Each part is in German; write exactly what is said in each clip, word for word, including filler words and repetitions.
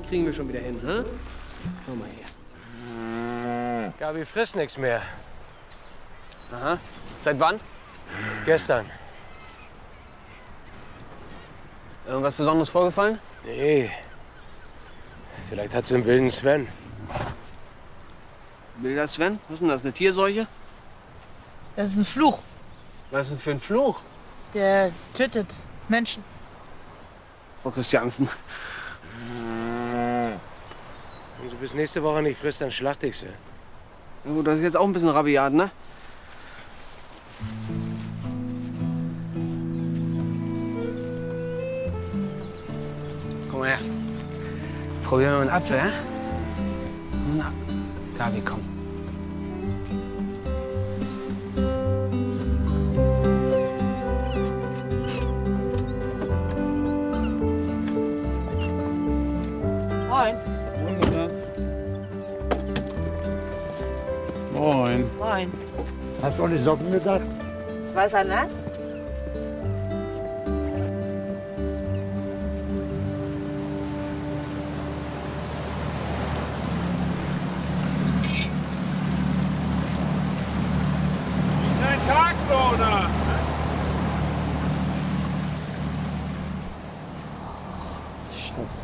kriegen wir schon wieder hin, hä? Komm mal her. Gabi frisst nichts mehr. Aha. Seit wann? Gestern. Irgendwas Besonderes vorgefallen? Nee. Vielleicht hat sie einen wilden Sven. Wilder Sven? Was ist denn das, eine Tierseuche? Das ist ein Fluch. Was ist denn für ein Fluch? Der tötet Menschen. Frau Christiansen. Wenn sie bis nächste Woche nicht frisst, dann schlachte ich sie. Na gut, das ist jetzt auch ein bisschen rabiat, ne? Komm mal her. Probieren wir mal einen Apfel, ja? Na, Gabi, komm. Moin. Moin. Moin. Hast du an die Socken gedacht? Ist Wasser nass? Dein Taglohner! Scheiße.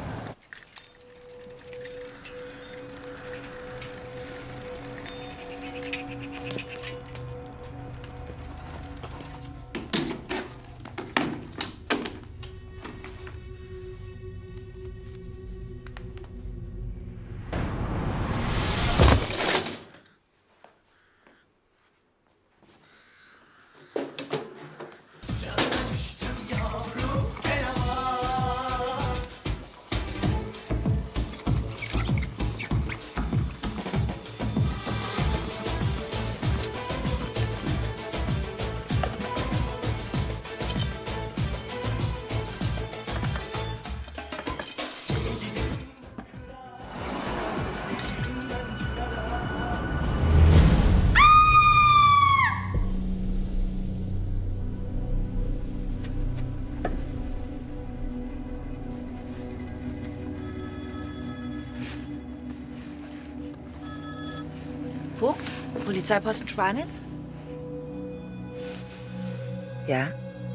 Vogt, Polizeiposten Schwanitz? Ja.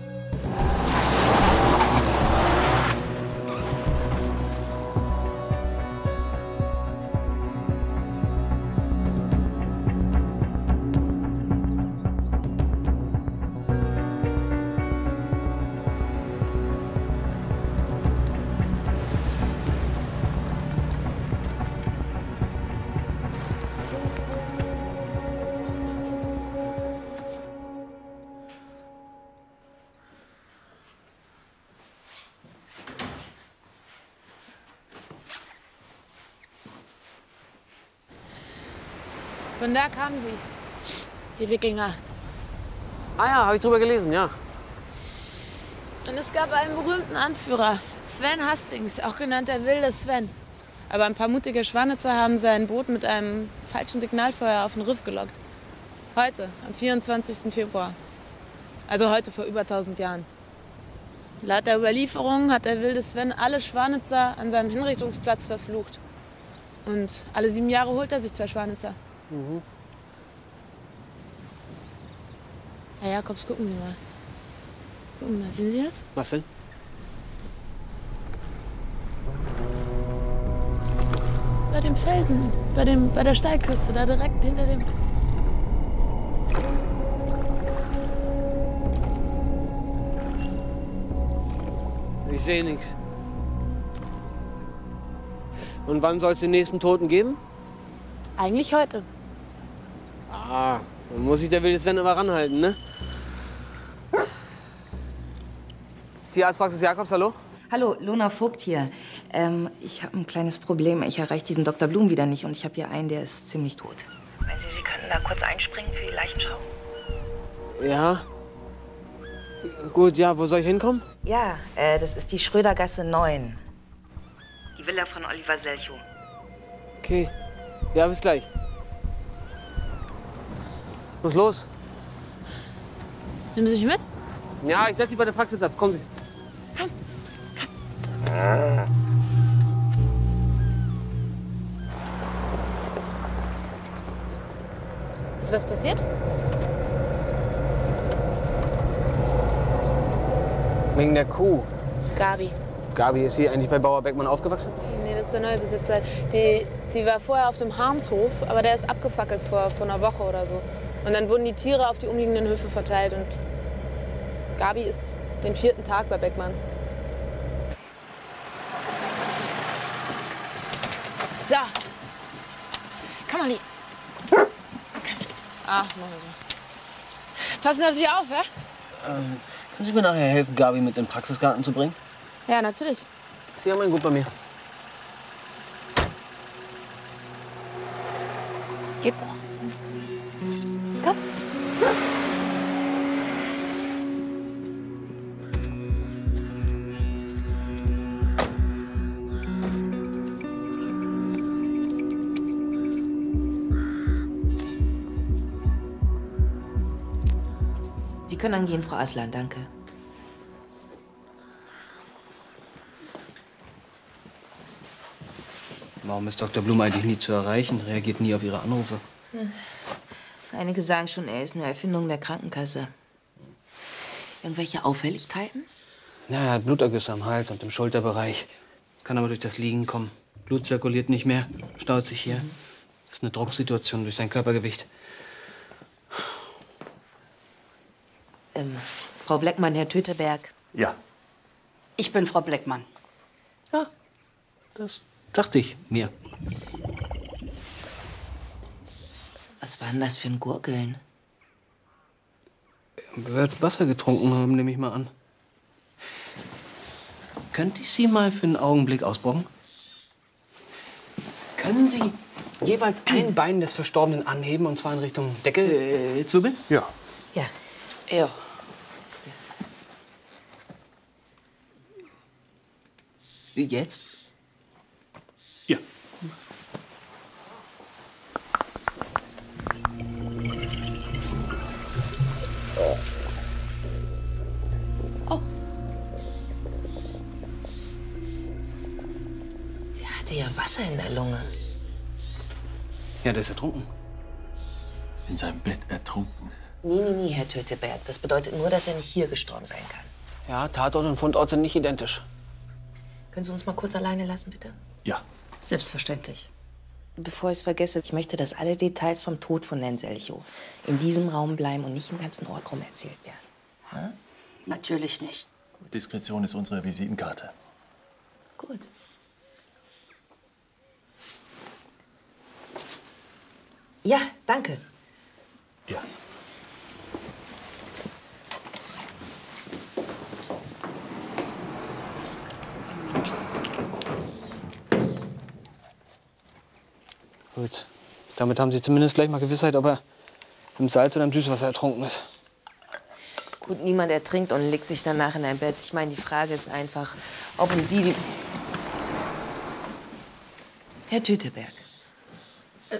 Von da kamen sie, die Wikinger. Ah ja, habe ich drüber gelesen, ja. Und es gab einen berühmten Anführer, Sven Hastings, auch genannt der wilde Sven. Aber ein paar mutige Schwanitzer haben sein Boot mit einem falschen Signalfeuer auf den Riff gelockt. Heute, am vierundzwanzigsten Februar. Also heute vor über tausend Jahren. Laut der Überlieferung hat der wilde Sven alle Schwanitzer an seinem Hinrichtungsplatz verflucht. Und alle sieben Jahre holt er sich zwei Schwanitzer. Mhm. Herr Jakobs, gucken Sie mal. Gucken Sie mal, sehen Sie das? Was denn? Bei dem Felsen, bei, dem, bei der Steilküste, da direkt hinter dem... Ich sehe nichts. Und wann soll es den nächsten Toten geben? Eigentlich heute. Ah, dann muss sich der wilde Sven aber ranhalten, ne? Tierarztpraxis Jakobs, hallo? Hallo, Lona Vogt hier. Ähm, ich habe ein kleines Problem. Ich erreiche diesen Doktor Blum wieder nicht und ich habe hier einen, der ist ziemlich tot. Wenn Sie, Sie könnten da kurz einspringen für die Leichenschau? Ja. Gut, ja, wo soll ich hinkommen? Ja, äh, das ist die Schrödergasse neun. Die Villa von Oliver Selchow. Okay. Ja, bis gleich. Was ist los? Nehmen Sie mich mit? Ja, ich setze Sie bei der Praxis ab. Kommen Sie. Komm, Ist was passiert? Wegen der Kuh. Gabi. Gabi, ist sie eigentlich bei Bauer Beckmann aufgewachsen? Nee, das ist der neue Besitzer. Die, die war vorher auf dem Harmshof, aber der ist abgefackelt vor, vor einer Woche oder so. Und dann wurden die Tiere auf die umliegenden Höfe verteilt und Gabi ist den vierten Tag bei Beckmann. So. Komm mal, Lie. Ah, machen wir so. Passen Sie auf sich auf, ja? Ähm, können Sie mir nachher helfen, Gabi mit in den Praxisgarten zu bringen? Ja, natürlich. Sie haben ein Gut bei mir. Geht doch. Komm. Sie können dann gehen, Frau Aslan, danke. Warum ist Doktor Blum eigentlich nie zu erreichen? Reagiert nie auf Ihre Anrufe. Einige sagen schon, er ist eine Erfindung der Krankenkasse. Irgendwelche Auffälligkeiten? Ja, er hat Blutergüsse am Hals und im Schulterbereich. Kann aber durch das Liegen kommen. Blut zirkuliert nicht mehr, staut sich hier. Das ist eine Drucksituation durch sein Körpergewicht. Ähm, Frau Bleckmann, Herr Töteberg. Ja. Ich bin Frau Bleckmann. Ja, das dachte ich mir. Was war denn das für ein Gurgeln? Er wird Wasser getrunken haben, nehme ich mal an. Könnte ich Sie mal für einen Augenblick ausbrauchen? Können Sie jeweils ein Bein des Verstorbenen anheben, und zwar in Richtung Decke, äh, Zwiebeln? Ja. Ja. Ja. Jetzt? Ja. Der hatte ja Wasser in der Lunge. Ja, der ist ertrunken. In seinem Bett ertrunken. Nee, nee, nee, Herr Töteberg. Das bedeutet nur, dass er nicht hier gestorben sein kann. Ja, Tatort und Fundort sind nicht identisch. Können Sie uns mal kurz alleine lassen, bitte? Ja. Selbstverständlich. Bevor ich es vergesse, ich möchte, dass alle Details vom Tod von Herrn Selchow in diesem Raum bleiben und nicht im ganzen Ort rum erzählt werden. Ha? Natürlich nicht. Diskretion ist unsere Visitenkarte. Gut. Ja, danke. Ja. Gut. Damit haben Sie zumindest gleich mal Gewissheit, ob er im Salz oder im Süßwasser ertrunken ist. Gut, niemand ertrinkt und legt sich danach in ein Bett. Ich meine, die Frage ist einfach, ob und wie die... Herr Töteberg. Äh.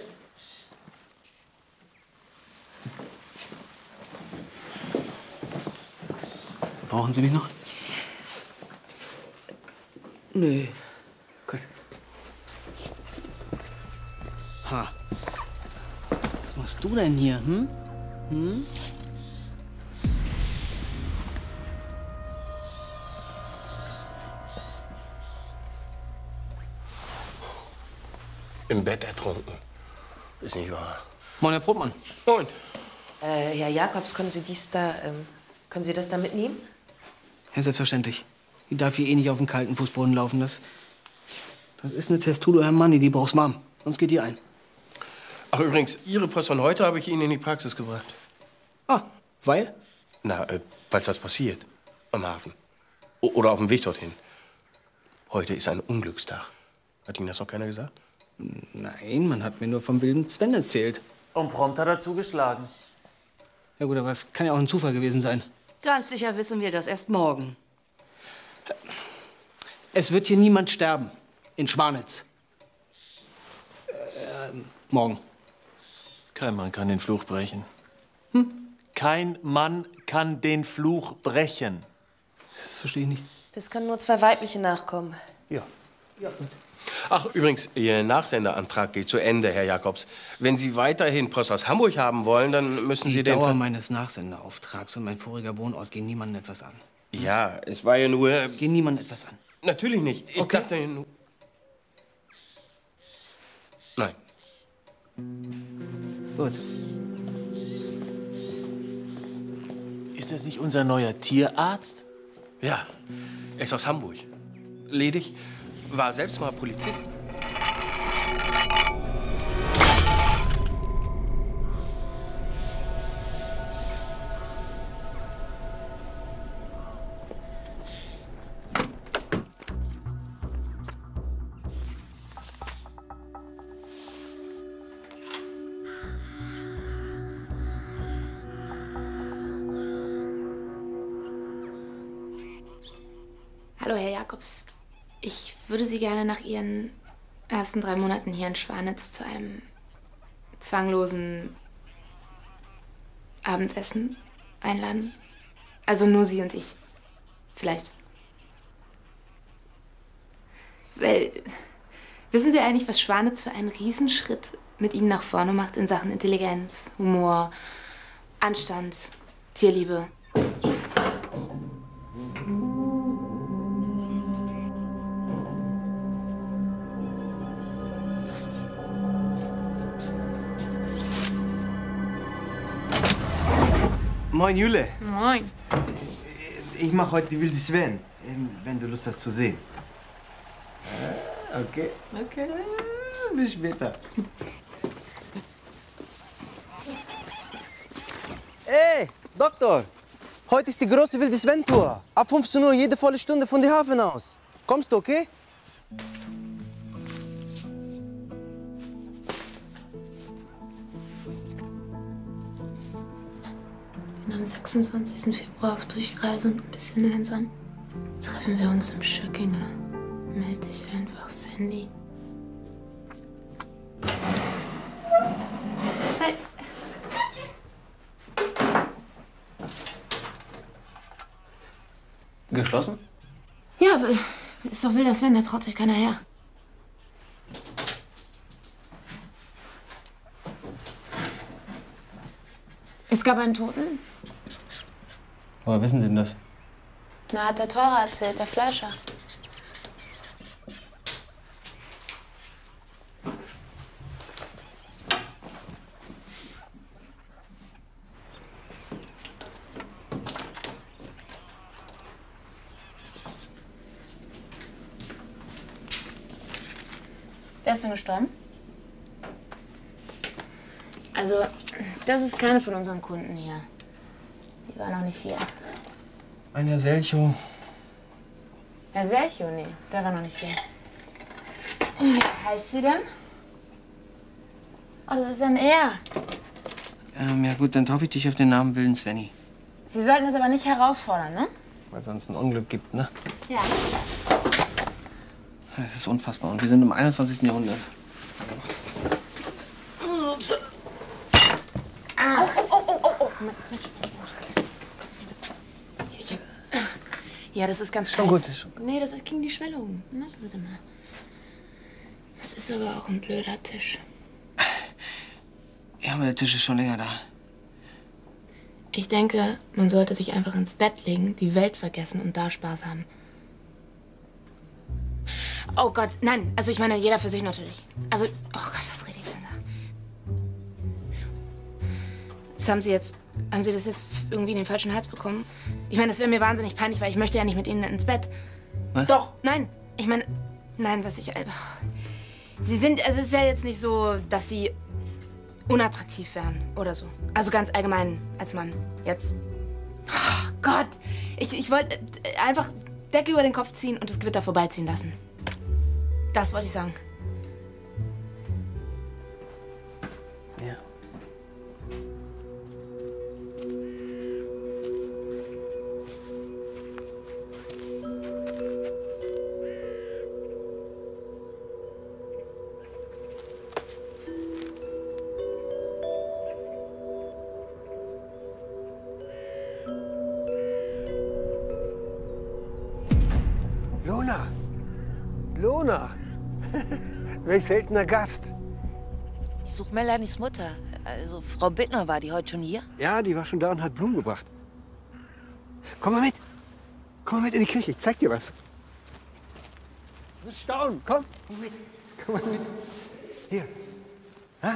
Brauchen Sie mich noch? Nö. Gut. Ha. Was machst du denn hier, hm? Hm? Im Bett ertrunken. Ist nicht wahr. Moin, Herr Probmann. Moin. Äh, Herr Jakobs, können Sie dies da, ähm, können Sie das da mitnehmen? Ja, selbstverständlich. Die darf hier eh nicht auf dem kalten Fußboden laufen. Das, das ist eine Testudo Hermanni, die braucht's warm. Sonst geht die ein. Ach, übrigens, Ihre Post von heute habe ich Ihnen in die Praxis gebracht. Ah, weil? Na, äh, falls was passiert. Am Hafen. O oder auf dem Weg dorthin. Heute ist ein Unglückstag. Hat Ihnen das noch keiner gesagt? Nein, man hat mir nur vom wilden Sven erzählt. Und prompt hat er zugeschlagen. Ja gut, aber es kann ja auch ein Zufall gewesen sein. Ganz sicher wissen wir das erst morgen. Es wird hier niemand sterben. In Schwanitz. Äh, morgen. Kein Mann kann den Fluch brechen. Hm? Kein Mann kann den Fluch brechen. Das verstehe ich nicht. Das können nur zwei weibliche Nachkommen. Ja. Ja, gut. Ach, übrigens, Ihr Nachsenderantrag geht zu Ende, Herr Jakobs. Wenn Sie weiterhin Post aus Hamburg haben wollen, dann müssen Die Sie den... Dauer Ver- meines Nachsenderauftrags und mein voriger Wohnort gehen niemandem etwas an. Ja, es war ja nur... Gehen niemandem etwas an. Natürlich nicht. Ich Okay. dachte nur... Nein. Gut. Ist das nicht unser neuer Tierarzt? Ja, er ist aus Hamburg. Ledig, war selbst mal Polizist. Hallo, Herr Jakobs. Ich würde Sie gerne nach Ihren ersten drei Monaten hier in Schwanitz zu einem zwanglosen Abendessen einladen. Also nur Sie und ich. Vielleicht. Weil, wissen Sie eigentlich, was Schwanitz für einen Riesenschritt mit Ihnen nach vorne macht in Sachen Intelligenz, Humor, Anstand, Tierliebe? Moin, Jule. Moin. Ich mache heute die wilde Sven, wenn du Lust hast zu sehen. Okay. Okay. Bis später. Ey, Doktor. Heute ist die große wilde Sven-Tour. Ab fünfzehn Uhr jede volle Stunde von der Hafen aus. Kommst du, okay? Bin am sechsundzwanzigsten Februar auf Durchreise und ein bisschen einsam. Treffen wir uns im Schöckinger. Meld dich einfach, Sandy. Hey. Geschlossen? Ja, aber ist doch wild, dass wenn, da traut sich keiner her. Es gab einen Toten. Woher wissen Sie denn das? Na, hat der Teurer erzählt, der Fleischer. Wer ist denn gestorben? Also, das ist keine von unseren Kunden hier. Die war noch nicht hier. Ein Herr Selchow. Herr Sergio? Nee, der war noch nicht hier. Wie heißt sie denn? Oh, das ist ein Er. Ähm, ja gut, dann taufe ich dich auf den Namen Wilden Svenny. Sie sollten es aber nicht herausfordern, ne? Weil sonst ein Unglück gibt, ne? Ja. Das ist unfassbar. Und wir sind im einundzwanzigsten Jahrhundert. Ups. Ah. Oh, oh, oh, oh, oh. Mensch, ich hab... Ja, das ist ganz Schon kalt. gut, ist schon gut. Nee, das ist gegen die Schwellung. Lass bitte mal. Das ist aber auch ein blöder Tisch. Ja, aber der Tisch ist schon länger da. Ich denke, man sollte sich einfach ins Bett legen, die Welt vergessen und da Spaß haben. Oh Gott, nein. Also ich meine, jeder für sich natürlich. Also, oh Gott, was rede ich denn da? Das haben Sie jetzt, haben Sie das jetzt irgendwie in den falschen Hals bekommen? Ich meine, das wäre mir wahnsinnig peinlich, weil ich möchte ja nicht mit Ihnen ins Bett. Was? Doch, nein. Ich meine, nein, was ich... Sie sind, es ist ja jetzt nicht so, dass Sie unattraktiv wären oder so. Also ganz allgemein als Mann. Jetzt. Oh Gott. Ich, ich wollte einfach Decke über den Kopf ziehen und das Gewitter vorbeiziehen lassen. Das wollte ich sagen. Ja. Lola! Lona, welch seltener Gast. Ich suche Melanies Mutter. Also Frau Bittner, war die heute schon hier? Ja, die war schon da und hat Blumen gebracht. Komm mal mit. Komm mal mit in die Kirche, ich zeig dir was. Du wirst staunen. Komm, komm mit. Komm mal mit. Hier. Ha?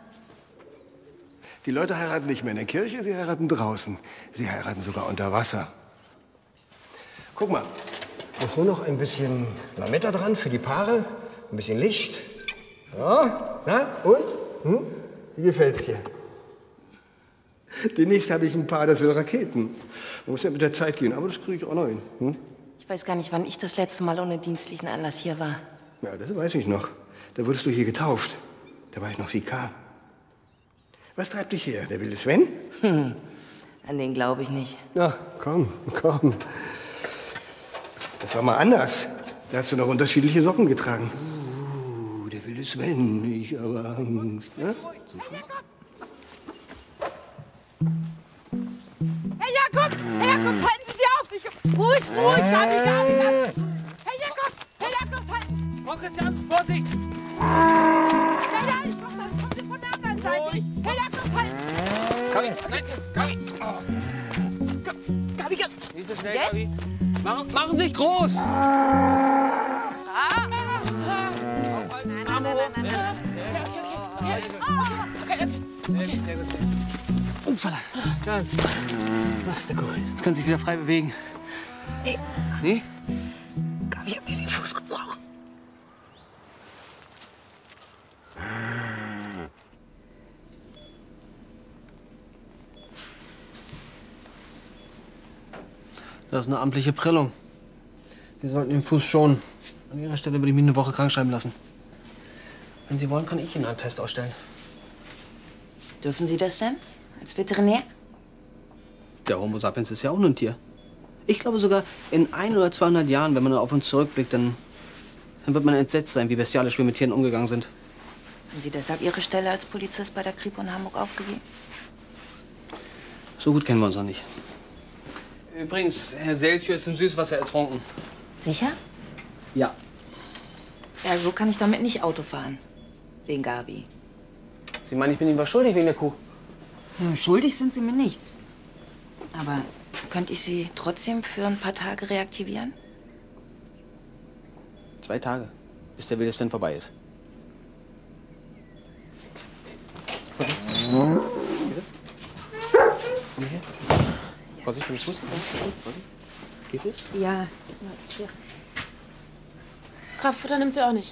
Die Leute heiraten nicht mehr in der Kirche, sie heiraten draußen. Sie heiraten sogar unter Wasser. Guck mal, muss nur noch ein bisschen Lametta dran für die Paare, ein bisschen Licht. Ja, na, und? Hm? Wie gefällt's dir? Demnächst habe ich ein Paar, das will Raketen. Man muss ja mit der Zeit gehen, aber das kriege ich auch noch hin. Hm? Ich weiß gar nicht, wann ich das letzte Mal ohne dienstlichen Anlass hier war. Ja, das weiß ich noch. Da wurdest du hier getauft. Da war ich noch Vikar. Was treibt dich her? Der wilde Sven? Hm. An den glaube ich nicht. Na, komm, komm. Das war mal anders. Da hast du noch unterschiedliche Socken getragen. Uh, der wilde Sven, ich habe Angst. Ne? Herr Jakobs! Herr Jakobs, halten Sie sich auf! Ich, ruhig, ruhig, Gabi, Gabi, Gabi! Herr Jakobs! Herr Jakobs, halten! Frau Christian, Vorsicht! Ja, ja, ich mach das. Kommen Sie von der anderen Seite. Herr Jakobs, halten! Gabi, nein, Gabi! Oh. Gabi, Gabi! Nicht so schnell, Jetzt? Gabi! Machen, machen Sie sich groß! Ah. Aufhalten, Arme hoch! Okay, okay, okay. Okay, Sehr gut. Upsala. Ganz. Was der Gurke. Jetzt kann sich wieder frei bewegen. Nee. Nee? Gabi hat mir den Fuß gebrochen. Das ist eine amtliche Prellung. Sie sollten den Fuß schonen. An Ihrer Stelle würde ich mich eine Woche krank schreiben lassen. Wenn Sie wollen, kann ich Ihnen einen Test ausstellen. Dürfen Sie das denn? Als Veterinär? Der Homo sapiens ist ja auch nur ein Tier. Ich glaube sogar, in ein oder zweihundert Jahren, wenn man auf uns zurückblickt, dann, dann wird man entsetzt sein, wie bestialisch wir mit Tieren umgegangen sind. Haben Sie deshalb Ihre Stelle als Polizist bei der Kripo in Hamburg aufgegeben? So gut kennen wir uns noch nicht. Übrigens, Herr Seltjö ist im Süßwasser ertrunken. Sicher? Ja. Ja, so kann ich damit nicht Auto fahren. Wegen Gabi. Sie meinen, ich bin Ihnen was schuldig wegen der Kuh? Ja, schuldig sind Sie mir nichts. Aber könnte ich Sie trotzdem für ein paar Tage reaktivieren? Zwei Tage, bis der wilde Sven vorbei ist. Komm her. Vorsicht mit dem Fuß. Geht es? Ja. Kraftfutter nimmt sie auch nicht.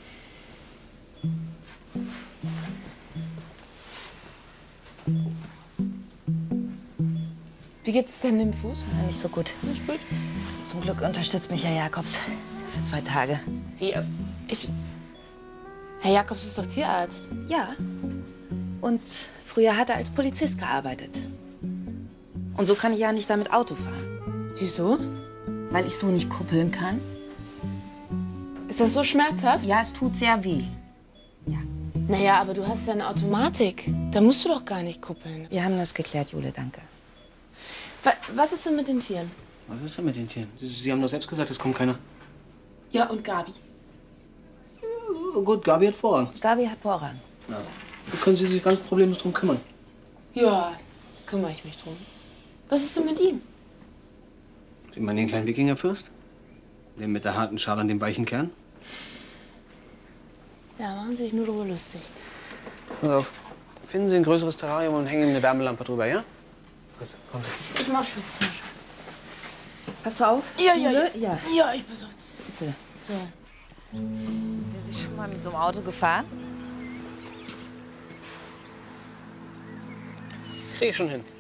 Wie geht's denn dem Fuß? Ja, nicht so gut. Nicht gut? Zum Glück unterstützt mich Herr Jakobs für zwei Tage. Wie? Ich. Herr Jakobs ist doch Tierarzt. Ja. Und früher hat er als Polizist gearbeitet. Und so kann ich ja nicht damit Auto fahren. Wieso? Weil ich so nicht kuppeln kann. Ist das so schmerzhaft? Ja, es tut sehr weh. Ja. Naja, aber du hast ja eine Automatik. Da musst du doch gar nicht kuppeln. Wir haben das geklärt, Jule, danke. Wa- Was ist denn mit den Tieren? Was ist denn mit den Tieren? Sie, Sie haben doch selbst gesagt, es kommt keiner. Ja, und Gabi? Oh, gut, Gabi hat Vorrang. Gabi hat Vorrang. Ja. Da können Sie sich ganz problemlos drum kümmern. Ja, kümmere ich mich drum. Was ist denn mit ihm? Sie meinen den kleinen Wikingerfürst? Den mit der harten Schale an dem weichen Kern? Ja, machen Sie sich nur darüber lustig. Pass auf. Finden Sie ein größeres Terrarium und hängen ihm eine Wärmelampe drüber, ja? Gut, kommen Sie. Ich mach schon. Ich mach schon. Pass auf. Ja, ja, ja. ja. Ja, ich pass auf. Bitte. So. Sind Sie schon mal mit so einem Auto gefahren? Krieg ich schon hin.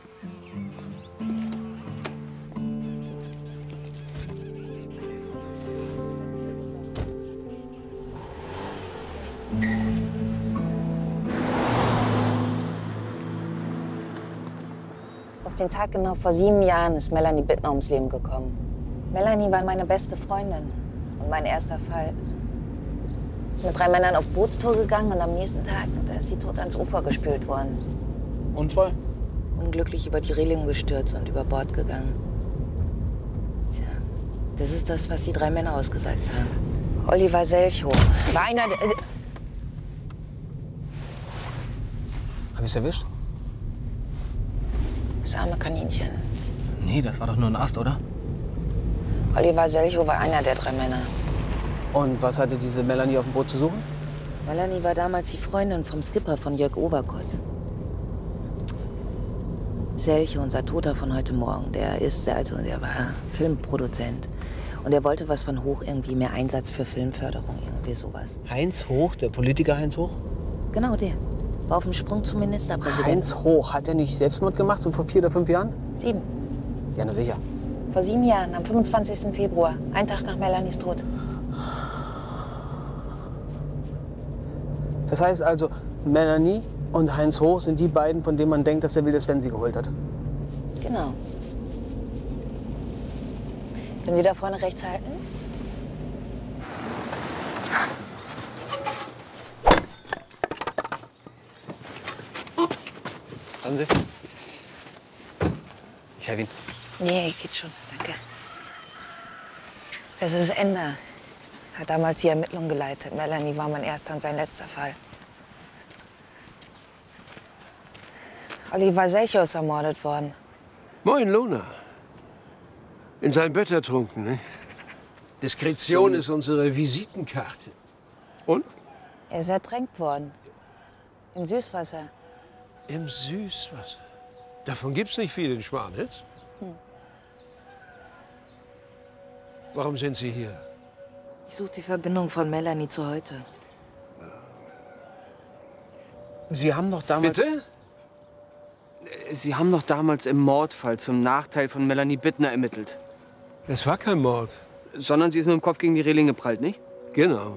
Auf den Tag genau vor sieben Jahren ist Melanie Bittner ums Leben gekommen. Melanie war meine beste Freundin und mein erster Fall. Sie ist mit drei Männern auf Bootstour gegangen und am nächsten Tag, da ist sie tot ans Ufer gespült worden. Unfall? Unglücklich über die Reling gestürzt und über Bord gegangen. Tja, das ist das, was die drei Männer ausgesagt haben. Oliver Selchow war einer der... Äh, Hab ich's erwischt? das arme Kaninchen. Nee, das war doch nur ein Ast, oder? Oliver Selchow war einer der drei Männer. Und was hatte diese Melanie auf dem Boot zu suchen? Melanie war damals die Freundin vom Skipper von Jörg Overkott. Selchow, unser Toter von heute Morgen, der ist, also, der war Filmproduzent. Und er wollte was von Hoch, irgendwie mehr Einsatz für Filmförderung, irgendwie sowas. Heinz Hoch, der Politiker Heinz Hoch? Genau, der. War auf dem Sprung zum Ministerpräsidenten. Heinz Hoch, hat er nicht Selbstmord gemacht, so vor vier oder fünf Jahren? Sieben. Ja, na sicher. Vor sieben Jahren, am fünfundzwanzigsten Februar, ein Tag nach Melanies Tod. Das heißt also, Melanie und Heinz Hoch sind die beiden, von denen man denkt, dass der wilde Sven sie geholt hat. Genau. Können Sie da vorne rechts halten? Haben Sie? Ich helfe Ihnen. Nee, geht schon, danke. Das ist Ender. Hat damals die Ermittlungen geleitet. Melanie war mein erster und sein letzter Fall. Oliver Selchow ist ermordet worden. Moin, Lona. In sein Bett ertrunken, ne? Diskretion ist unsere Visitenkarte. Und? Er ist ertränkt worden. Im Süßwasser. Im Süßwasser. Davon gibt's nicht viel in Schwanitz. Hm. Warum sind Sie hier? Ich suche die Verbindung von Melanie zu heute. Sie haben doch damals... Bitte? Sie haben doch damals im Mordfall zum Nachteil von Melanie Bittner ermittelt. Es war kein Mord. Sondern sie ist mit dem Kopf gegen die Reling geprallt, nicht? Genau.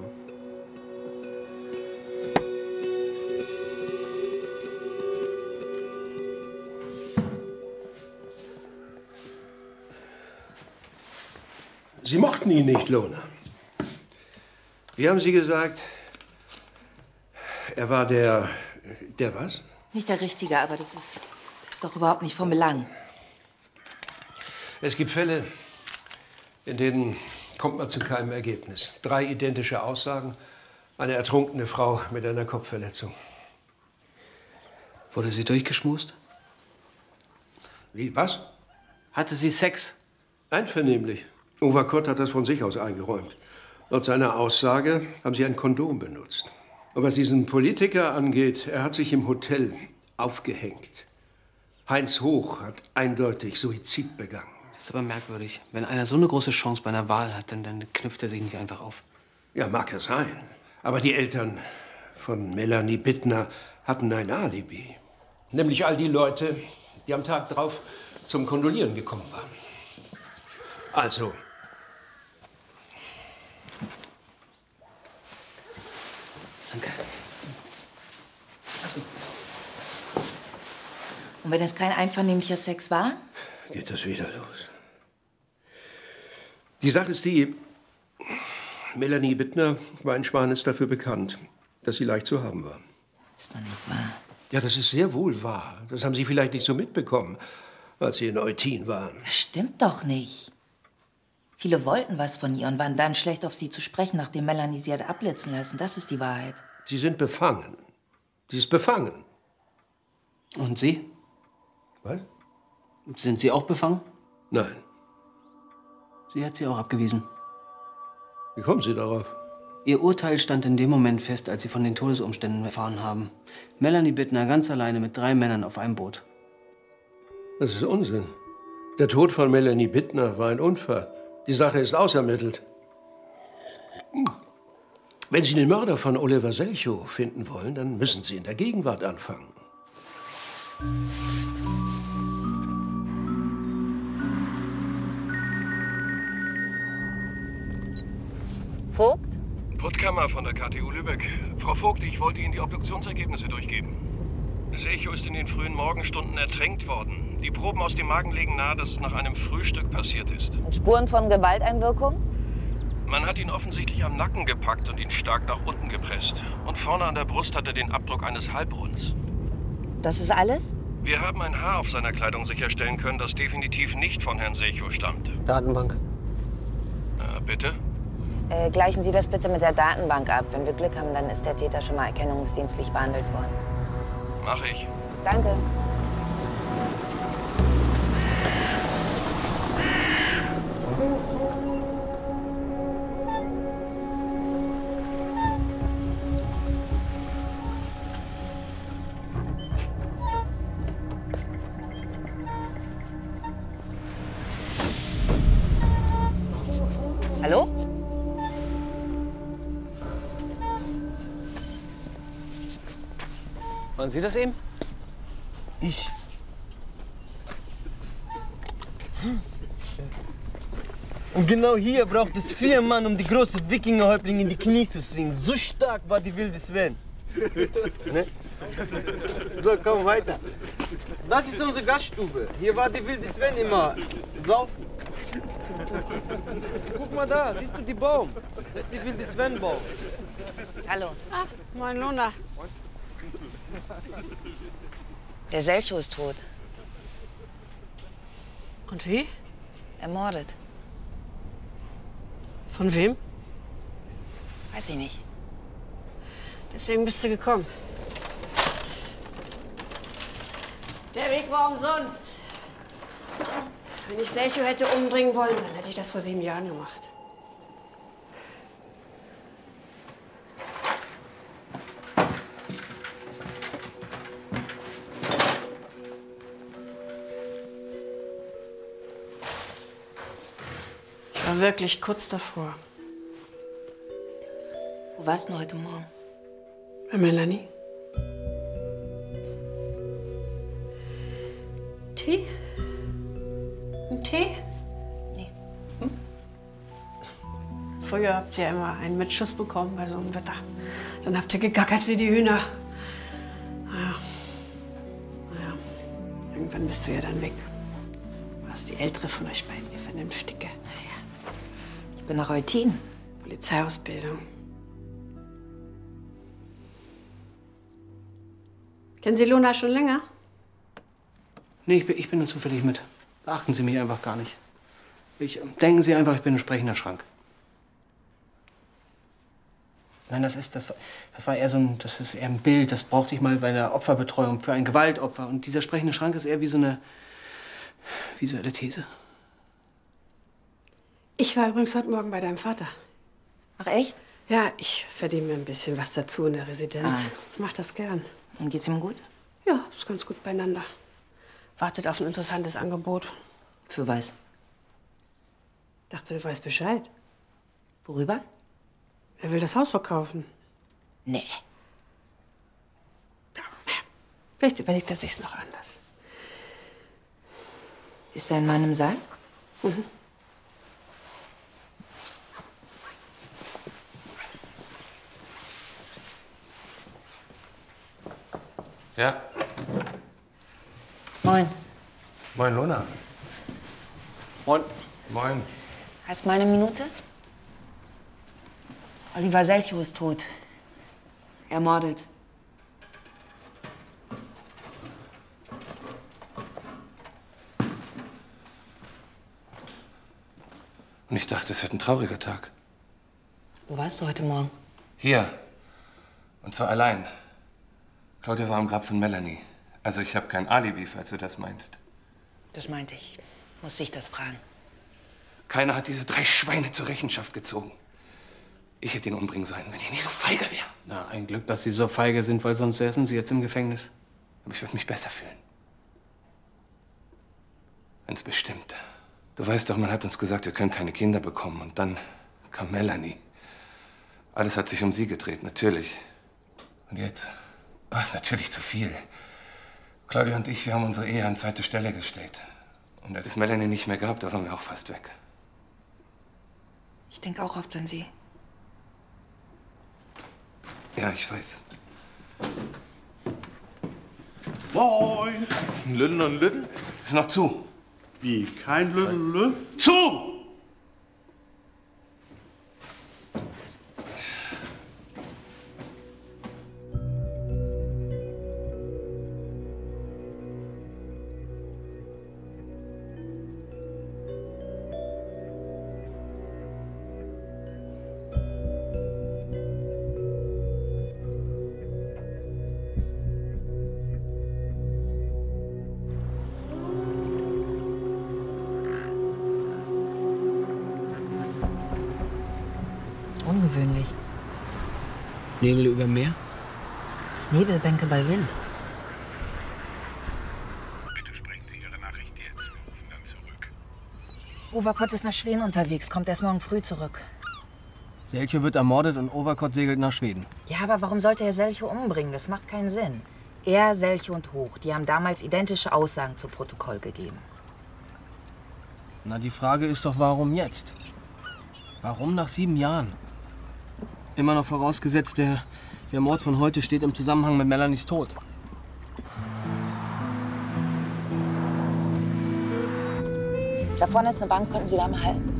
Sie mochten ihn nicht, Lona. Wie haben Sie gesagt? Er war der... der was? Nicht der Richtige, aber das ist, das ist doch überhaupt nicht von Belang. Es gibt Fälle, in denen kommt man zu keinem Ergebnis. Drei identische Aussagen, eine ertrunkene Frau mit einer Kopfverletzung. Wurde sie durchgeschmust? Wie, was? Hatte sie Sex? Einvernehmlich. Overkott hat das von sich aus eingeräumt. Laut seiner Aussage haben sie ein Kondom benutzt. Und was diesen Politiker angeht, er hat sich im Hotel aufgehängt. Heinz Hoch hat eindeutig Suizid begangen. Das ist aber merkwürdig. Wenn einer so eine große Chance bei einer Wahl hat, dann, dann knüpft er sich nicht einfach auf. Ja, mag ja sein. Aber die Eltern von Melanie Bittner hatten ein Alibi. Nämlich all die Leute, die am Tag drauf zum Kondolieren gekommen waren. Also... Danke. Also. Und wenn es kein einvernehmlicher Sex war? Geht das wieder los. Die Sache ist die, Melanie Bittner war in Schwanitz dafür bekannt, dass sie leicht zu haben war. Das ist doch nicht wahr. Ja, das ist sehr wohl wahr. Das haben Sie vielleicht nicht so mitbekommen, als Sie in Eutin waren. Das stimmt doch nicht. Viele wollten was von ihr und waren dann schlecht auf sie zu sprechen, nachdem Melanie sie hat abblitzen lassen. Das ist die Wahrheit. Sie sind befangen. Sie ist befangen. Und Sie? Was? Sind Sie auch befangen? Nein. Sie hat sie auch abgewiesen. Wie kommen Sie darauf? Ihr Urteil stand in dem Moment fest, als Sie von den Todesumständen erfahren haben. Melanie Bittner ganz alleine mit drei Männern auf einem Boot. Das ist Unsinn. Der Tod von Melanie Bittner war ein Unfall. Die Sache ist ausermittelt. Wenn Sie den Mörder von Oliver Selchow finden wollen, dann müssen Sie in der Gegenwart anfangen. Vogt? Puttkammer von der K T U Lübeck. Frau Vogt, ich wollte Ihnen die Obduktionsergebnisse durchgeben. Selchow ist in den frühen Morgenstunden ertränkt worden. Die Proben aus dem Magen legen nahe, dass es nach einem Frühstück passiert ist. Und Spuren von Gewalteinwirkung? Man hat ihn offensichtlich am Nacken gepackt und ihn stark nach unten gepresst. Und vorne an der Brust hat er den Abdruck eines Halbrunds. Das ist alles? Wir haben ein Haar auf seiner Kleidung sicherstellen können, das definitiv nicht von Herrn Selchow stammt. Datenbank. Äh, bitte? Äh, gleichen Sie das bitte mit der Datenbank ab. Wenn wir Glück haben, dann ist der Täter schon mal erkennungsdienstlich behandelt worden. Mach ich. Danke. Hallo? Waren Sie das eben? Ich. Und genau hier braucht es vier Mann, um die große Wikingerhäuptlinge in die Knie zu zwingen. So stark war die wilde Sven. Ne? So, komm weiter. Das ist unsere Gaststube. Hier war die wilde Sven immer saufen. Guck mal da, siehst du die Baum? Das ist die wilde Sven-Baum. Hallo. Ah, moin Lona. Der Selcho ist tot. Und wie? Ermordet. Von wem? Weiß ich nicht. Deswegen bist du gekommen. Der Weg war umsonst. Wenn ich Selcho hätte umbringen wollen, dann hätte ich das vor sieben Jahren gemacht. Ich war wirklich kurz davor. Wo warst du heute Morgen? Bei Melanie. Tee? Ein Tee? Nee. Hm? Früher habt ihr immer einen mit Schuss bekommen bei so einem Wetter. Dann habt ihr gegackert wie die Hühner. Naja. Naja. Irgendwann bist du ja dann weg. Du warst die ältere von euch beiden, die Vernünftige. Naja. Ich bin nach Eutin. Polizeiausbildung. Kennen Sie Lona schon länger? Nee, ich bin, ich bin nur zufällig mit. Beachten Sie mich einfach gar nicht. Ich, denken Sie einfach, ich bin ein sprechender Schrank. Nein, das ist, das war, das war eher so ein, das ist eher ein Bild, das brauchte ich mal bei der Opferbetreuung für ein Gewaltopfer. Und dieser sprechende Schrank ist eher wie so eine visuelle These. Ich war übrigens heute Morgen bei deinem Vater. Ach, echt? Ja, ich verdiene mir ein bisschen was dazu in der Residenz. Ah. Ich mach das gern. Und geht's ihm gut? Ja, ist ganz gut beieinander. Wartet auf ein interessantes Angebot. Für was? Dachte, du weißt Bescheid. Worüber? Er will das Haus verkaufen. Nee. Vielleicht überlegt er sich's noch anders. Ist dein Mann im Saal? Mhm. Ja? Moin. Moin, Lona. Moin. Moin. Hast mal eine Minute? Oliver Selchow ist tot. Ermordet. Und ich dachte, es wird ein trauriger Tag. Wo warst du heute Morgen? Hier. Und zwar allein. Claudia war am Grab von Melanie. Also ich habe kein Alibi, falls du das meinst. Das meinte ich. Musste ich das fragen. Keiner hat diese drei Schweine zur Rechenschaft gezogen. Ich hätte ihn umbringen sollen, wenn ich nicht so feige wäre. Na, ein Glück, dass Sie so feige sind, weil sonst säßen Sie jetzt im Gefängnis. Aber ich würde mich besser fühlen. Ganz bestimmt. Du weißt doch, man hat uns gesagt, wir können keine Kinder bekommen. Und dann kam Melanie. Alles hat sich um sie gedreht, natürlich. Und jetzt war es natürlich zu viel. Claudia und ich, wir haben unsere Ehe an zweite Stelle gestellt. Und als es Melanie nicht mehr gab, da waren wir auch fast weg. Ich denke auch oft an sie. Ja, ich weiß. Moin! Lütten und Lütten? Ist noch zu. Wie? Kein Lütten, Lütten? Zu! Nebel über Meer? Nebelbänke bei Wind. Bitte sprechen Sie Ihre Nachricht jetzt. Wir rufen dann zurück. Overkott ist nach Schweden unterwegs, kommt erst morgen früh zurück. Selcho wird ermordet und Overkott segelt nach Schweden. Ja, aber warum sollte er Selcho umbringen? Das macht keinen Sinn. Er, Selcho und Hoch, die haben damals identische Aussagen zu Protokoll gegeben. Na, die Frage ist doch, warum jetzt? Warum nach sieben Jahren? Immer noch vorausgesetzt, der, der Mord von heute steht im Zusammenhang mit Melanies Tod. Da vorne ist eine Bank, könnten Sie da mal halten?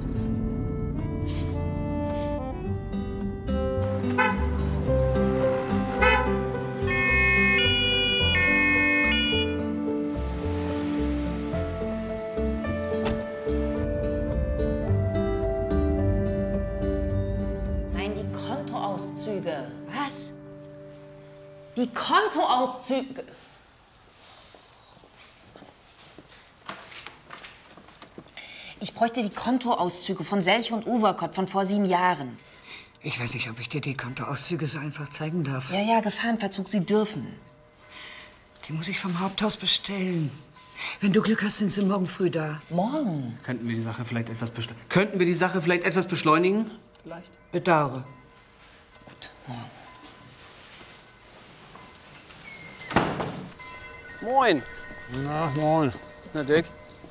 Nein, die Kontoauszüge. Was? Die Kontoauszüge. Ich bräuchte die Kontoauszüge von Selcho und Overkott von vor sieben Jahren. Ich weiß nicht, ob ich dir die Kontoauszüge so einfach zeigen darf. Ja, ja, Gefahrenverzug, Sie dürfen. Die muss ich vom Haupthaus bestellen. Wenn du Glück hast, sind sie morgen früh da. Morgen? Könnten wir die Sache vielleicht etwas beschleunigen? Könnten wir die Sache vielleicht etwas beschleunigen? Vielleicht? Bedauere. Gut, morgen. Moin. Na, moin. Na, Dick.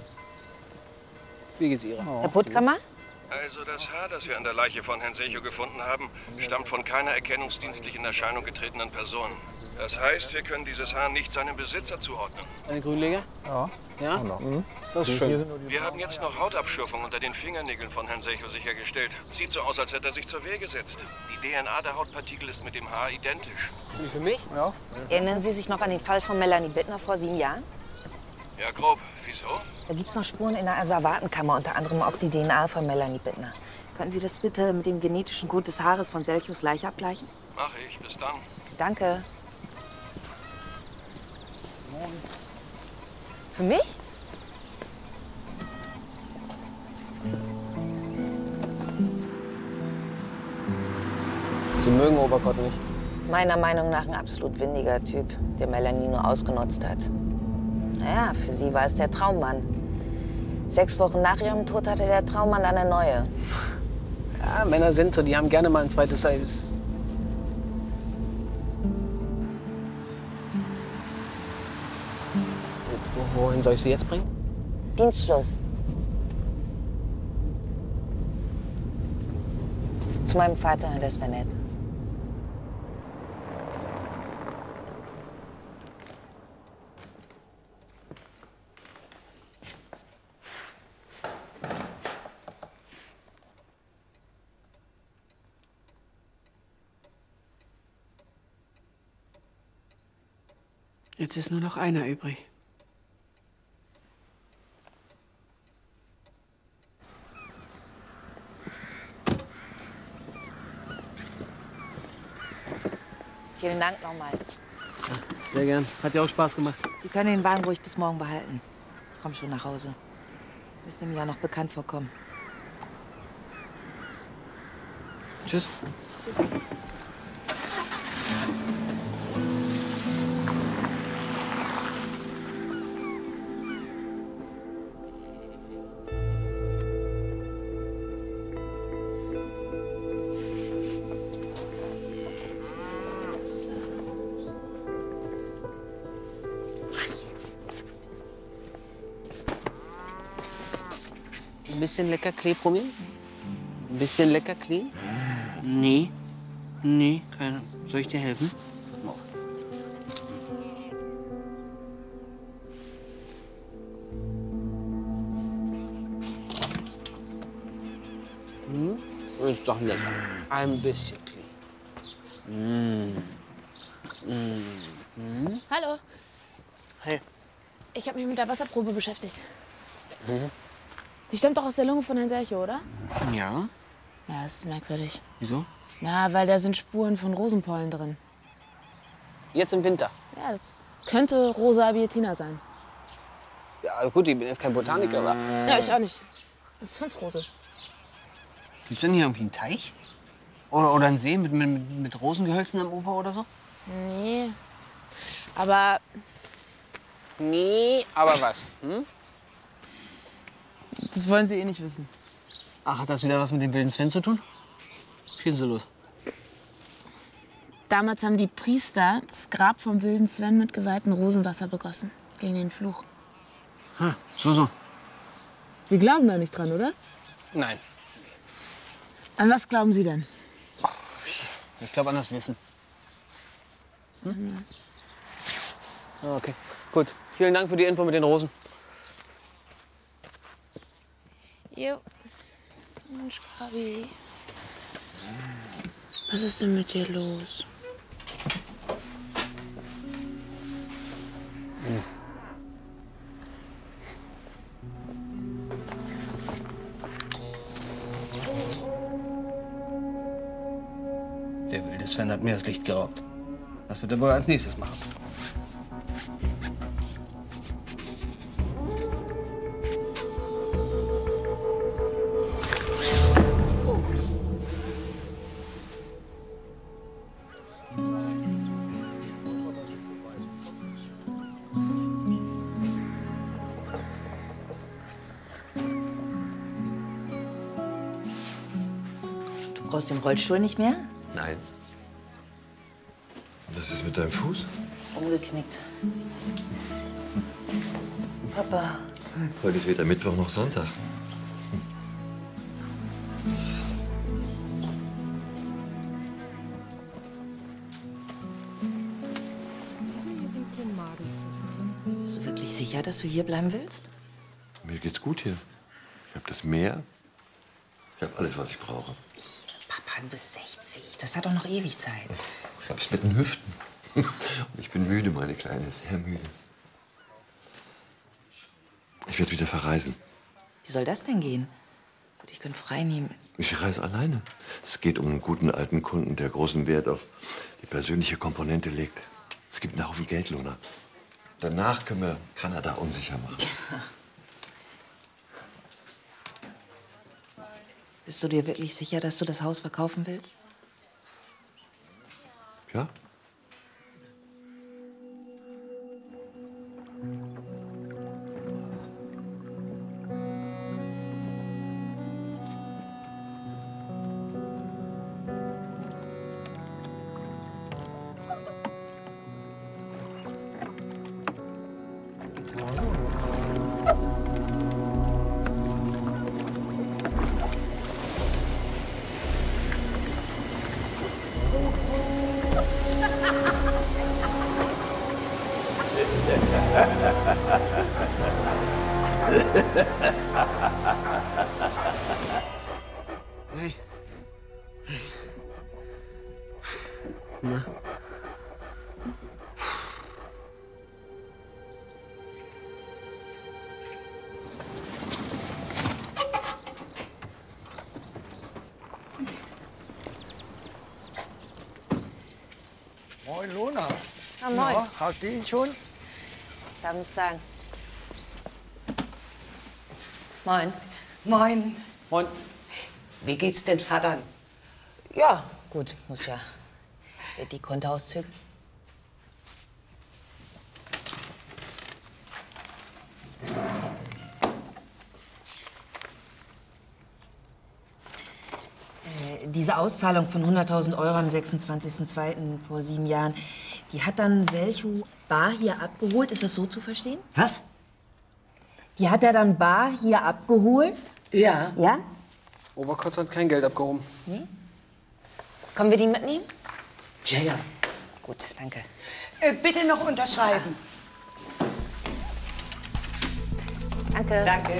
Wie geht's Ihrer? Herr Puttkammer? Also das Haar, das wir an der Leiche von Herrn Selcho gefunden haben, stammt von keiner erkennungsdienstlich in Erscheinung getretenen Person. Das heißt, wir können dieses Haar nicht seinem Besitzer zuordnen. Eine Grünleger? Ja. Ja? Mhm. Das ist schön. Wir haben jetzt noch Hautabschürfung unter den Fingernägeln von Herrn Selcho sichergestellt. Sieht so aus, als hätte er sich zur Wehr gesetzt. Die D N A der Hautpartikel ist mit dem Haar identisch. Wie für mich? Ja. Erinnern Sie sich noch an den Fall von Melanie Bittner vor sieben Jahren? Ja, grob. Wieso? Da gibt es noch Spuren in der Asservatenkammer, unter anderem auch die D N A von Melanie Bittner. Können Sie das bitte mit dem genetischen Code des Haares von Selchos Leiche abgleichen? Mach ich. Bis dann. Danke. Für mich? Sie mögen Overkott nicht. Meiner Meinung nach ein absolut windiger Typ, der Melanie nur ausgenutzt hat. Naja, für sie war es der Traummann. Sechs Wochen nach ihrem Tod hatte der Traummann dann eine neue. Ja, Männer sind so, die haben gerne mal ein zweites Eis. Wo, wohin soll ich sie jetzt bringen? Dienstschluss. Zu meinem Vater, das wäre nett. Jetzt ist nur noch einer übrig. Vielen Dank nochmal. Ja, sehr gern. Hat ja auch Spaß gemacht. Sie können den Wagen ruhig bis morgen behalten. Ich komme schon nach Hause. Müsste mir ja noch bekannt vorkommen. Tschüss. Ein bisschen lecker Klee probieren? Ein bisschen lecker Klee? Nee. Nee, keine. Soll ich dir helfen? Hm? Ist doch lecker. Ein bisschen Klee. Mm. Mm. Mm. Hallo. Hey. Ich habe mich mit der Wasserprobe beschäftigt. Mhm. Die stammt doch aus der Lunge von Herrn Selcho, oder? Ja. Ja, das ist merkwürdig. Wieso? Na, weil da sind Spuren von Rosenpollen drin. Jetzt im Winter. Ja, das könnte Rosa abietina sein. Ja, gut, ich bin jetzt kein Botaniker, aber. Ja, ich auch nicht. Das ist Hundsrose. Gibt's denn hier irgendwie einen Teich? Oder, oder ein See mit, mit, mit Rosengehölzen am Ufer oder so? Nee. Aber. Nee, aber was? Hm? Das wollen Sie eh nicht wissen. Ach, hat das wieder was mit dem wilden Sven zu tun? Schießen Sie los. Damals haben die Priester das Grab vom wilden Sven mit geweihtem Rosenwasser begossen. Gegen den Fluch. Hm, so, so. Sie glauben da nicht dran, oder? Nein. An was glauben Sie denn? Ich glaube an das Wissen. Hm? Ah, okay, gut. Vielen Dank für die Info mit den Rosen. Jo. Mensch, Gabi. Was ist denn mit dir los? Hm. Der wilde Sven hat mir das Licht geraubt. Was wird er wohl als nächstes machen? Du brauchst den Rollstuhl nicht mehr? Nein. Was ist mit deinem Fuß? Umgeknickt. Papa. Heute ist weder Mittwoch noch Sonntag. Bist du wirklich sicher, dass du hier bleiben willst? Mir geht's gut hier. Ich habe das Meer. Ich habe alles, was ich brauche. Papa, du bist sechzig. Das hat doch noch ewig Zeit. Ich hab's mit den Hüften. Und ich bin müde, meine Kleine, sehr müde. Ich werde wieder verreisen. Wie soll das denn gehen? Gut, ich könnte frei nehmen. Ich reise alleine. Es geht um einen guten alten Kunden, der großen Wert auf die persönliche Komponente legt. Es gibt einen Haufen Geldlohner. Danach können wir Kanada unsicher machen. Bist du dir wirklich sicher, dass du das Haus verkaufen willst? Ja? Hey. Na? Moin, Lona. Ah, moin. Na, hast du ihn schon? Darf nicht sagen. Moin. Moin. Moin. Wie geht's den Vatern? Ja, gut, muss ja. Die Kontoauszüge. Äh, Diese Auszahlung von hunderttausend Euro am sechsundzwanzigsten zweiten vor sieben Jahren, die hat dann Selchu bar hier abgeholt. Ist das so zu verstehen? Was? Die hat er dann bar hier abgeholt? Ja. Ja? Oberkott hat kein Geld abgehoben. Nee? Können wir die mitnehmen? Ja, ja. Gut, danke. Äh, bitte noch unterschreiben. Danke. Danke.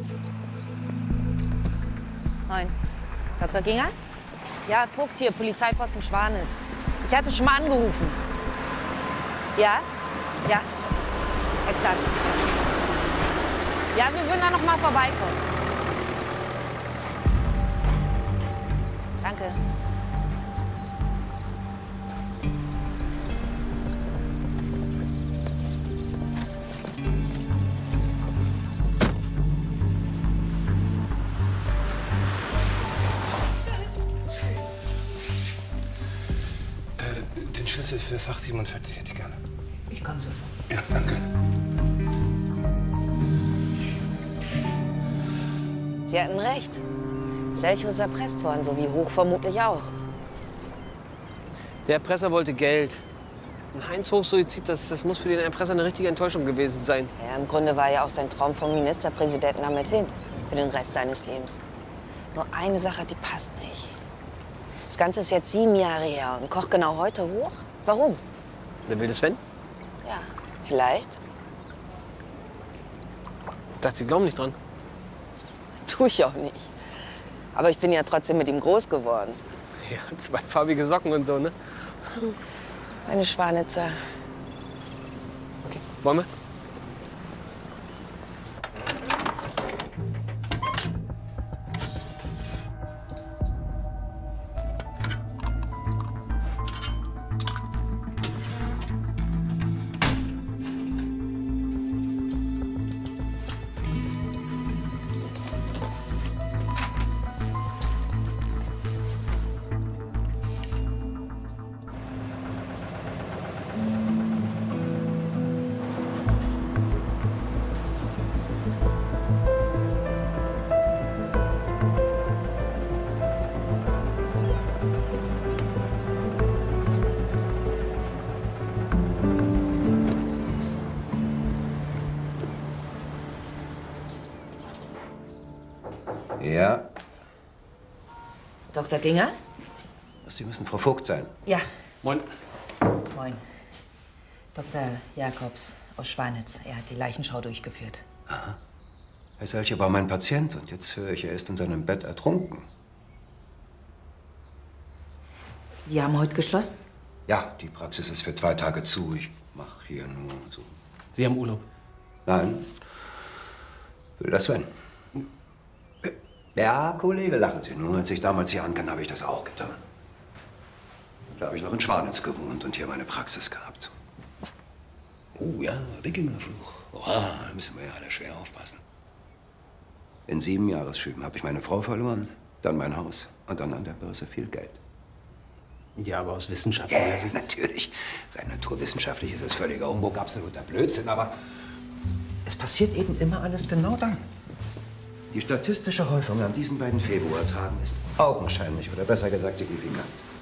Moin. Doktor Ginger? Ja, Vogt hier, Polizeiposten Schwanitz. Ich hatte schon mal angerufen. Ja? Ja. Exakt. Ja, wir würden da noch mal vorbeikommen. Danke. für, für Fach siebenundvierzig hätte ich gerne. Ich komme sofort. Ja, danke. Sie hatten recht. Selchow ist erpresst worden, so wie Hoch vermutlich auch. Der Erpresser wollte Geld. Ein Heinz-Hoch-Suizid, das, das muss für den Erpresser eine richtige Enttäuschung gewesen sein. Ja, im Grunde war ja auch sein Traum vom Ministerpräsidenten damit hin. Für den Rest seines Lebens. Nur eine Sache, die passt nicht. Das Ganze ist jetzt sieben Jahre her und kocht genau heute hoch. Warum? Der wilde Sven? Ja, vielleicht. Ich dachte, Sie glauben nicht dran. Tue ich auch nicht. Aber ich bin ja trotzdem mit ihm groß geworden. Ja, zweifarbige Socken und so, ne? Meine Schwanitzer. Okay, wollen wir? Ja, Doktor Ginger? Sie müssen Frau Vogt sein. Ja. Moin. Moin. Doktor Jakobs aus Schwanitz. Er hat die Leichenschau durchgeführt. Aha. Herr Selchow war mein Patient und jetzt höre ich, er ist in seinem Bett ertrunken. Sie haben heute geschlossen? Ja, die Praxis ist für zwei Tage zu. Ich mache hier nur so. Sie haben Urlaub? Nein. Will das Sven. Ja, Kollege, lachen Sie nur. Als ich damals hier ankam, habe ich das auch getan. Da habe ich noch in Schwanitz gewohnt und hier meine Praxis gehabt. Oh ja, Wikingerfluch. Oh, da müssen wir ja alle schwer aufpassen. In sieben Jahresschüben habe ich meine Frau verloren, dann mein Haus und dann an der Börse viel Geld. Ja, aber aus wissenschaftlicher Ja, Sicht. natürlich. Rein naturwissenschaftlich ist es völliger Humbug, absoluter Blödsinn, aber es passiert eben immer alles genau dann. Die statistische Häufung an diesen beiden Februartagen ist augenscheinlich, oder besser gesagt signifikant.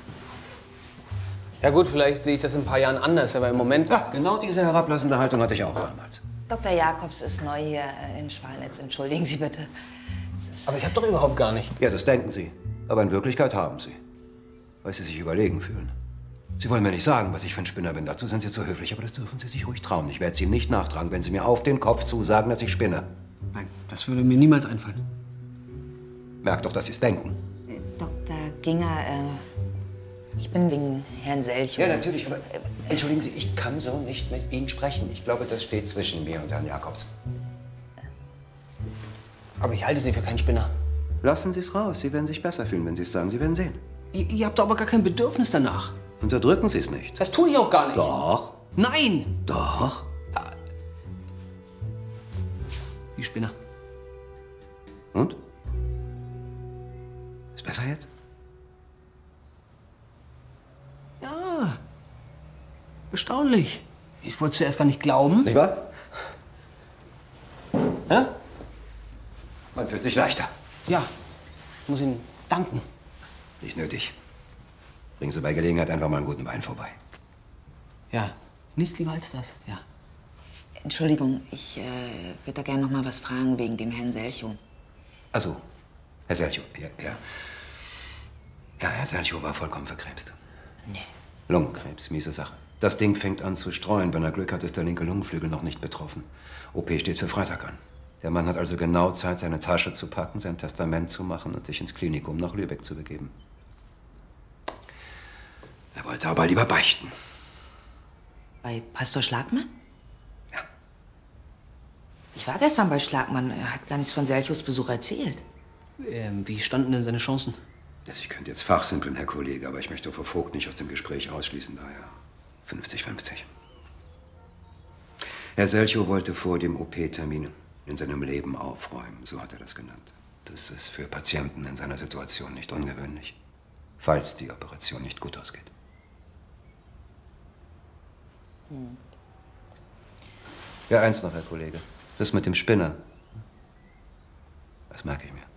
Ja gut, vielleicht sehe ich das in ein paar Jahren anders, aber im Moment... Ja, genau diese herablassende Haltung hatte ich auch damals. Doktor Jakobs ist neu hier in Schwanitz. Entschuldigen Sie bitte. Aber ich habe doch überhaupt gar nicht. Ja, das denken Sie. Aber in Wirklichkeit haben Sie. Weil Sie sich überlegen fühlen. Sie wollen mir nicht sagen, was ich für ein Spinner bin. Dazu sind Sie zu höflich, aber das dürfen Sie sich ruhig trauen. Ich werde Sie nicht nachtragen, wenn Sie mir auf den Kopf zusagen, dass ich spinne. Nein, das würde mir niemals einfallen. Merkt doch, dass Sie es denken. Doktor Ginger, äh, ich bin wegen Herrn Selchow. Ja, natürlich, aber äh, entschuldigen Sie, ich kann so nicht mit Ihnen sprechen. Ich glaube, das steht zwischen mir und Herrn Jakobs. Aber ich halte Sie für keinen Spinner. Lassen Sie es raus. Sie werden sich besser fühlen, wenn Sie es sagen. Sie werden sehen. Ihr, ihr habt doch aber gar kein Bedürfnis danach. Unterdrücken Sie es nicht. Das tue ich auch gar nicht. Doch. Nein! Doch. Die Spinner. Und? Ist besser jetzt? Ja. Erstaunlich. Ich wollte zuerst gar nicht glauben. Nicht wahr? Ja? Man fühlt sich leichter. Ja. Ich muss Ihnen danken. Nicht nötig. Bringen Sie bei Gelegenheit einfach mal einen guten Wein vorbei. Ja. Nichts lieber als das. Ja. Entschuldigung, ich äh, würde da gerne noch mal was fragen wegen dem Herrn Selchow. Also, Herr Selchow, ja, ja. Ja, Herr Selchow war vollkommen verkrebst. Nee. Lungenkrebs, miese Sache. Das Ding fängt an zu streuen. Wenn er Glück hat, ist der linke Lungenflügel noch nicht betroffen. O P steht für Freitag an. Der Mann hat also genau Zeit, seine Tasche zu packen, sein Testament zu machen und sich ins Klinikum nach Lübeck zu begeben. Er wollte aber lieber beichten. Bei Pastor Schlagmann? Ja. Ich war gestern bei Schlagmann. Er hat gar nichts von Selchows Besuch erzählt. Ähm, wie standen denn seine Chancen? Das, ich könnte jetzt fachsimpeln, Herr Kollege, aber ich möchte Frau Vogt nicht aus dem Gespräch ausschließen, daher fünfzig fünfzig. Herr Selchow wollte vor dem O P-Termin in seinem Leben aufräumen, so hat er das genannt. Das ist für Patienten in seiner Situation nicht ungewöhnlich, falls die Operation nicht gut ausgeht. Hm. Ja, eins noch, Herr Kollege. Das mit dem Spinner. Das merke ich mir.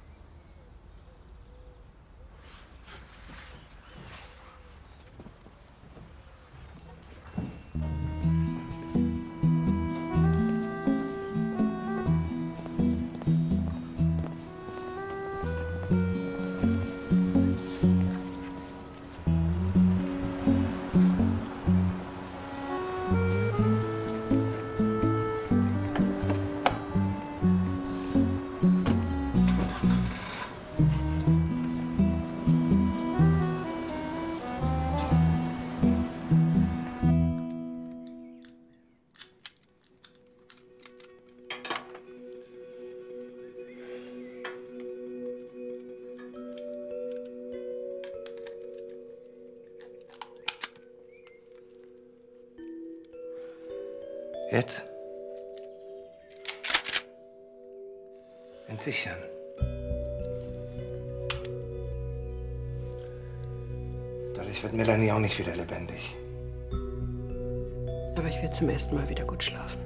Jetzt? Entsichern. Dadurch wird Melanie auch nicht wieder lebendig. Aber ich werde zum ersten Mal wieder gut schlafen.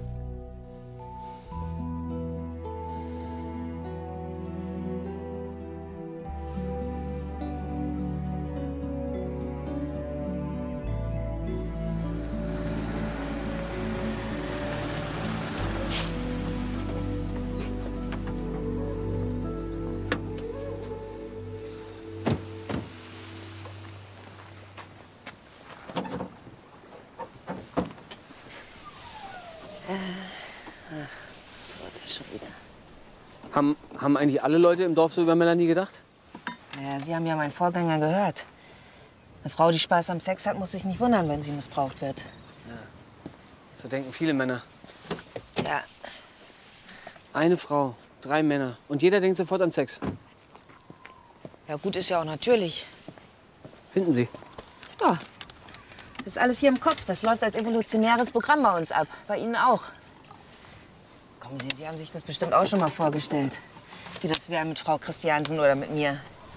So, das schon wieder. Haben, haben eigentlich alle Leute im Dorf so über Melanie gedacht? Naja, Sie haben ja meinen Vorgänger gehört. Eine Frau, die Spaß am Sex hat, muss sich nicht wundern, wenn sie missbraucht wird. Ja. So denken viele Männer. Ja. Eine Frau, drei Männer. Und jeder denkt sofort an Sex. Ja, gut ist ja auch natürlich. Finden Sie? Ja. Das ist alles hier im Kopf. Das läuft als evolutionäres Programm bei uns ab. Bei Ihnen auch. Kommen Sie, Sie haben sich das bestimmt auch schon mal vorgestellt. Wie das wäre mit Frau Christiansen oder mit mir.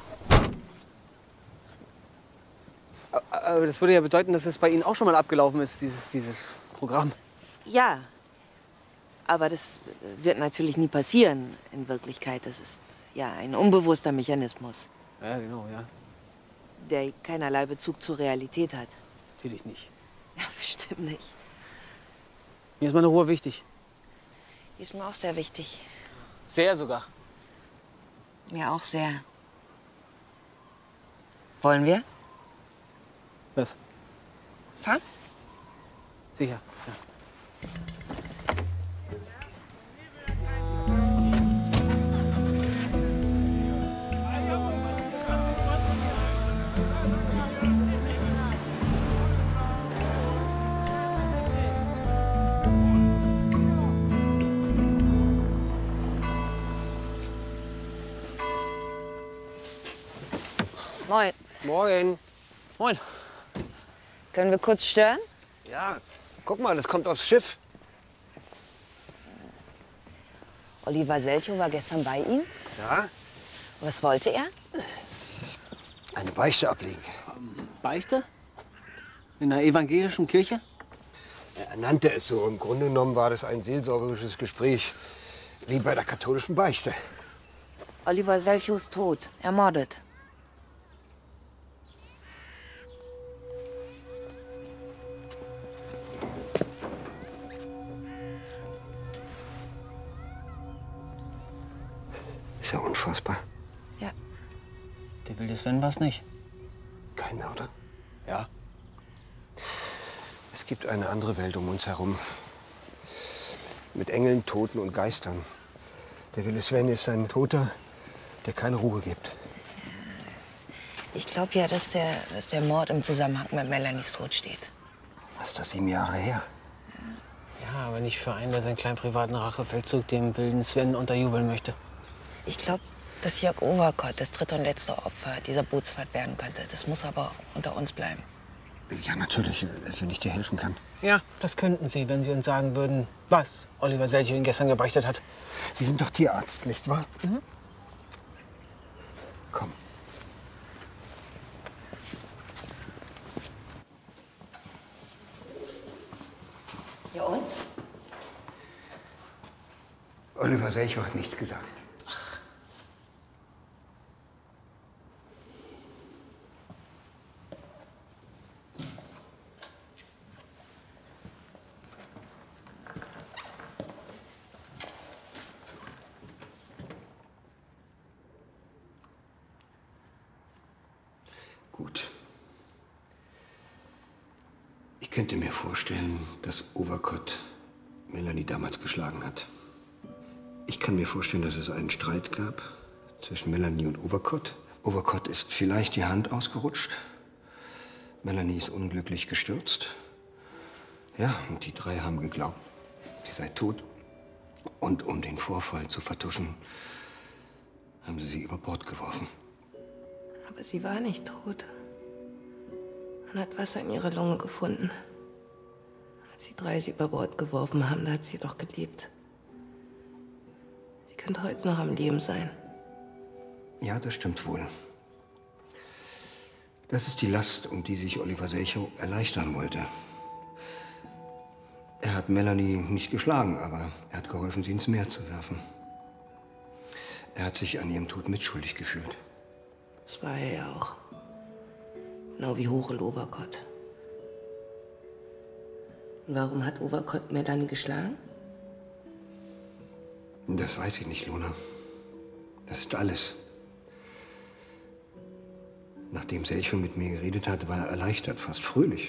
Aber das würde ja bedeuten, dass es bei Ihnen auch schon mal abgelaufen ist, dieses, dieses Programm. Ja. Aber das wird natürlich nie passieren in Wirklichkeit. Das ist ja ein unbewusster Mechanismus, Ja, genau, ja. der keinerlei Bezug zur Realität hat. Natürlich nicht. Ja, bestimmt nicht. Mir ist meine Ruhe wichtig. Die ist mir auch sehr wichtig. Sehr sogar. Mir auch sehr. Wollen wir? Was? Fahren? Sicher, ja. Moin. Moin. Moin. Können wir kurz stören? Ja, guck mal, das kommt aufs Schiff. Oliver Selchow war gestern bei Ihnen. Ja? Was wollte er? Eine Beichte ablegen. Beichte? In einer evangelischen Kirche? Er nannte es so. Im Grunde genommen war das ein seelsorgerisches Gespräch, wie bei der katholischen Beichte. Oliver Selchow ist tot, ermordet. Ist ja unfassbar. Ja. Der wilde Sven war's nicht. Kein Mörder? Ja. Es gibt eine andere Welt um uns herum. Mit Engeln, Toten und Geistern. Der wilde Sven ist ein Toter, der keine Ruhe gibt. Ich glaube ja, dass der, dass der Mord im Zusammenhang mit Melanies Tod steht. Das ist doch sieben Jahre her. Ja, aber nicht für einen, der seinen kleinen privaten Rachefeldzug dem wilden Sven unterjubeln möchte. Ich glaube, dass Jörg Overkott das dritte und letzte Opfer dieser Bootsfahrt werden könnte. Das muss aber unter uns bleiben. Ja, natürlich, wenn ich dir helfen kann. Ja, das könnten Sie, wenn Sie uns sagen würden, was Oliver Selchow Ihnen gestern gebeichtet hat. Sie sind doch Tierarzt, nicht wahr? Mhm. Komm. Oliver Selchow hat nichts gesagt. Ach. Gut. Ich könnte mir vorstellen, dass Overkott Melanie damals geschlagen hat. Ich kann mir vorstellen, dass es einen Streit gab zwischen Melanie und Overkott. Overkott ist vielleicht die Hand ausgerutscht. Melanie ist unglücklich gestürzt. Ja, und die drei haben geglaubt, sie sei tot. Und um den Vorfall zu vertuschen, haben sie sie über Bord geworfen. Aber sie war nicht tot. Man hat Wasser in ihrer Lunge gefunden. Als die drei sie über Bord geworfen haben, da hat sie doch gelebt. Sie könnte heute noch am Leben sein. Ja, das stimmt wohl. Das ist die Last, um die sich Oliver Selchow erleichtern wollte. Er hat Melanie nicht geschlagen, aber er hat geholfen, sie ins Meer zu werfen. Er hat sich an ihrem Tod mitschuldig gefühlt. Das war er ja auch. Genau wie Hoch und Overkott. Und warum hat Overkott Melanie geschlagen? Das weiß ich nicht, Lona. Das ist alles. Nachdem Selchow mit mir geredet hat, war er erleichtert, fast fröhlich.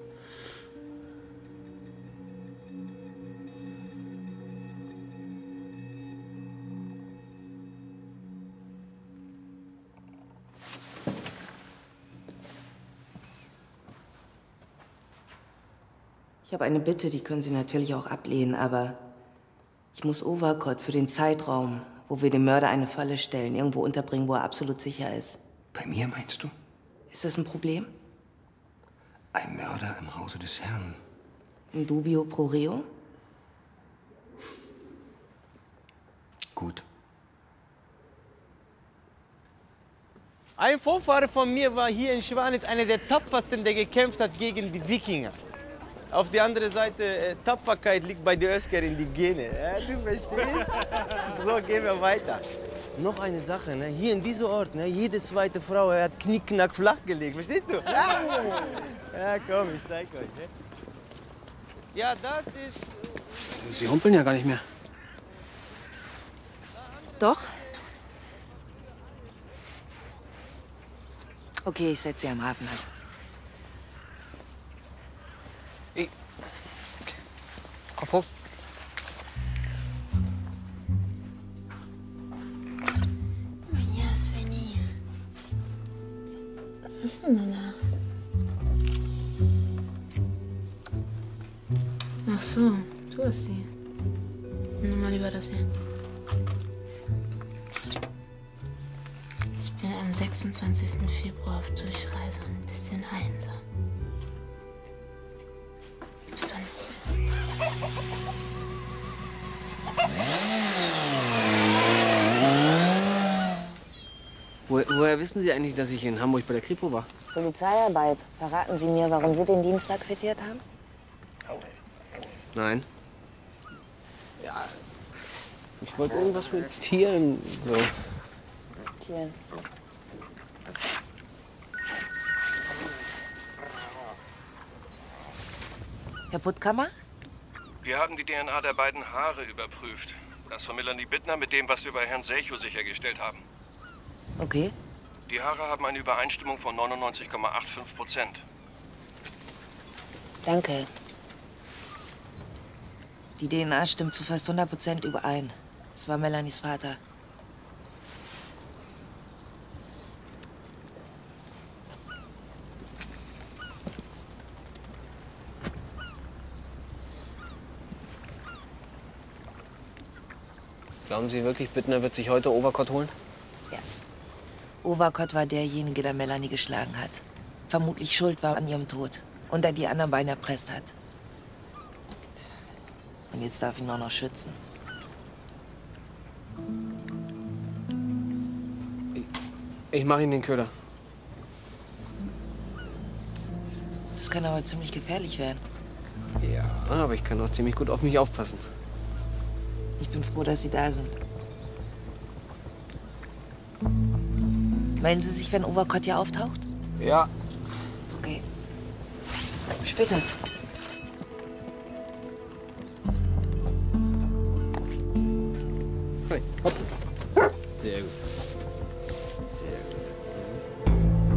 Ich habe eine Bitte, die können Sie natürlich auch ablehnen, aber ich muss Overkott für den Zeitraum, wo wir dem Mörder eine Falle stellen, irgendwo unterbringen, wo er absolut sicher ist. Bei mir, meinst du? Ist das ein Problem? Ein Mörder im Hause des Herrn. In dubio pro reo? Gut. Ein Vorfahre von mir war hier in Schwanitz einer der tapfersten, der gekämpft hat gegen die Wikinger. Auf der anderen Seite, äh, Tapferkeit liegt bei den Özker in die Gene. Ja, du verstehst? So, gehen wir weiter. Noch eine Sache, ne? Hier in diesem Ort, ne? Jede zweite Frau hat knickknack flach gelegt, verstehst du? Ja, ja komm, ich zeig euch. Ne? Ja, das ist... Sie humpeln ja gar nicht mehr. Doch. Okay, ich setze Sie am Hafen an. Kopf hoch. Ja, Svenny. Was ist denn da? Ach so, du hast die. Nimm mal lieber das hier. Ich bin am sechsundzwanzigsten Februar auf Durchreise und ein bisschen einsam. Gibt's doch nicht. Wo, woher wissen Sie eigentlich, dass ich in Hamburg bei der Kripo war? Polizeiarbeit. Verraten Sie mir, warum Sie den Dienstag quittiert haben? Nein. Ja, ich wollte irgendwas mit Tieren, so. Tieren. Herr Puttkammer? Wir haben die D N A der beiden Haare überprüft. Das von Melanie Bittner mit dem, was wir bei Herrn Selchow sichergestellt haben. Okay. Die Haare haben eine Übereinstimmung von neunundneunzig Komma fünfundachtzig Prozent. Danke. Die D N A stimmt zu fast hundert Prozent überein. Es war Melanies Vater. Glauben Sie wirklich, Bittner wird sich heute Overkott holen? Ja. Overkott war derjenige, der Melanie geschlagen hat. Vermutlich schuld war an ihrem Tod. Und der die anderen beiden erpresst hat. Und jetzt darf ich ihn auch noch schützen. Ich, ich mache Ihnen den Köder. Das kann aber ziemlich gefährlich werden. Ja, aber ich kann auch ziemlich gut auf mich aufpassen. Ich bin froh, dass Sie da sind. Melden Sie sich, wenn Overkott hier auftaucht? Ja. Okay. Später. Hey, hopp. Sehr gut. Sehr gut.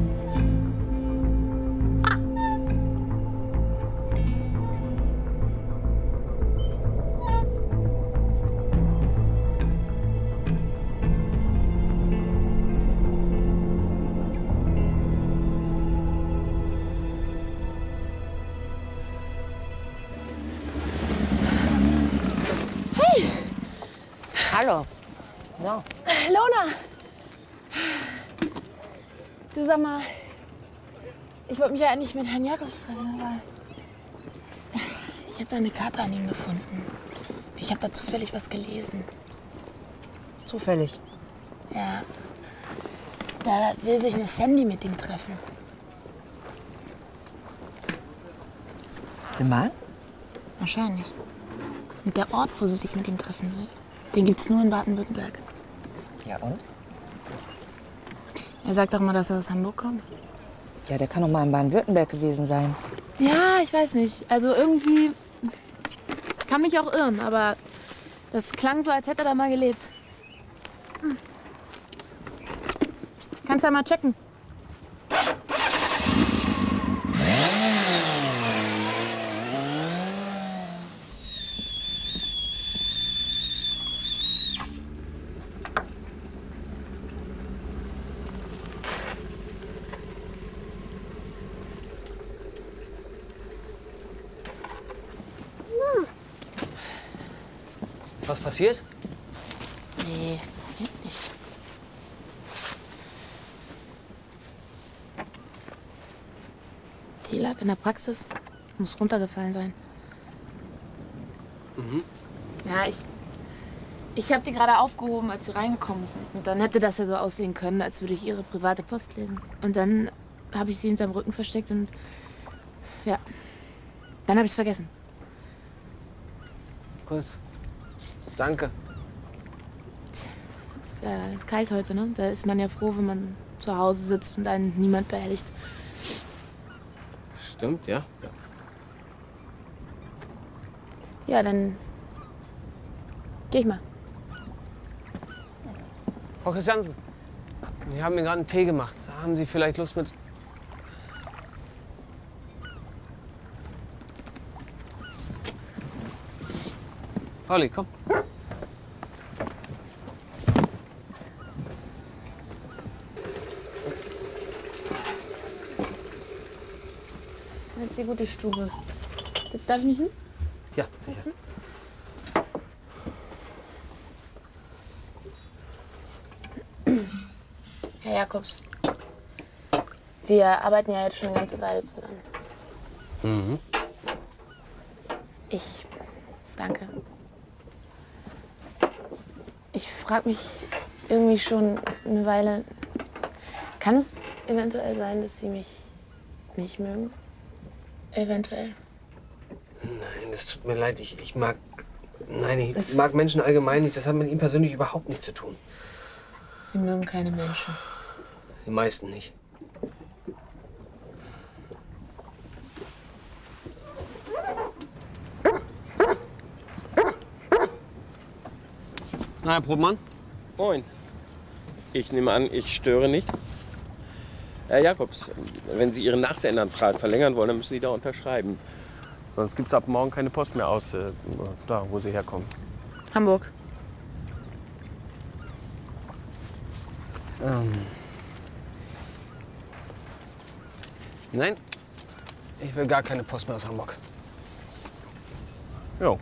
Hey! Hallo. Ja. Lona! Du, sag mal, ich wollte mich ja eigentlich mit Herrn Jakobs treffen, aber ich habe da eine Karte an ihm gefunden. Ich habe da zufällig was gelesen. Zufällig? Ja. Da will sich eine Sandy mit ihm treffen. Der Mann? Wahrscheinlich. Und der Ort, wo sie sich mit ihm treffen will, den gibt's nur in Baden-Württemberg. Ja, und? Er sagt doch immer, dass er aus Hamburg kommt. Ja, der kann doch mal in Baden-Württemberg gewesen sein. Ja, ich weiß nicht. Also irgendwie kann mich auch irren, aber das klang so, als hätte er da mal gelebt. Hm. Kannst ja mal checken. Ist was passiert? Nee, geht nicht. Die lag in der Praxis. Muss runtergefallen sein. Mhm. Ja, ich. Ich habe die gerade aufgehoben, als sie reingekommen sind. Und dann hätte das ja so aussehen können, als würde ich ihre private Post lesen. Und dann habe ich sie hinterm Rücken versteckt und. Ja. Dann habe ich es vergessen. Gut. Danke. Es ist äh, kalt heute, ne? Da ist man ja froh, wenn man zu Hause sitzt und einen niemand behelligt. Stimmt, ja. ja. Ja, dann geh ich mal. Frau Christiansen, wir haben mir gerade einen Tee gemacht. Haben Sie vielleicht Lust mit... Pauli, komm. Das ist die gute Stube. Darf ich mich hin? Ja, sicher. Herr Jakobs, wir arbeiten ja jetzt schon eine ganze Weile zusammen. Mhm. Ich danke. Ich frage mich irgendwie schon eine Weile, kann es eventuell sein, dass Sie mich nicht mögen? Eventuell. Nein, das tut mir leid. Ich, ich mag... Nein, ich Das- mag Menschen allgemein nicht. Das hat mit Ihnen persönlich überhaupt nichts zu tun. Sie mögen keine Menschen. Die meisten nicht. Na, Herr Probmann? Moin. Ich nehme an, ich störe nicht. Herr Jakobs, wenn Sie Ihren Nachsenderantrag verlängern wollen, dann müssen Sie da unterschreiben. Sonst gibt es ab morgen keine Post mehr aus, äh, da, wo Sie herkommen. Hamburg. Ähm. Nein, ich will gar keine Post mehr aus Hamburg. Jo.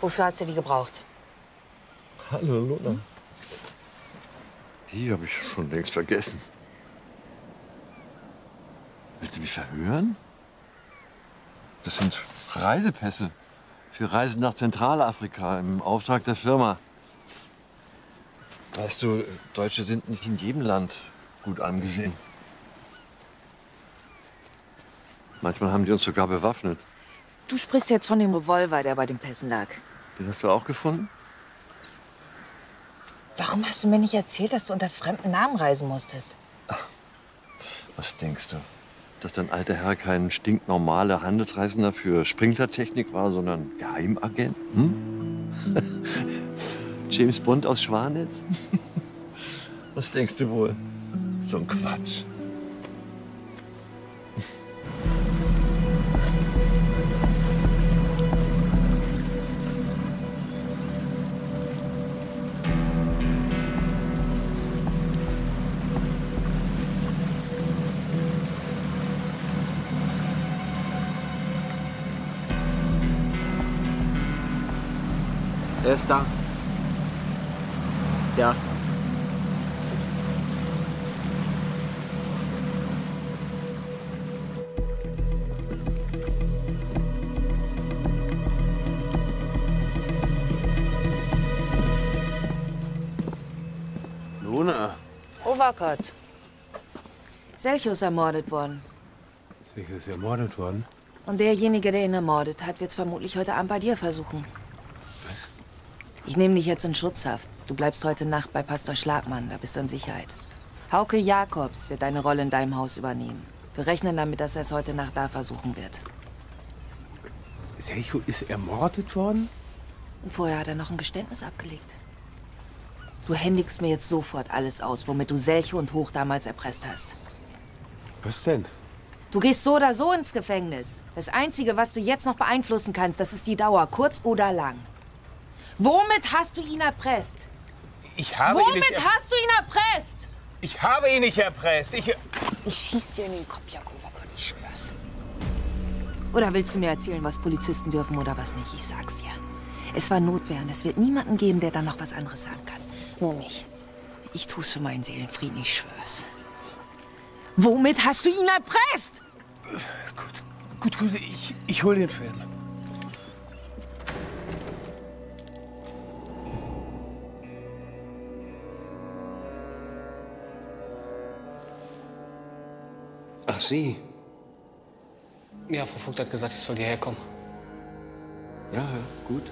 Wofür hast du die gebraucht? Hallo, Lola. Die habe ich schon längst vergessen. Willst du mich verhören? Das sind Reisepässe für Reisen nach Zentralafrika im Auftrag der Firma. Weißt du, Deutsche sind nicht in jedem Land gut angesehen. Manchmal haben die uns sogar bewaffnet. Du sprichst jetzt von dem Revolver, der bei den Pässen lag. Den hast du auch gefunden? Warum hast du mir nicht erzählt, dass du unter fremden Namen reisen musstest? Was denkst du? Dass dein alter Herr kein stinknormaler Handelsreisender für Sprinklertechnik war, sondern Geheimagent? Hm? James Bond aus Schwanitz? Was denkst du wohl? So ein Quatsch. Er ist da. Ja. Lona. Overkott. Selcho ist ermordet worden. Selcho ist ermordet worden? Und derjenige, der ihn ermordet hat, wird es vermutlich heute Abend bei dir versuchen. Was? Ich nehme dich jetzt in Schutzhaft. Du bleibst heute Nacht bei Pastor Schlagmann, da bist du in Sicherheit. Hauke Jakobs wird deine Rolle in deinem Haus übernehmen. Wir rechnen damit, dass er es heute Nacht da versuchen wird. Selcho ist ermordet worden? Und vorher hat er noch ein Geständnis abgelegt. Du händigst mir jetzt sofort alles aus, womit du Selcho und Hoch damals erpresst hast. Was denn? Du gehst so oder so ins Gefängnis. Das Einzige, was du jetzt noch beeinflussen kannst, das ist die Dauer, kurz oder lang. Womit hast du ihn erpresst? Ich habe Womit ihn nicht er hast du ihn erpresst? Ich habe ihn nicht erpresst. Ich... Ich schieß dir in den Kopf, Jakob, ich schwör's. Oder willst du mir erzählen, was Polizisten dürfen oder was nicht? Ich sag's dir. Es war Notwehr und es wird niemanden geben, der dann noch was anderes sagen kann. Nur mich. Ich tu's für meinen Seelenfrieden, ich schwör's. Womit hast du ihn erpresst? Gut, gut, gut. Ich, ich hol den Film. Ach, Sie? Ja, Frau Vogt hat gesagt, ich soll hierher kommen. Ja, ja, gut.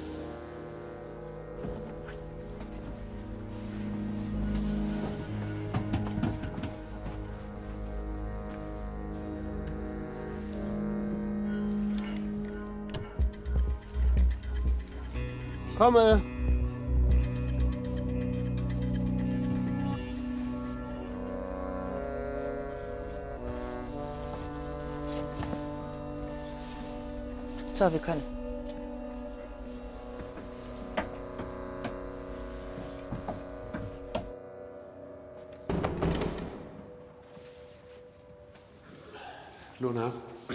Komme. So, wir können. Lona,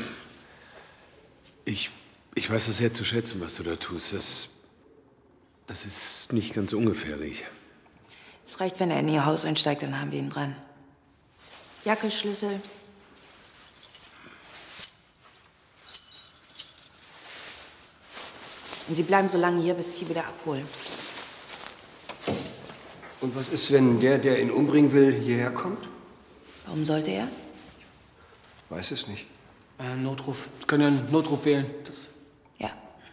ich, ich weiß das sehr zu schätzen, was du da tust. Das, das ist nicht ganz ungefährlich. Es reicht, wenn er in ihr Haus einsteigt, dann haben wir ihn dran. Jacke, Schlüssel. Und Sie bleiben so lange hier, bis ich Sie wieder abholen. Und was ist, wenn der, der ihn umbringen will, hierher kommt? Warum sollte er? Weiß es nicht. Äh, Notruf. Sie können ja einen Notruf wählen. Das ja.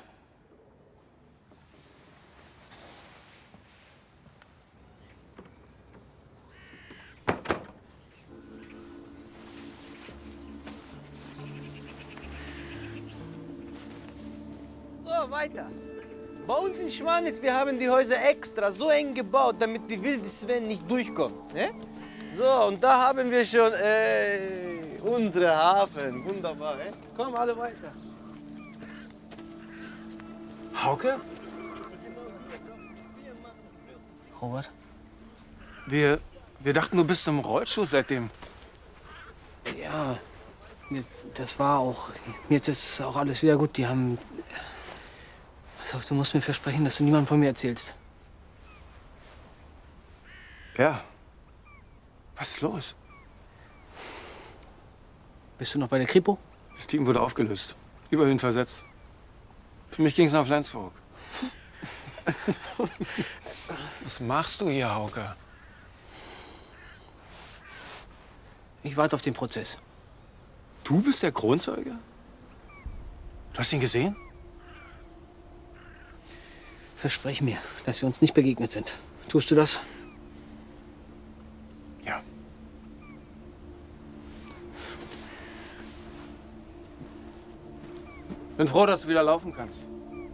So, weiter. Bei uns in Schwanitz, wir haben die Häuser extra so eng gebaut, damit die wilde Sven nicht durchkommt. Ne? So, und da haben wir schon äh, unsere Hafen. Wunderbar, eh? Komm, alle weiter. Hauke? Robert? Wir, wir dachten, du bist im Rollstuhl seitdem. Ja, das war auch. Jetzt ist auch alles wieder gut. Die haben. Pass auf, du musst mir versprechen, dass du niemandem von mir erzählst. Ja. Was ist los? Bist du noch bei der Kripo? Das Team wurde aufgelöst. Überhin versetzt. Für mich ging es nach Flensburg. Was machst du hier, Hauke? Ich warte auf den Prozess. Du bist der Kronzeuge? Du hast ihn gesehen? Versprech mir, dass wir uns nicht begegnet sind. Tust du das? Ja. Bin froh, dass du wieder laufen kannst.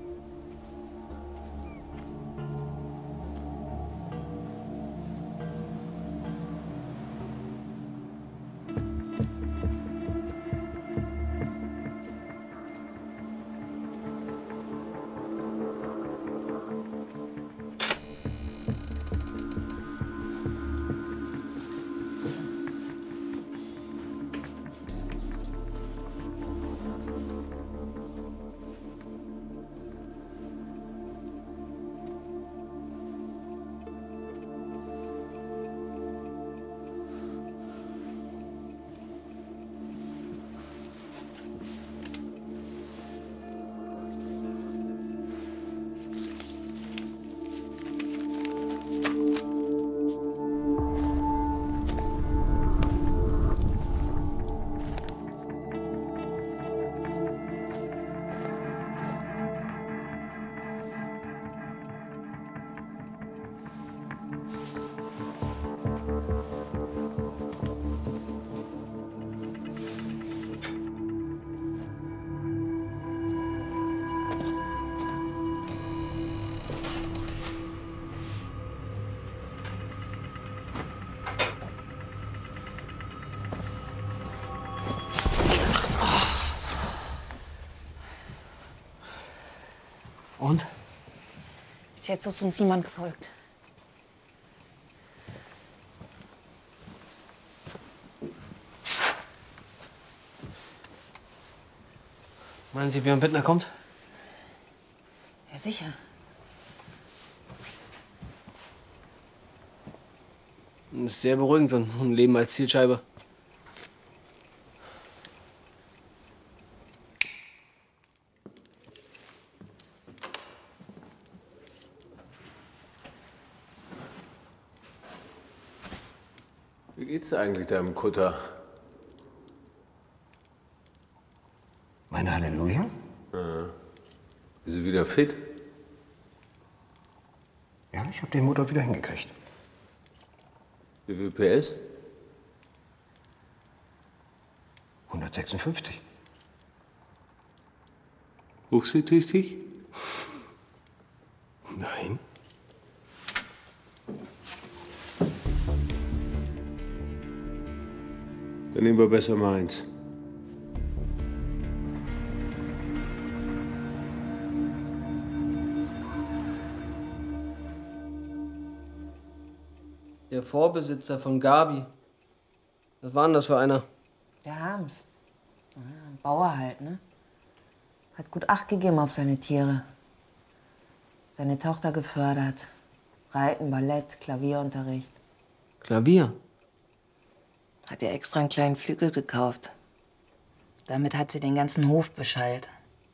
Und? Bis jetzt ist uns niemand gefolgt. Meinen Sie, Björn Bittner kommt? Ja, sicher. Das ist sehr beruhigend, so ein Leben als Zielscheibe. Wie geht's dir eigentlich deinem Kutter? Meine Halleluja? Ja. Ist sie wieder fit? Ja, ich habe den Motor wieder hingekriegt. Wie viel P S? hundertsechsundfünfzig. Hochseetüchtig? Nein. Dann nehmen wir besser meins. Der Vorbesitzer von Gabi. Was war denn das für einer? Der Harms. Ja, ein Bauer halt, ne? Hat gut Acht gegeben auf seine Tiere. Seine Tochter gefördert. Reiten, Ballett, Klavierunterricht. Klavier? Hat ihr extra einen kleinen Flügel gekauft. Damit hat sie den ganzen Hof beschallt.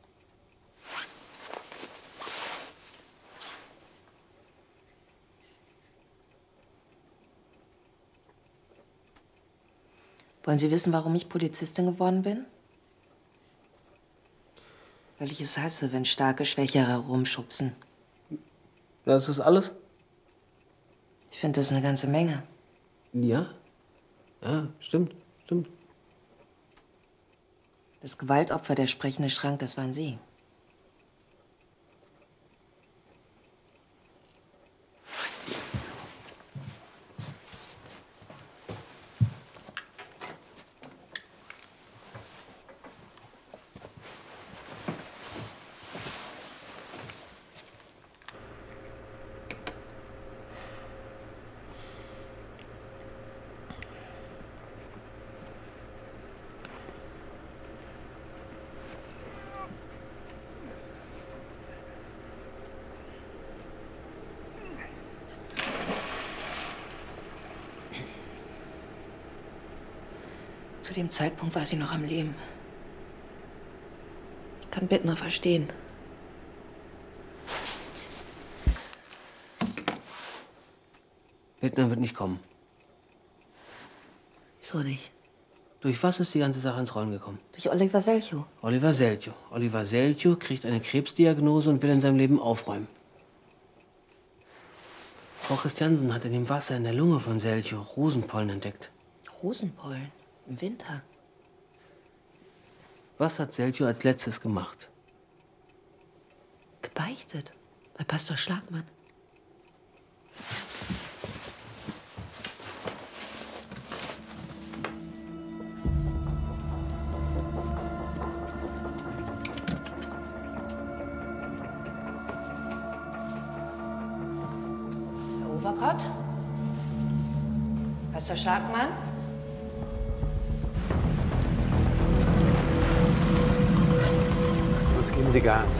Wollen Sie wissen, warum ich Polizistin geworden bin? Weil ich es hasse, wenn starke Schwächere rumschubsen. Das ist alles? Ich finde das eine ganze Menge. Ja? Ja, stimmt, stimmt. Das Gewaltopfer, der sprechende Schrank, das waren Sie. Zu dem Zeitpunkt war sie noch am Leben. Ich kann Bittner verstehen. Bittner wird nicht kommen. Wieso nicht? Durch was ist die ganze Sache ins Rollen gekommen? Durch Oliver Selchow. Oliver Selchow. Oliver Selchow kriegt eine Krebsdiagnose und will in seinem Leben aufräumen. Frau Christiansen hat in dem Wasser in der Lunge von Selchow Rosenpollen entdeckt. Rosenpollen? Im Winter? Was hat Selchow als letztes gemacht? Gebeichtet. Bei Pastor Schlagmann. Herr Overkott? Pastor Schlagmann? Los, geben Sie Gas.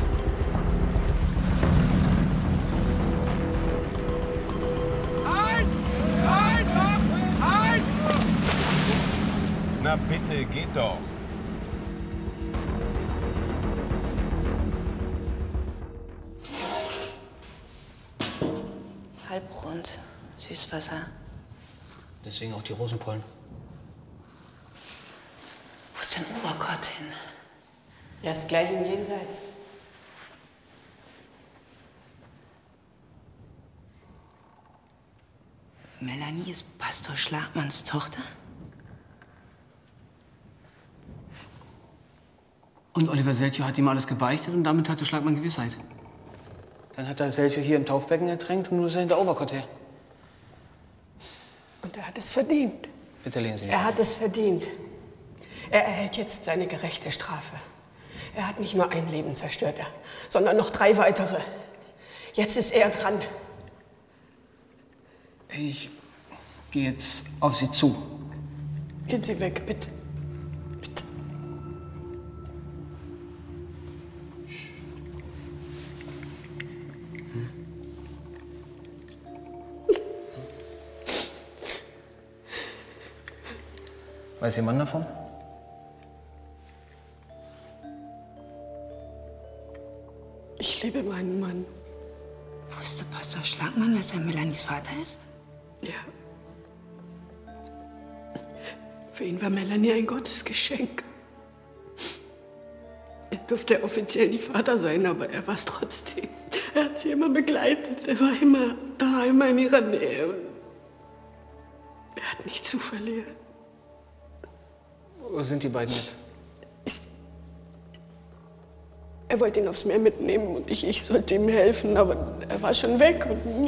Halt! Halt! Halt! Na bitte, geht doch. Halbrund. Süßwasser. Deswegen auch die Rosenpollen. Wo ist denn Overkott hin? Er ist gleich im Jenseits. Melanie ist Pastor Schlagmanns Tochter? Und Oliver Selchow hat ihm alles gebeichtet und damit hatte Schlagmann Gewissheit. Dann hat er Selchow hier im Taufbecken ertränkt und nun ist er hinter Overkott her. Und er hat es verdient. Bitte lehnen Sie. Er hat es verdient. Er erhält jetzt seine gerechte Strafe. Er hat nicht nur ein Leben zerstört, sondern noch drei weitere. Jetzt ist er dran. Ich gehe jetzt auf Sie zu. Gehen Sie weg, bitte. Bitte. Hm. Weiß Ihr Mann davon? Ich liebe meinen Mann. Wusste Pastor Schlagmann, dass er Melanies Vater ist? Ja. Für ihn war Melanie ein Gottesgeschenk. Er durfte offiziell nicht Vater sein, aber er war es trotzdem. Er hat sie immer begleitet. Er war immer da, immer in ihrer Nähe. Und er hat nichts zu verlieren. Wo sind die beiden jetzt? Ich, er wollte ihn aufs Meer mitnehmen und ich, ich sollte ihm helfen, aber er war schon weg. Und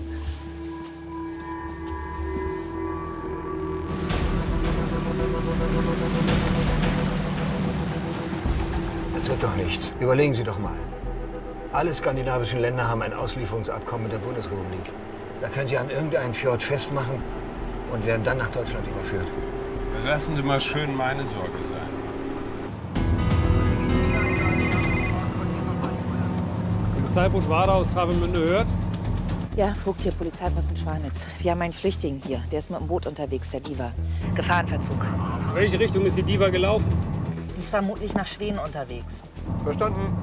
Das wird doch nichts. Überlegen Sie doch mal. Alle skandinavischen Länder haben ein Auslieferungsabkommen mit der Bundesrepublik. Da können Sie an irgendeinem Fjord festmachen und werden dann nach Deutschland überführt. Lassen Sie mal schön meine Sorge sein. Polizeiboot Wader aus Travemünde hört? Ja, Vogt hier, Polizeiposten Schwanitz. Wir haben einen Flüchtling hier. Der ist mit dem Boot unterwegs, der Diva. Gefahrenverzug. In welche Richtung ist die Diva gelaufen? Die ist vermutlich nach Schweden unterwegs. Verstanden.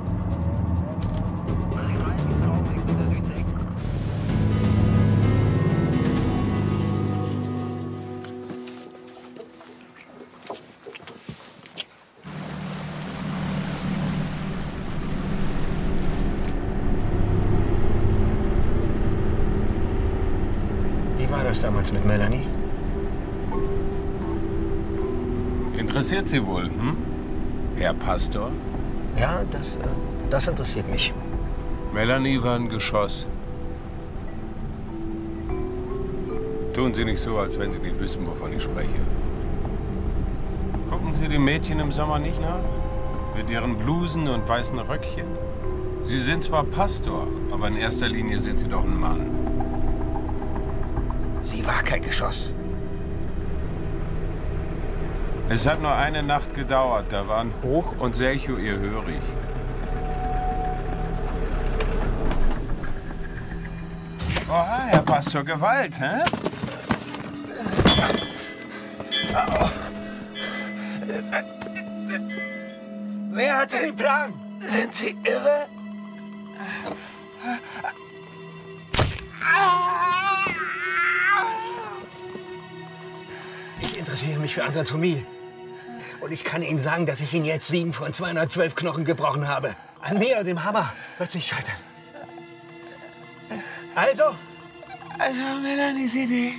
Wie war das damals mit Melanie? Interessiert Sie wohl, hm? Herr Pastor? Ja, das, äh, das interessiert mich. Melanie war ein Geschoss. Tun Sie nicht so, als wenn Sie nicht wissen, wovon ich spreche. Gucken Sie den Mädchen im Sommer nicht nach? Mit ihren Blusen und weißen Röckchen? Sie sind zwar Pastor, aber in erster Linie sind Sie doch ein Mann. Sie war kein Geschoss. Es hat nur eine Nacht gedauert. Da waren Hoch und Selchow ihr hörig. Oha, Herr Pastor, Gewalt, hä? Wer hat den Plan? Sind Sie irre? Ich interessiere mich für Anatomie. Und ich kann Ihnen sagen, dass ich Ihnen jetzt sieben von zweihundertzwölf Knochen gebrochen habe. An mir, dem Hammer, wird sich scheitern. Also? Also, Melanies Idee.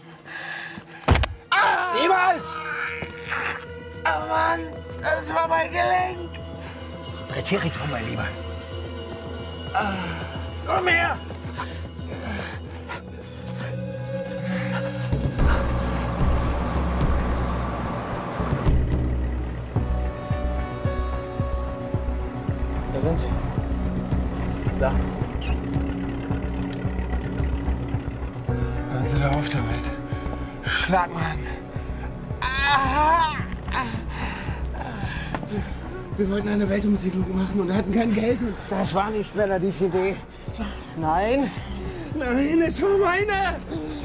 Ah! Niemals! Oh Mann, das war mein Gelenk. Präteritum, mein Lieber. Ah. Noch mehr! Da sind sie. Da. Hören Sie da auf damit. Schlag mal an. Ah! Wir, wir wollten eine Weltumsegelung machen und hatten kein Geld. Und das war nicht Melanies Idee. Nein. Nein, es war meine.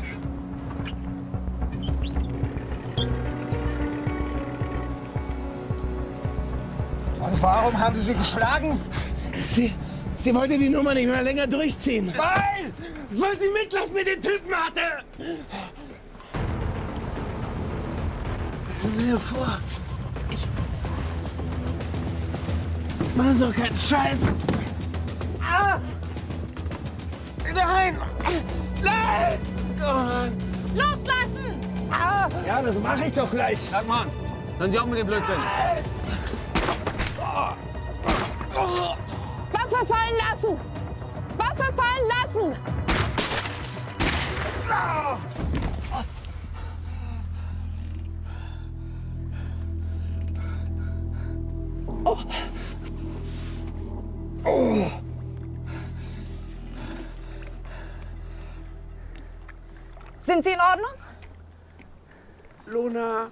Und warum haben Sie sie geschlagen? Sie, sie wollte die Nummer nicht mehr länger durchziehen. Weil! Weil sie Mitleid mit den Typen hatte. Stell mir vor, ich... Mach doch keinen Scheiß. Ah! Nein! Nein! Oh. Loslassen! Ah! Ja, das mache ich doch gleich. Sag mal, hören Sie auf mit dem Blödsinn. Waffe fallen lassen! Waffe fallen lassen! Oh. Oh. Sind Sie in Ordnung? Luna.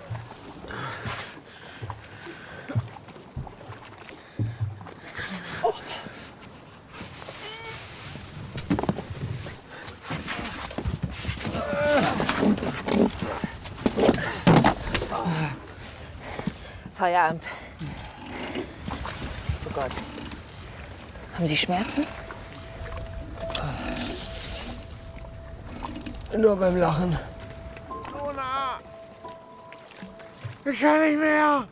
Oh. Feierabend. Oh Gott. Haben Sie Schmerzen? Nur beim Lachen. Luna! Ich kann nicht mehr!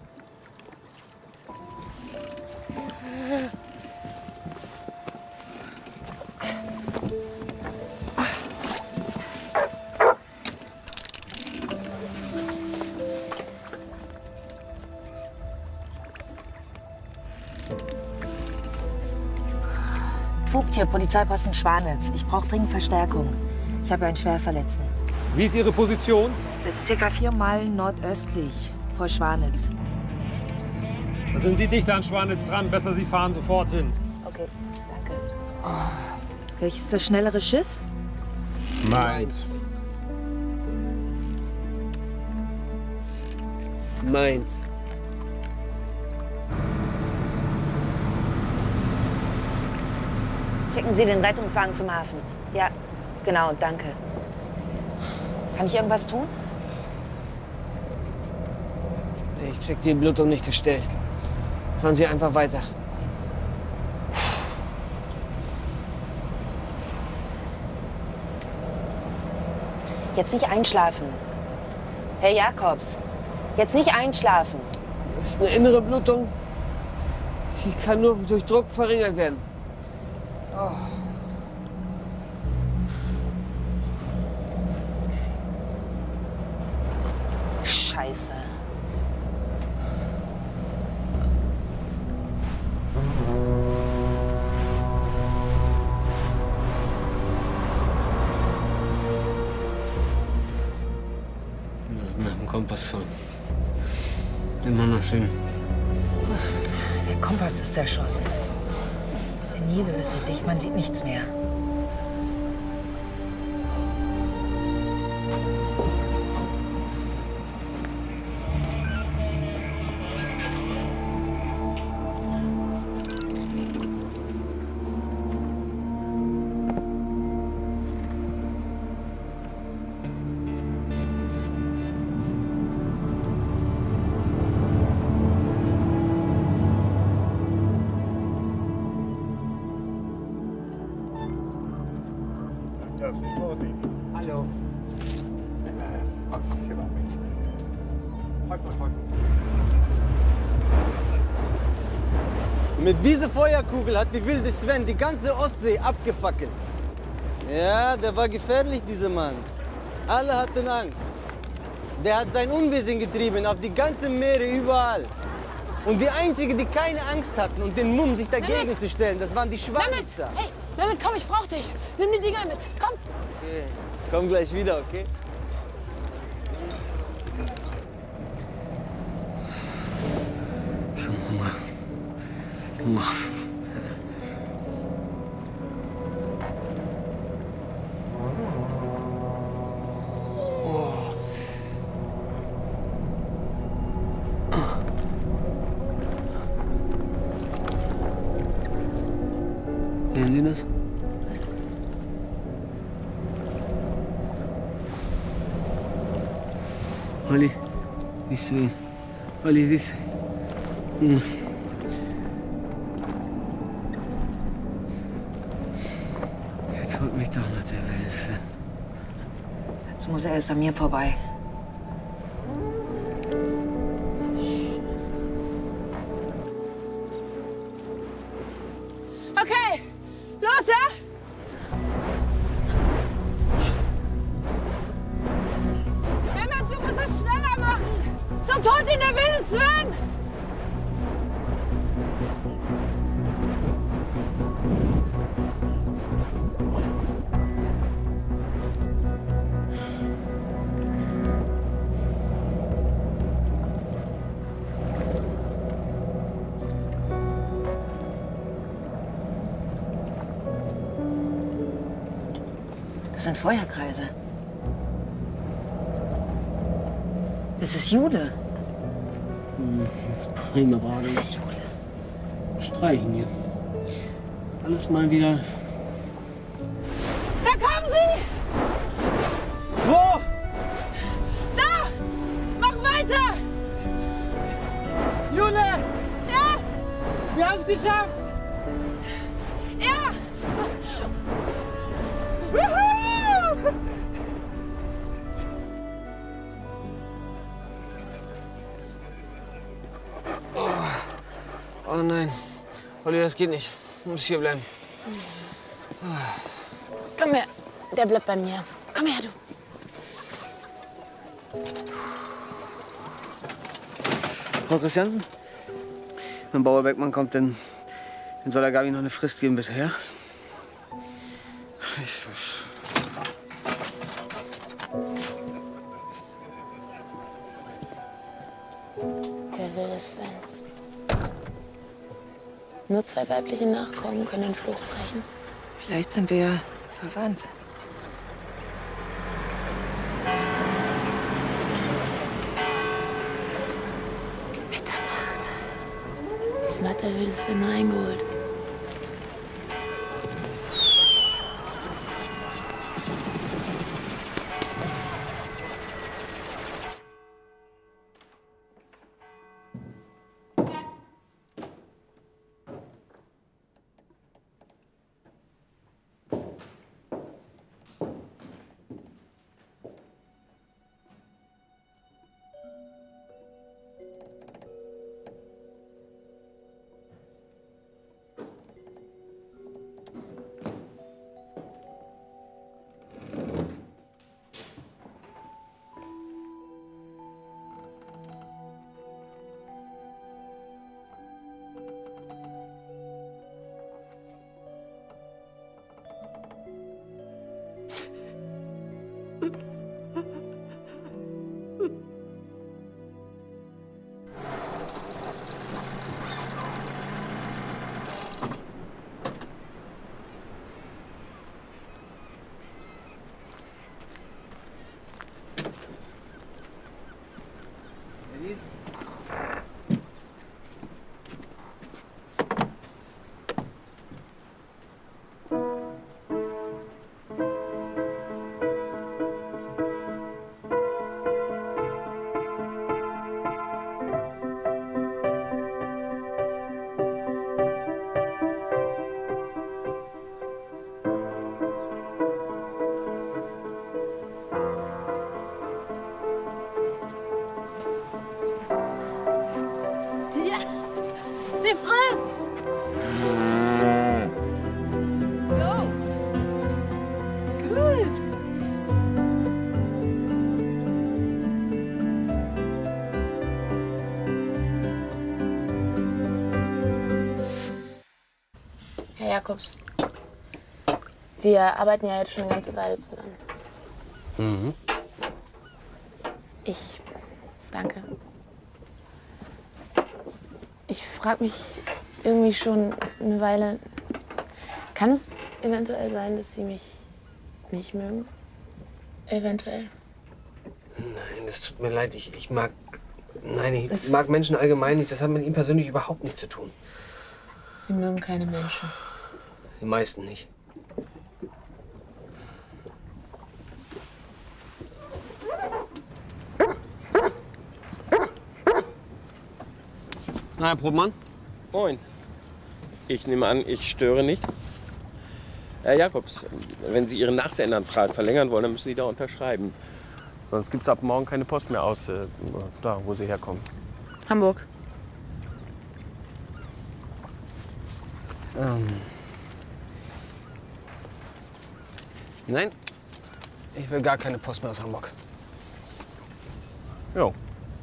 Vogt hier, Polizeiposten Schwanitz. Ich brauche dringend Verstärkung. Ich habe einen Schwerverletzten. Wie ist Ihre Position? Das ist circa vier Meilen nordöstlich vor Schwanitz. Da sind Sie dichter an Schwanitz dran. Besser, Sie fahren sofort hin. Okay, danke. Welches ist das schnellere Schiff? Meins. Meins. Schicken Sie den Rettungswagen zum Hafen. Ja, genau, danke. Kann ich irgendwas tun? Nee, ich krieg die Blutung nicht gestellt. Fahren Sie einfach weiter. Jetzt nicht einschlafen. Herr Jakobs, jetzt nicht einschlafen. Das ist eine innere Blutung. Die kann nur durch Druck verringert werden. Oh. Scheiße. Wir müssen nach dem Kompass fahren. Immer nach Süden. Der Kompass ist zerschossen. Der Nebel ist so dicht, man sieht nichts mehr. Hallo. Mit dieser Feuerkugel hat die wilde Sven die ganze Ostsee abgefackelt. Ja, der war gefährlich, dieser Mann. Alle hatten Angst. Der hat sein Unwesen getrieben auf die ganzen Meere, überall. Und die Einzigen, die keine Angst hatten und den Mumm, sich dagegen Mehmet. zu stellen, das waren die Schwanitzer. Hey, Mehmet, komm, ich brauch dich. Nimm die Dinger mit. Komm. Okay. Komm gleich wieder, okay? Ich hab Hunger. Hunger. Sehen Sie das? Olli, siehst du ihn? Olli, siehst du ihn? Hm. Jetzt holt mich doch noch der wilde Sven. Jetzt muss er erst an mir vorbei. Okay, los, ja? Mehmet, du musst es schneller machen. Sonst holt ihn der wilde Sven. Das sind Feuerkreise. Das ist Jule. Hm, das ist prima gerade. Das ist Jule. Streichen hier. Alles mal wieder. Da kommen sie! Wo? Da! Mach weiter! Jule! Ja! Wir haben es geschafft! Ja! Wuhu! Oh nein. Olli, das geht nicht. Ich muss hier bleiben. Komm her. Der bleibt bei mir. Komm her, du. Frau Christiansen? Wenn Bauer Beckmann kommt, dann, dann soll er Gabi noch eine Frist geben, bitte, ja? Ich, Der wilde Sven. Nur zwei weibliche Nachkommen können den Fluch brechen. Vielleicht sind wir ja verwandt. Mitternacht. Diesmal hat der wilde Sven nur eingeholt. Jakobs, wir arbeiten ja jetzt schon eine ganze Weile zusammen. Mhm. Ich danke. Ich frage mich irgendwie schon eine Weile, kann es eventuell sein, dass Sie mich nicht mögen? Eventuell. Nein, es tut mir leid. Ich, ich mag. Nein, ich Das- mag Menschen allgemein nicht. Das hat mit ihm persönlich überhaupt nichts zu tun. Sie mögen keine Menschen. Die meisten nicht. Na, Herr Probmann? Moin. Ich nehme an, ich störe nicht. Herr Jakobs, wenn Sie Ihren Nachsendeantrag verlängern wollen, dann müssen Sie da unterschreiben. Sonst gibt es ab morgen keine Post mehr aus, äh, da, wo Sie herkommen. Hamburg. Ähm. Nein, ich will gar keine Post mehr aus Hamburg. Jo.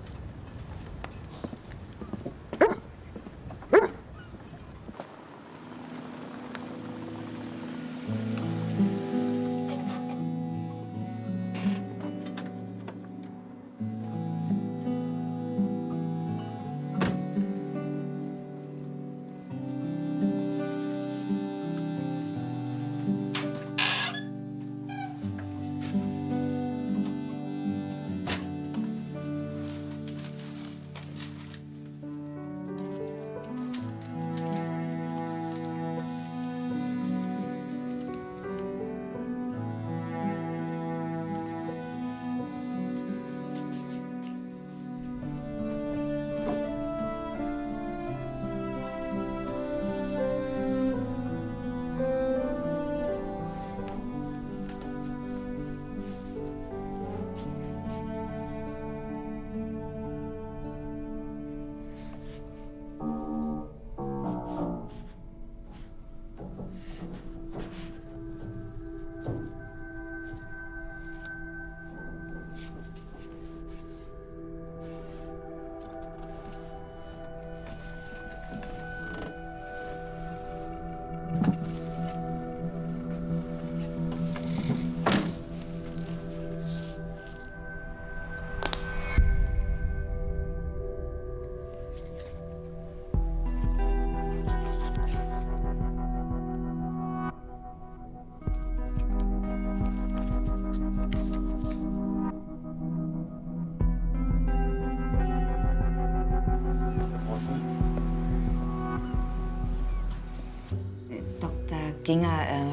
Ginger, äh,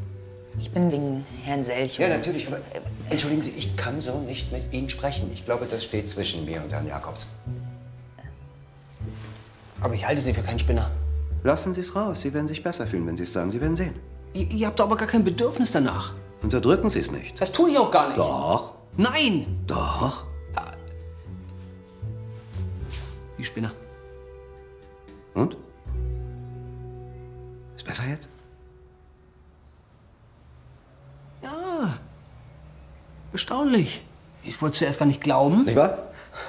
ich bin wegen Herrn Selchow. Ja, natürlich, aber äh, entschuldigen Sie, ich kann so nicht mit Ihnen sprechen. Ich glaube, das steht zwischen mir und Herrn Jakobs. Aber ich halte Sie für keinen Spinner. Lassen Sie es raus. Sie werden sich besser fühlen, wenn Sie es sagen. Sie werden sehen. Ihr, ihr habt doch aber gar kein Bedürfnis danach. Unterdrücken Sie es nicht. Das tue ich auch gar nicht. Doch. Nein! Doch. Die Spinner. Und? Ist besser jetzt? Ja. Erstaunlich. Ich wollte zuerst gar nicht glauben. Nicht wahr?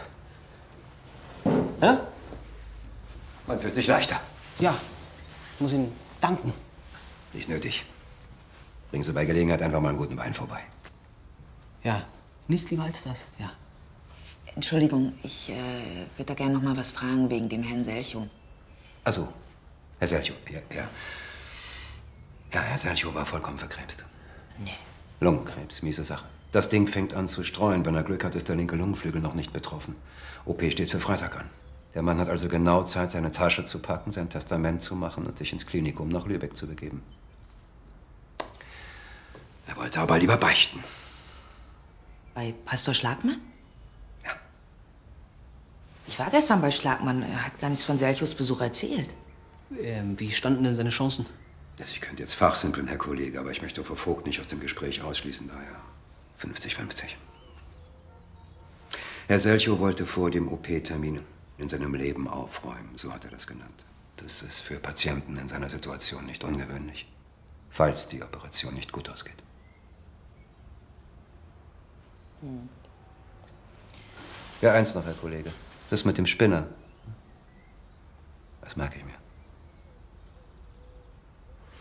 Hä? Man fühlt sich leichter. Ja. Ich muss Ihnen danken. Nicht nötig. Bringen Sie bei Gelegenheit einfach mal einen guten Wein vorbei. Ja. Nichts lieber als das. Ja. Entschuldigung, ich äh, würde da gerne noch mal was fragen wegen dem Herrn Selchow. Also, Herr Selchow, ja, ja. Ja, Herr Selchow war vollkommen verkrebst. Nee. Lungenkrebs, miese Sache. Das Ding fängt an zu streuen. Wenn er Glück hat, ist der linke Lungenflügel noch nicht betroffen. O P steht für Freitag an. Der Mann hat also genau Zeit, seine Tasche zu packen, sein Testament zu machen und sich ins Klinikum nach Lübeck zu begeben. Er wollte aber lieber beichten. Bei Pastor Schlagmann? Ja. Ich war gestern bei Schlagmann. Er hat gar nichts von Selchows Besuch erzählt. Ähm, wie standen denn seine Chancen? Das, ich könnte jetzt fachsimpeln, Herr Kollege, aber ich möchte Frau Vogt nicht aus dem Gespräch ausschließen, daher fünfzig fünfzig. Herr Selchow wollte vor dem O P-Termin in seinem Leben aufräumen, so hat er das genannt. Das ist für Patienten in seiner Situation nicht ungewöhnlich, falls die Operation nicht gut ausgeht. Hm. Ja, eins noch, Herr Kollege. Das mit dem Spinner. Das merke ich mir.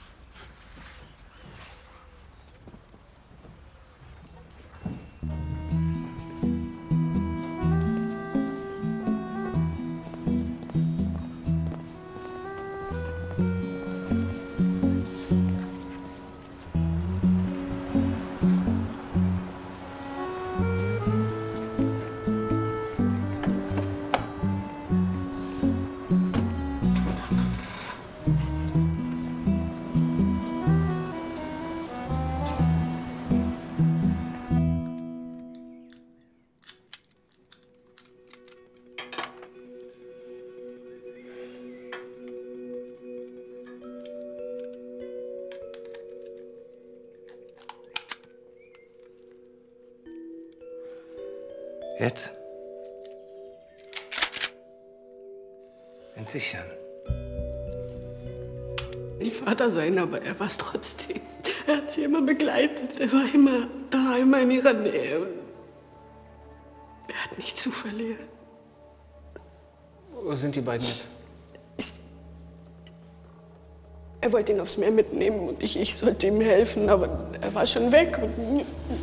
Jetzt? Entsichern. Nicht Vater sein, aber er war es trotzdem. Er hat sie immer begleitet. Er war immer da, immer in ihrer Nähe. Und er hat mich zu verlieren. Wo sind die beiden jetzt? Ich, er wollte ihn aufs Meer mitnehmen und ich, ich sollte ihm helfen, aber er war schon weg. Und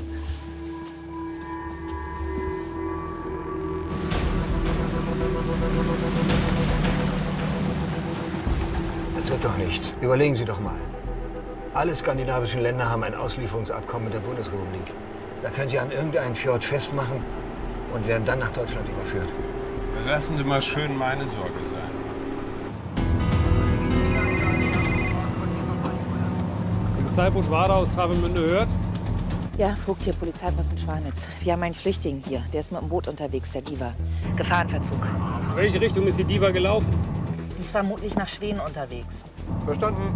Das wird doch nichts. Überlegen Sie doch mal. Alle skandinavischen Länder haben ein Auslieferungsabkommen mit der Bundesrepublik. Da können Sie an irgendeinem Fjord festmachen und werden dann nach Deutschland überführt. Lassen Sie mal schön meine Sorge sein. Polizeiboot Wader aus Travemünde hört? Ja, Vogt hier, Polizeiposten Schwanitz. Wir haben einen Flüchtling hier. Der ist mit dem Boot unterwegs, der Diva. Gefahrenverzug. In welche Richtung ist die Diva gelaufen? Die ist vermutlich nach Schweden unterwegs. Verstanden.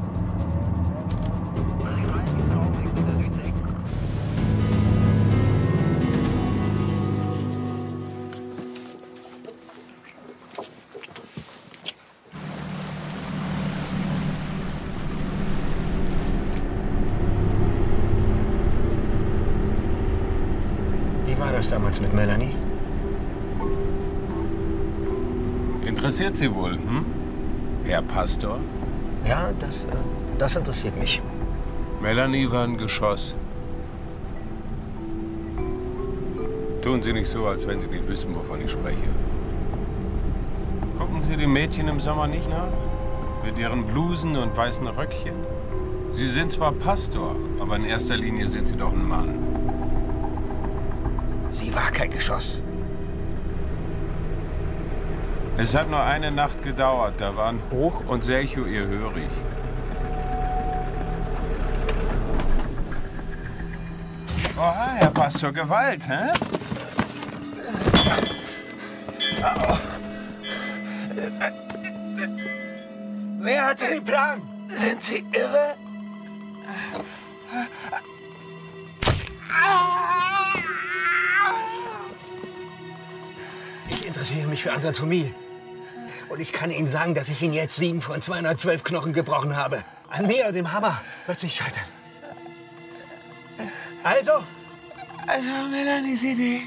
Wie war das damals mit Melanie? Interessiert Sie wohl, hm? Herr Pastor? Ja, das, äh, das interessiert mich. Melanie war ein Geschoss. Tun Sie nicht so, als wenn Sie nicht wissen, wovon ich spreche. Gucken Sie dem Mädchen im Sommer nicht nach? Mit ihren Blusen und weißen Röckchen? Sie sind zwar Pastor, aber in erster Linie sind Sie doch ein Mann. Sie war kein Geschoss. Es hat nur eine Nacht gedauert. Da waren Hoch und Sergio ihr hörig. Oha, Herr Pastor, Gewalt, hä? Oh. Wer hatte den Plan? Sind Sie irre? Ich interessiere mich für Anatomie. Und ich kann Ihnen sagen, dass ich Ihnen jetzt sieben von zweihundertzwölf Knochen gebrochen habe. An mir, dem Hammer, wird sich scheitern. Also? Also, Melanies Idee.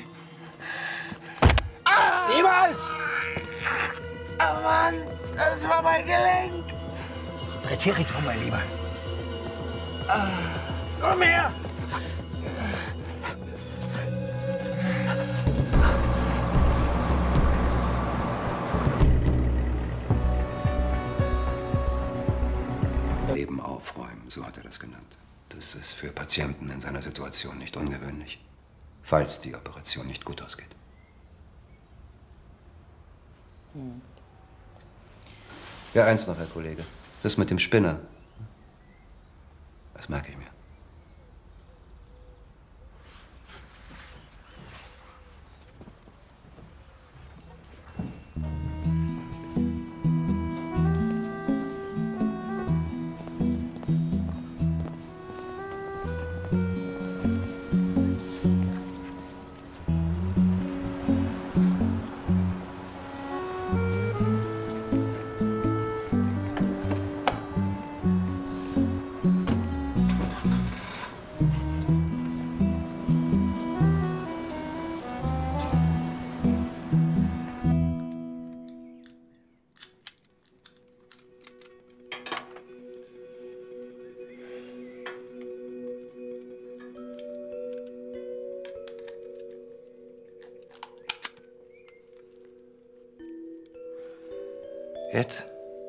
Ah! Niemals! Oh Mann, das war mein Gelenk. Präteritum, mein Lieber. Ah. Komm her! Leben aufräumen, so hat er das genannt. Das ist für Patienten in seiner Situation nicht ungewöhnlich, falls die Operation nicht gut ausgeht. Hm. Ja, eins noch, Herr Kollege. Das mit dem Spinner. Das merke ich mir. Jetzt?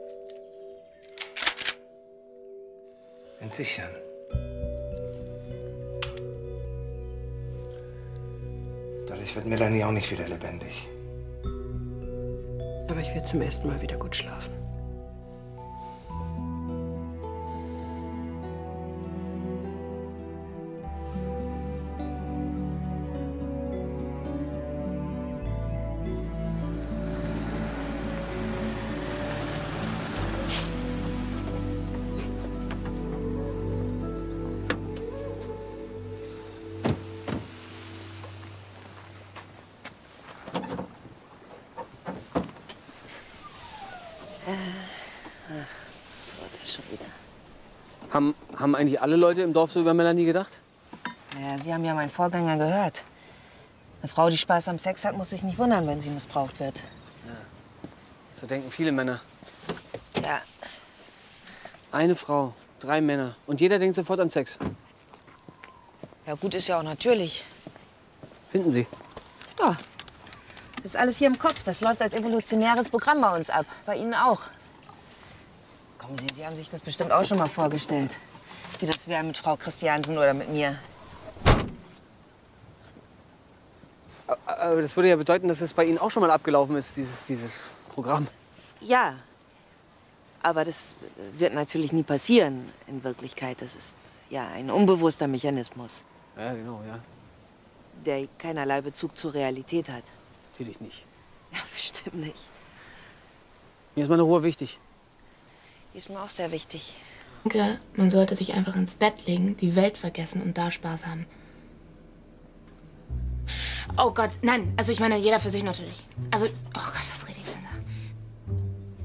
Entsichern. Dadurch wird Melanie auch nicht wieder lebendig. Aber ich werde zum ersten Mal wieder gut schlafen. Haben eigentlich alle Leute im Dorf so über Melanie gedacht? Naja, Sie haben ja meinen Vorgänger gehört. Eine Frau, die Spaß am Sex hat, muss sich nicht wundern, wenn sie missbraucht wird. Ja. So denken viele Männer. Ja. Eine Frau, drei Männer. Und jeder denkt sofort an Sex. Ja, gut ist ja auch natürlich. Finden Sie? Ja. Das ist alles hier im Kopf. Das läuft als evolutionäres Programm bei uns ab. Bei Ihnen auch. Kommen Sie, Sie haben sich das bestimmt auch schon mal vorgestellt. Wie das wäre mit Frau Christiansen oder mit mir. Aber das würde ja bedeuten, dass es bei Ihnen auch schon mal abgelaufen ist, dieses, dieses Programm. Ja. Aber das wird natürlich nie passieren in Wirklichkeit. Das ist ja ein unbewusster Mechanismus, Ja, genau, ja. der keinerlei Bezug zur Realität hat. Natürlich nicht. Ja, bestimmt nicht. Mir ist meine Ruhe wichtig. Die ist mir auch sehr wichtig. Ich denke, man sollte sich einfach ins Bett legen, die Welt vergessen und da Spaß haben. Oh Gott, nein. Also ich meine, jeder für sich natürlich. Also, oh Gott, was rede ich denn da?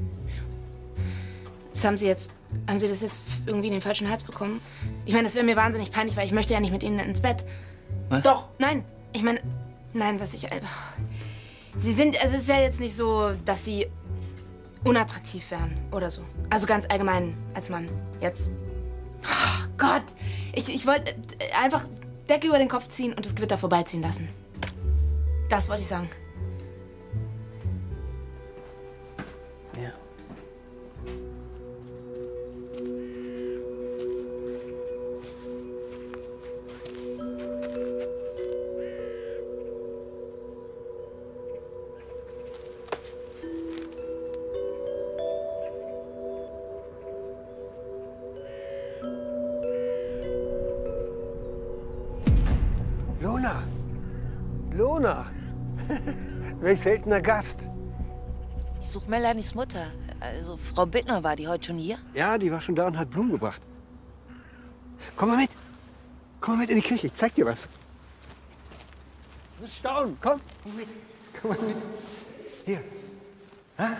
Das haben Sie jetzt, haben Sie das jetzt irgendwie in den falschen Hals bekommen? Ich meine, das wäre mir wahnsinnig peinlich, weil ich möchte ja nicht mit Ihnen ins Bett. Was? Doch, nein. Ich meine, nein, was ich... Sie sind, es ist ja jetzt nicht so, dass Sie unattraktiv wären oder so. Also ganz allgemein als Mann. Jetzt. Oh Gott. Ich, ich wollte einfach Decke über den Kopf ziehen und das Gewitter vorbeiziehen lassen. Das wollte ich sagen. Ja. Lona! Lona! Welch seltener Gast. Ich suche Melanies Mutter. Also Frau Bittner, war die heute schon hier? Ja, die war schon da und hat Blumen gebracht. Komm mal mit. Komm mal mit in die Kirche, ich zeig dir was. Du wirst staunen. Komm, komm mit. Komm mal mit. Hier. Ha?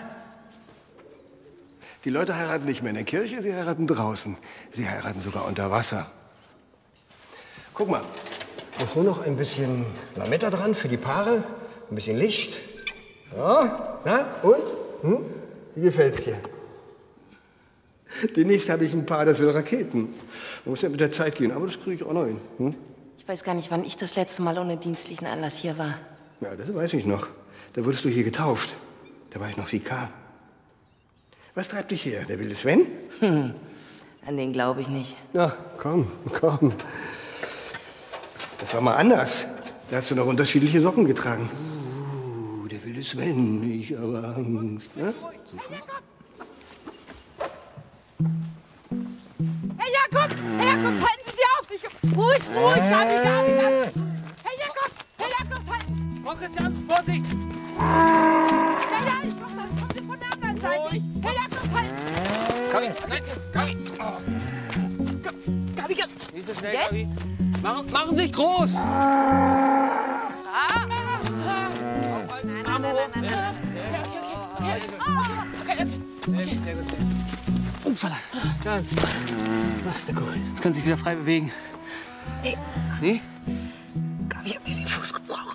Die Leute heiraten nicht mehr in der Kirche, sie heiraten draußen. Sie heiraten sogar unter Wasser. Guck mal, noch nur noch ein bisschen Lametta dran für die Paare. Ein bisschen Licht. Ja, na, und? Hm? Wie gefällt's dir? Demnächst habe ich ein Paar, das will Raketen. Man muss ja mit der Zeit gehen, aber das kriege ich auch noch hin. Hm? Ich weiß gar nicht, wann ich das letzte Mal ohne dienstlichen Anlass hier war. Ja, das weiß ich noch. Da wurdest du hier getauft. Da war ich noch Vikar. Was treibt dich her? Der wilde Sven? Hm. An den glaube ich nicht. Na, komm, komm. Das war mal anders. Da hast du noch unterschiedliche Socken getragen. Uh, der wilde Sven, ich habe Angst. Ne? Herr Jakobs! Herr Jakobs, halten Sie sie auf! Ich, ruhig, ruhig, Gabi, Gabi, Gabi! Herr Jakobs! Herr Jakobs, halten! Frau Christiansen, Vorsicht! Ja, ja, ich mach das. Kommen Sie von der anderen Seite. Herr Jakobs, halten! Gabi, nein, Gabi! Oh. Gabi, Gabi! Nicht so schnell, Jetzt? Gabi. Machen, machen Sie sich groß! Ah. Arme hoch! Okay, okay, okay. Sehr gut. Upsala. Ganz. Was der gut. Jetzt kann sich wieder frei bewegen. Nee. Nee? Gabi hat mir den Fuß gebrochen.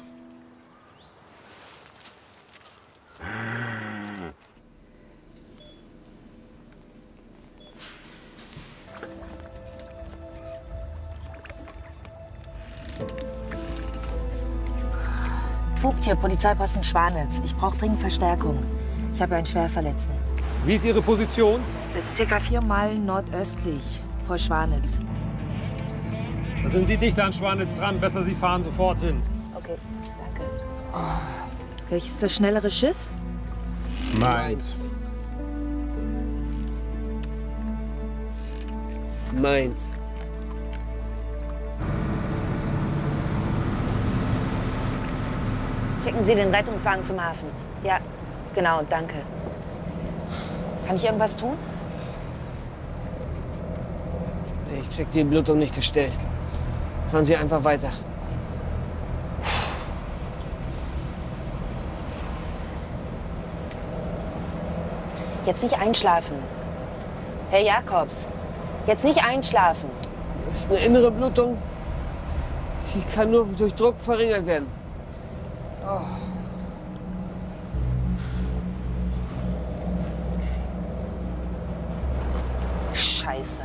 Vogt hier, Polizeiposten Schwanitz. Ich brauche dringend Verstärkung. Ich habe einen Schwerverletzten. Wie ist Ihre Position? Das ist circa vier Meilen nordöstlich vor Schwanitz. Da sind Sie dichter an Schwanitz dran. Besser, Sie fahren sofort hin. Okay, danke. Oh. Welches ist das schnellere Schiff? Mainz. Mainz. Schicken Sie den Rettungswagen zum Hafen. Ja, genau, danke. Kann ich irgendwas tun? Nee, ich krieg die Blutung nicht gestellt. Fahren Sie einfach weiter. Jetzt nicht einschlafen. Herr Jakobs, Jetzt nicht einschlafen. Das ist eine innere Blutung. Die kann nur durch Druck verringert werden. Oh. Scheiße.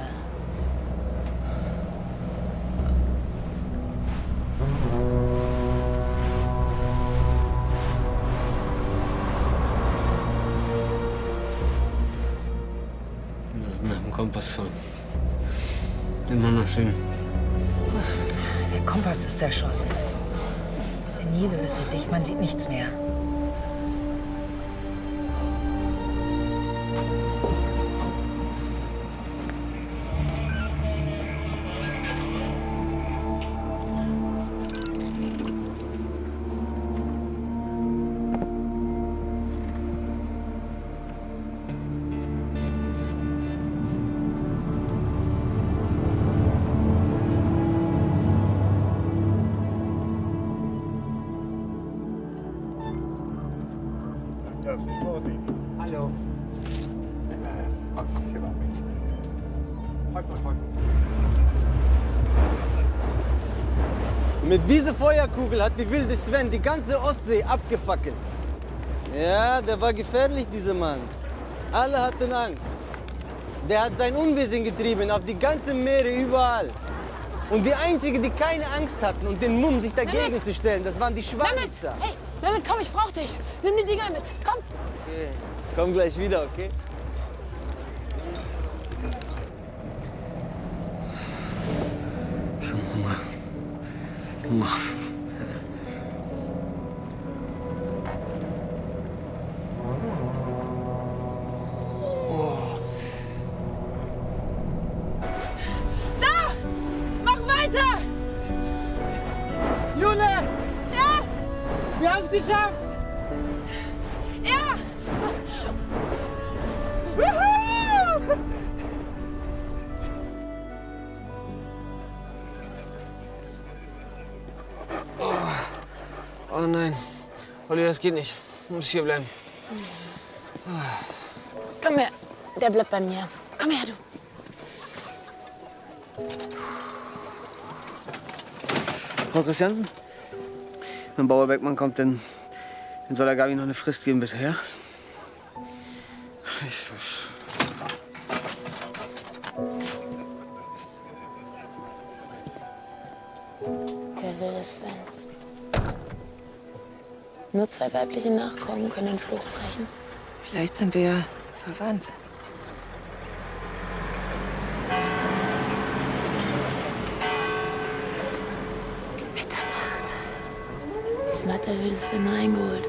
Wir müssen nach dem Kompass fahren. Immer nach Süden. Der Kompass ist zerschossen. Der Nebel ist so dicht, man sieht nichts mehr. Hallo. Mit dieser Feuerkugel hat die wilde Sven die ganze Ostsee abgefackelt. Ja, der war gefährlich, dieser Mann. Alle hatten Angst. Der hat sein Unwesen getrieben auf die ganzen Meere überall. Und die Einzigen, die keine Angst hatten und den Mumm, sich dagegen Mehmet. zu stellen, das waren die Schwanitzer. Hey, Mehmet, komm, ich brauch dich. Nimm die Dinger mit. Komm. Okay. Komm gleich wieder, okay? Ich hab Hunger. Hunger. Da! Mach weiter! Jule! Ja! Wir haben's geschafft! Ja! Wuhu! Oh. Oh nein. Olli, das geht nicht. Du musst hier bleiben. Komm her. Der bleibt bei mir. Komm her, du. Frau Christiansen? Wenn Bauer Beckmann kommt, dann, dann soll er Gabi noch eine Frist geben, bitte, ja? Ich, Der wilde Sven. Nur zwei weibliche Nachkommen können den Fluch brechen. Vielleicht sind wir ja verwandt. Mitternacht. Diesmal hat der wilde Sven nur eingeholt.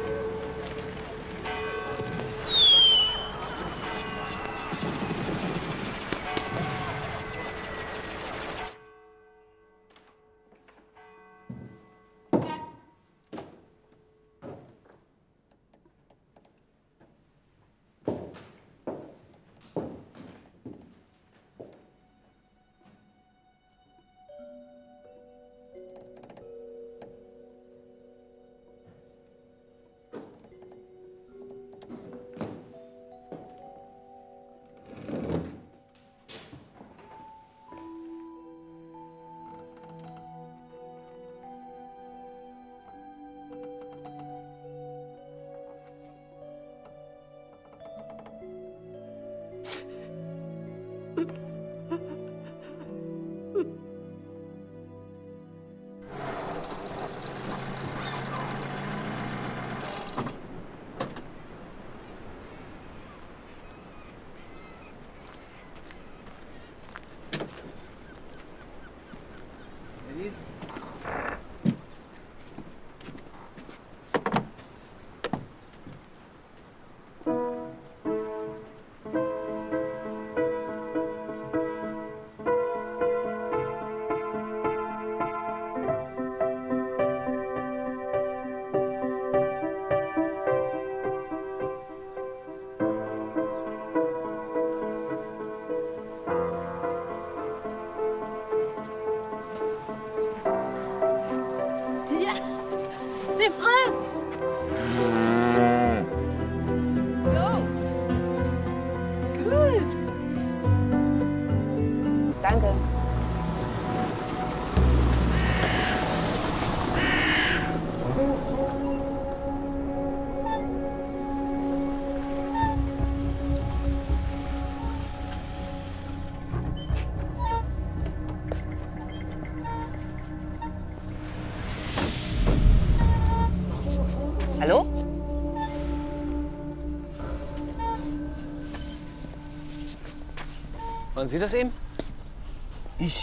Sie frisst! Go! Gut! Waren Sie das eben? Ich.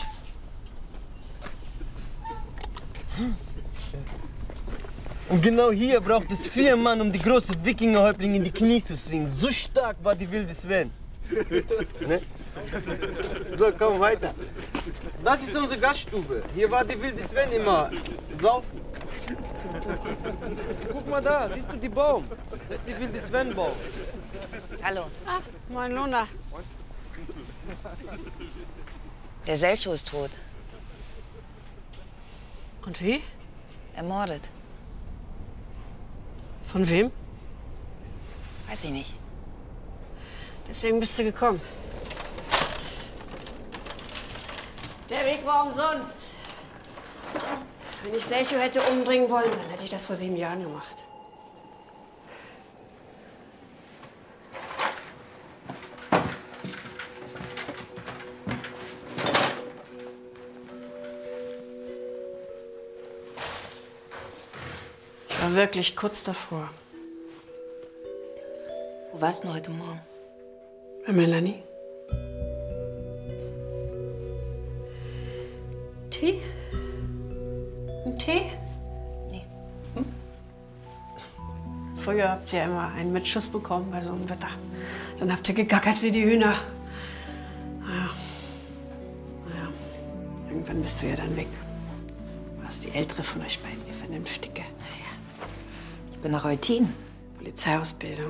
Und genau hier braucht es vier Mann, um die große Wikingerhäuptling in die Knie zu zwingen. So stark war die wilde Sven. Ne? So, komm weiter. Das ist unsere Gaststube. Hier war die wilde Sven immer saufen. Guck mal da, siehst du die Baum? Das ist die wilde Sven-Baum. Hallo. Ah, moin Lona. Der Selcho ist tot. Und wie? Ermordet. Von wem? Weiß ich nicht. Deswegen bist du gekommen. Der Weg war umsonst. Wenn ich Selcho hätte umbringen wollen, dann hätte ich das vor sieben Jahren gemacht. Ich war wirklich kurz davor. Wo warst du heute Morgen? Bei Melanie. Tee? Ein Tee? Nee. Hm? Früher habt ihr immer einen mit Schuss bekommen bei so einem Wetter. Dann habt ihr gegackert wie die Hühner. Naja. Naja. Irgendwann bist du ja dann weg. Du warst die ältere von euch beiden, die Vernünftige. Naja. Ich bin nach Eutin. Polizeiausbildung.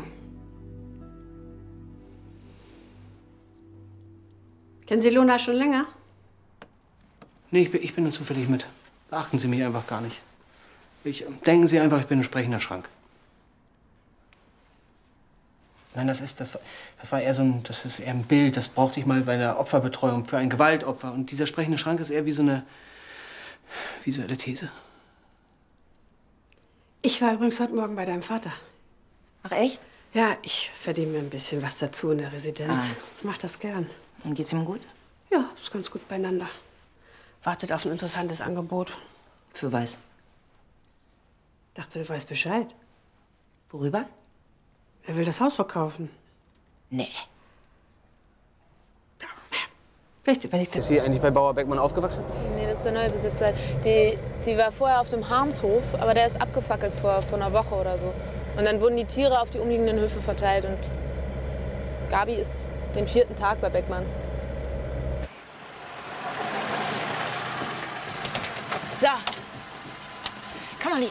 Kennen Sie Lona schon länger? Nee, ich bin, ich bin nur zufällig mit. Beachten Sie mich einfach gar nicht. Ich, denken Sie einfach, ich bin ein sprechender Schrank. Nein, das ist, das war, das war eher so ein, das ist eher ein Bild. Das brauchte ich mal bei der Opferbetreuung für ein Gewaltopfer. Und dieser sprechende Schrank ist eher wie so eine visuelle These. Ich war übrigens heute Morgen bei deinem Vater. Ach, echt? Ja, ich verdiene mir ein bisschen was dazu in der Residenz. Ah. Ich mach das gern. Und geht's ihm gut? Ja, ist ganz gut beieinander. Wartet auf ein interessantes Angebot. Für was? Dachte, du weißt Bescheid. Worüber? Er will das Haus verkaufen. Nee. Vielleicht überlegt er. Ist sie eigentlich bei Bauer Beckmann aufgewachsen? Nee, das ist der neue Besitzer. Die, die war vorher auf dem Harmshof, aber der ist abgefackelt vor, vor einer Woche oder so. Und dann wurden die Tiere auf die umliegenden Höfe verteilt und Gabi ist den vierten Tag bei Beckmann. So. Komm mal, Lie.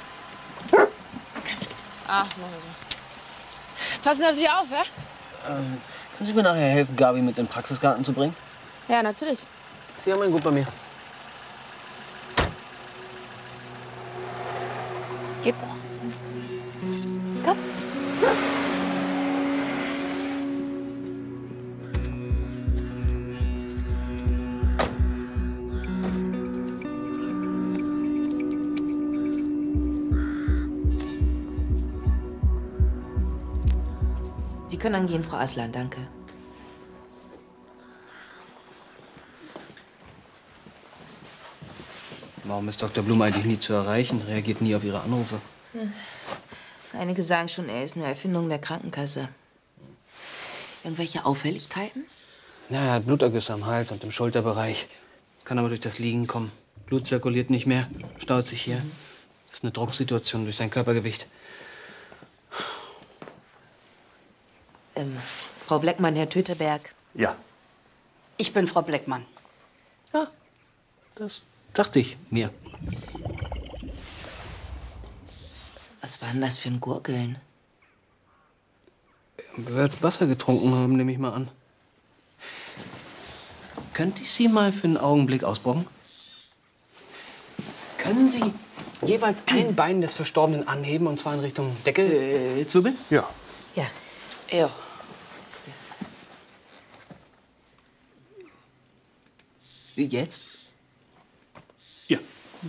Ah, machen wir so. Passen Sie auf sich auf, ja? Ähm, können Sie mir nachher helfen, Gabi mit in den Praxisgarten zu bringen? Ja, natürlich. Sie haben ein Gut bei mir. Gib doch. Komm. Sie können angehen, Frau Aslan, danke. Warum ist Doktor Blum eigentlich nie zu erreichen? Reagiert nie auf Ihre Anrufe. Hm. Einige sagen schon, er ist eine Erfindung der Krankenkasse. Irgendwelche Auffälligkeiten? Ja, er hat Blutergüsse am Hals und im Schulterbereich. Kann aber durch das Liegen kommen. Blut zirkuliert nicht mehr, staut sich hier. Das ist eine Drucksituation durch sein Körpergewicht. Ähm, Frau Bleckmann, Herr Töteberg. Ja. Ich bin Frau Bleckmann. Ja, das dachte ich mir. Was war denn das für ein Gurgeln? Er wird Wasser getrunken haben, nehme ich mal an. Könnte ich Sie mal für einen Augenblick ausborgen? Können Sie jeweils ein Bein des Verstorbenen anheben, und zwar in Richtung Decke, äh, Zwiebel? Ja. Ja. Ja. Jetzt? Ja.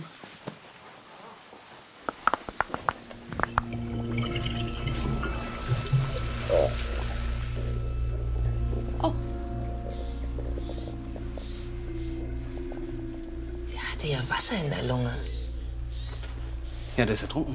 Oh. Der hatte ja Wasser in der Lunge. Ja, der ist ertrunken.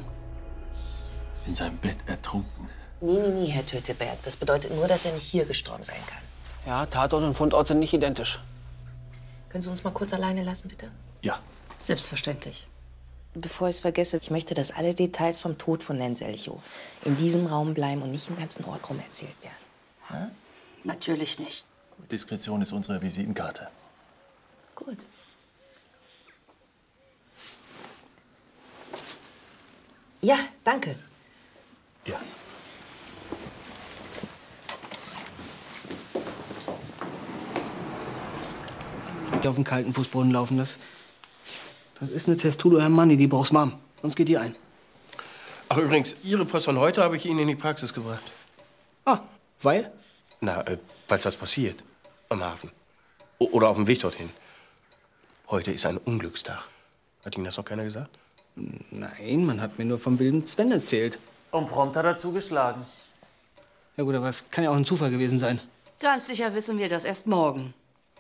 In seinem Bett ertrunken. Nee, nee, nee, Herr Töteberg. Das bedeutet nur, dass er nicht hier gestorben sein kann. Ja, Tatort und Fundort sind nicht identisch. Können Sie uns mal kurz alleine lassen, bitte? Ja. Selbstverständlich. Bevor ich es vergesse, ich möchte, dass alle Details vom Tod von Herrn Selchow in diesem Raum bleiben und nicht im ganzen Ort rum erzählt werden. Hm? Natürlich nicht. Diskretion ist unsere Visitenkarte. Gut. Ja, danke. Ja. Die auf dem kalten Fußboden laufen, das, das ist eine Testudo Hermanni, die brauchst warm. Sonst geht die ein. Ach, übrigens, Ihre Post von heute habe ich Ihnen in die Praxis gebracht. Ah, weil? Na, äh, weil's was passiert. Am Hafen. O oder auf dem Weg dorthin. Heute ist ein Unglückstag. Hat Ihnen das noch keiner gesagt? Nein, man hat mir nur vom wilden Sven erzählt. Und prompt hat er zugeschlagen. Ja gut, aber es kann ja auch ein Zufall gewesen sein. Ganz sicher wissen wir das erst morgen.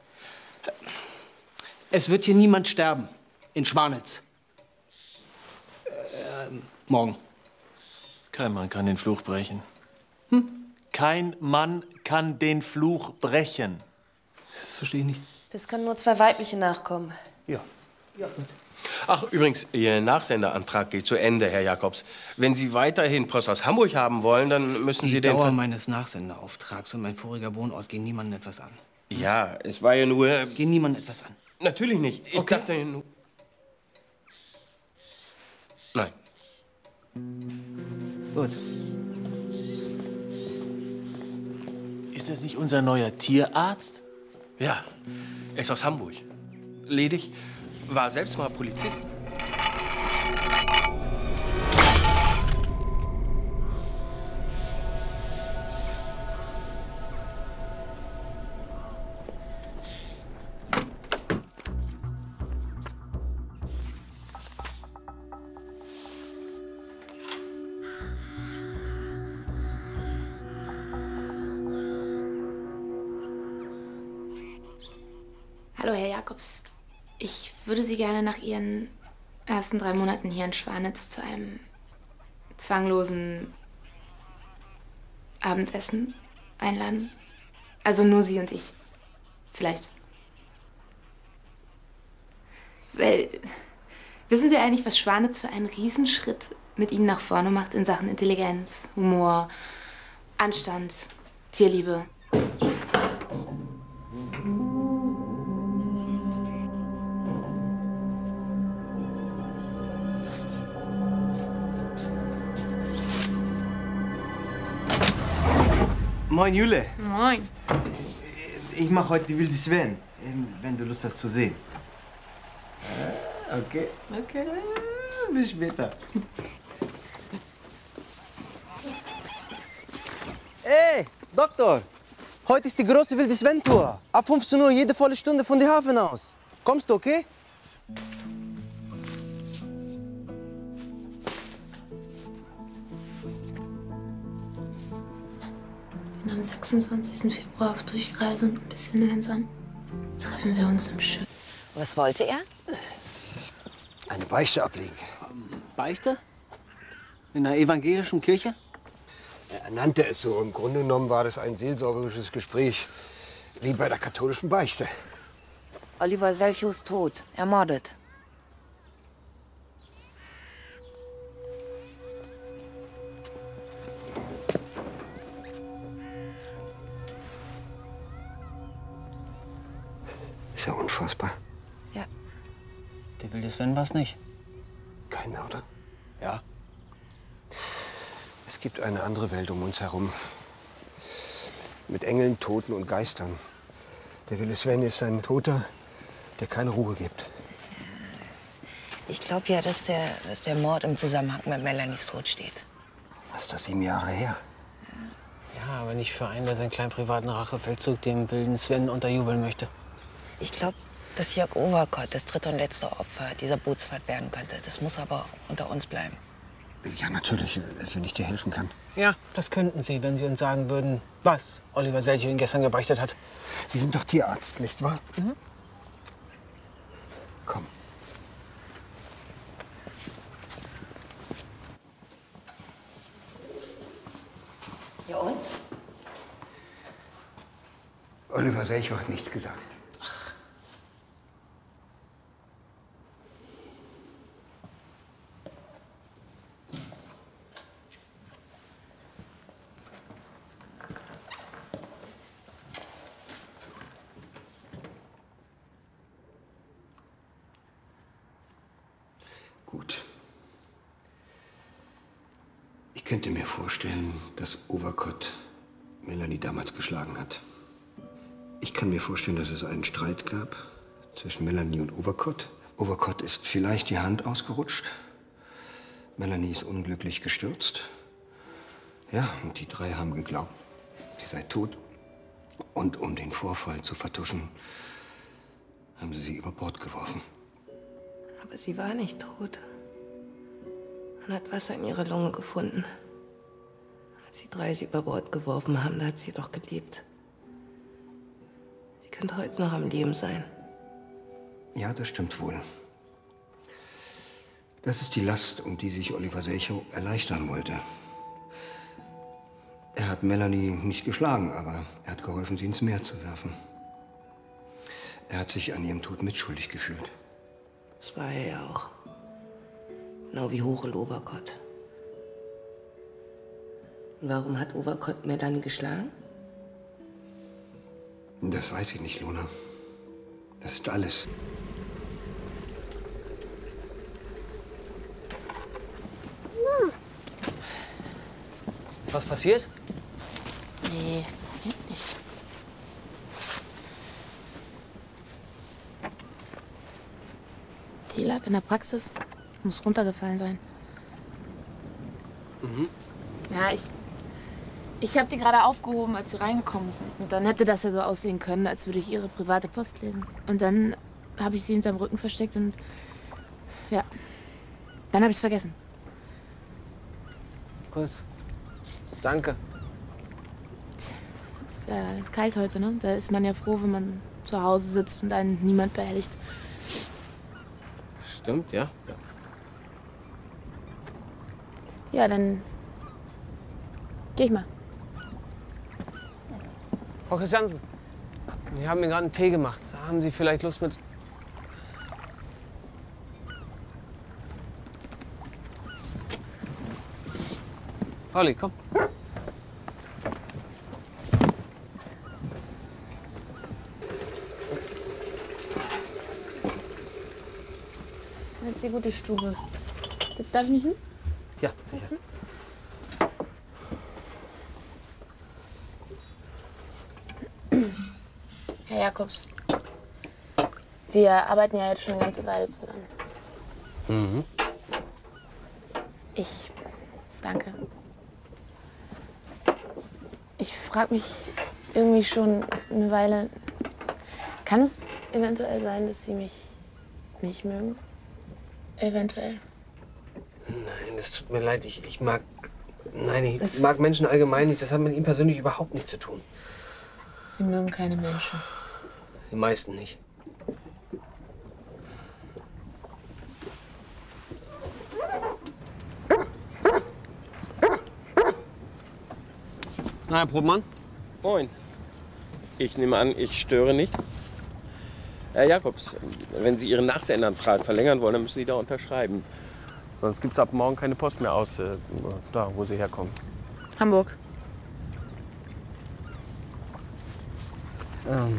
Es wird hier niemand sterben. In Schwanitz. Äh, morgen. Kein Mann kann den Fluch brechen. Hm? Kein Mann kann den Fluch brechen. Das verstehe ich nicht. Das können nur zwei weibliche Nachkommen. Ja. Ja, gut. Ach, übrigens, Ihr Nachsenderantrag geht zu Ende, Herr Jakobs. Wenn Sie weiterhin Post aus Hamburg haben wollen, dann müssen Die Sie den... Dauer Ver- meines Nachsenderauftrags und mein voriger Wohnort gehen niemandem etwas an. Ja, es war ja nur... Gehen niemandem etwas an. Natürlich nicht. Ich Okay. dachte nur... Nein. Gut. Ist das nicht unser neuer Tierarzt? Ja, er ist aus Hamburg. Ledig, war selbst mal Polizist. Hallo, Herr Jakobs. Ich würde Sie gerne nach Ihren ersten drei Monaten hier in Schwanitz zu einem zwanglosen Abendessen einladen. Also nur Sie und ich. Vielleicht. Weil, wissen Sie eigentlich, was Schwanitz für einen Riesenschritt mit Ihnen nach vorne macht in Sachen Intelligenz, Humor, Anstand, Tierliebe? Moin, Jule. Moin. Ich mache heute die wilde Sven, wenn du Lust hast zu sehen. Ah, okay. Okay. Bis später. Ey, Doktor. Heute ist die große wilde Sven-Tour. Ab fünfzehn Uhr jede volle Stunde von der Hafen aus. Kommst du, okay? Ich bin am sechsundzwanzigsten Februar auf Durchreise und ein bisschen einsam. Treffen wir uns im Schiff. Was wollte er? Eine Beichte ablegen. Beichte? In einer evangelischen Kirche? Er nannte es so. Im Grunde genommen war das ein seelsorgerisches Gespräch, wie bei der katholischen Beichte. Oliver Selchow ist tot. Ermordet. Ist ja unfassbar. Ja. Der wilde Sven war's nicht. Kein Mörder. Ja. Es gibt eine andere Welt um uns herum. Mit Engeln, Toten und Geistern. Der wilde Sven ist ein Toter, der keine Ruhe gibt. Ich glaube ja, dass der, dass der Mord im Zusammenhang mit Melanies Tod steht. Das ist doch sieben Jahre her. Ja, aber nicht für einen, der seinen kleinen privaten Rachefeldzug dem wilden Sven unterjubeln möchte. Ich glaube, dass Jörg Overkott das dritte und letzte Opfer dieser Bootsfahrt werden könnte. Das muss aber unter uns bleiben. Ja, natürlich, wenn ich dir helfen kann. Ja, das könnten Sie, wenn Sie uns sagen würden, was Oliver Selchow Ihnen gestern gebeichtet hat. Sie sind doch Tierarzt, nicht wahr? Mhm. Komm. Ja und? Oliver Selchow hat nichts gesagt. Gut. Ich könnte mir vorstellen, dass Overkott Melanie damals geschlagen hat. Ich kann mir vorstellen, dass es einen Streit gab zwischen Melanie und Overkott. Overkott ist vielleicht die Hand ausgerutscht. Melanie ist unglücklich gestürzt. Ja, und die drei haben geglaubt, sie sei tot. Und um den Vorfall zu vertuschen, haben sie sie über Bord geworfen. Aber sie war nicht tot. Man hat Wasser in ihrer Lunge gefunden. Als die drei sie über Bord geworfen haben, da hat sie doch gelebt. Sie könnte heute noch am Leben sein. Ja, das stimmt wohl. Das ist die Last, um die sich Oliver Selchow erleichtern wollte. Er hat Melanie nicht geschlagen, aber er hat geholfen, sie ins Meer zu werfen. Er hat sich an ihrem Tod mitschuldig gefühlt. Das war er ja auch. Genau wie Hochel Overkott. Und warum hat Overkott Melanie geschlagen? Das weiß ich nicht, Luna. Das ist alles. Ist was passiert? Nee, geht nicht. Die lag in der Praxis. Muss runtergefallen sein. Mhm. Ja, ich. Ich habe die gerade aufgehoben, als sie reingekommen sind. Und dann hätte das ja so aussehen können, als würde ich ihre private Post lesen. Und dann habe ich sie hinterm Rücken versteckt und. Ja. Dann habe ich es vergessen. Kurz. Danke. Es ist ja kalt heute, ne? Da ist man ja froh, wenn man zu Hause sitzt und einen niemand behelligt. Stimmt, ja. ja. Ja, dann geh ich mal. Frau Christiansen, wir haben mir gerade einen Tee gemacht. Haben Sie vielleicht Lust mit... Pauli, komm. Das ist die gute Stube. Darf ich mich hin? Ja, sicher. Herr Jakobs, wir arbeiten ja jetzt schon eine ganze Weile zusammen. Mhm. Ich danke. Ich frage mich irgendwie schon eine Weile, kann es eventuell sein, dass Sie mich nicht mögen? Eventuell. Nein, das tut mir leid. Ich, ich mag... Nein, ich Das- mag Menschen allgemein nicht. Das hat mit Ihnen persönlich überhaupt nichts zu tun. Sie mögen keine Menschen. Die meisten nicht. Na, Herr Probmann? Moin. Ich nehme an, ich störe nicht. Herr Jakobs, wenn Sie Ihren Nachsenderantrag verlängern wollen, dann müssen Sie da unterschreiben. Sonst gibt es ab morgen keine Post mehr aus, äh, da, wo Sie herkommen. Hamburg. Ähm.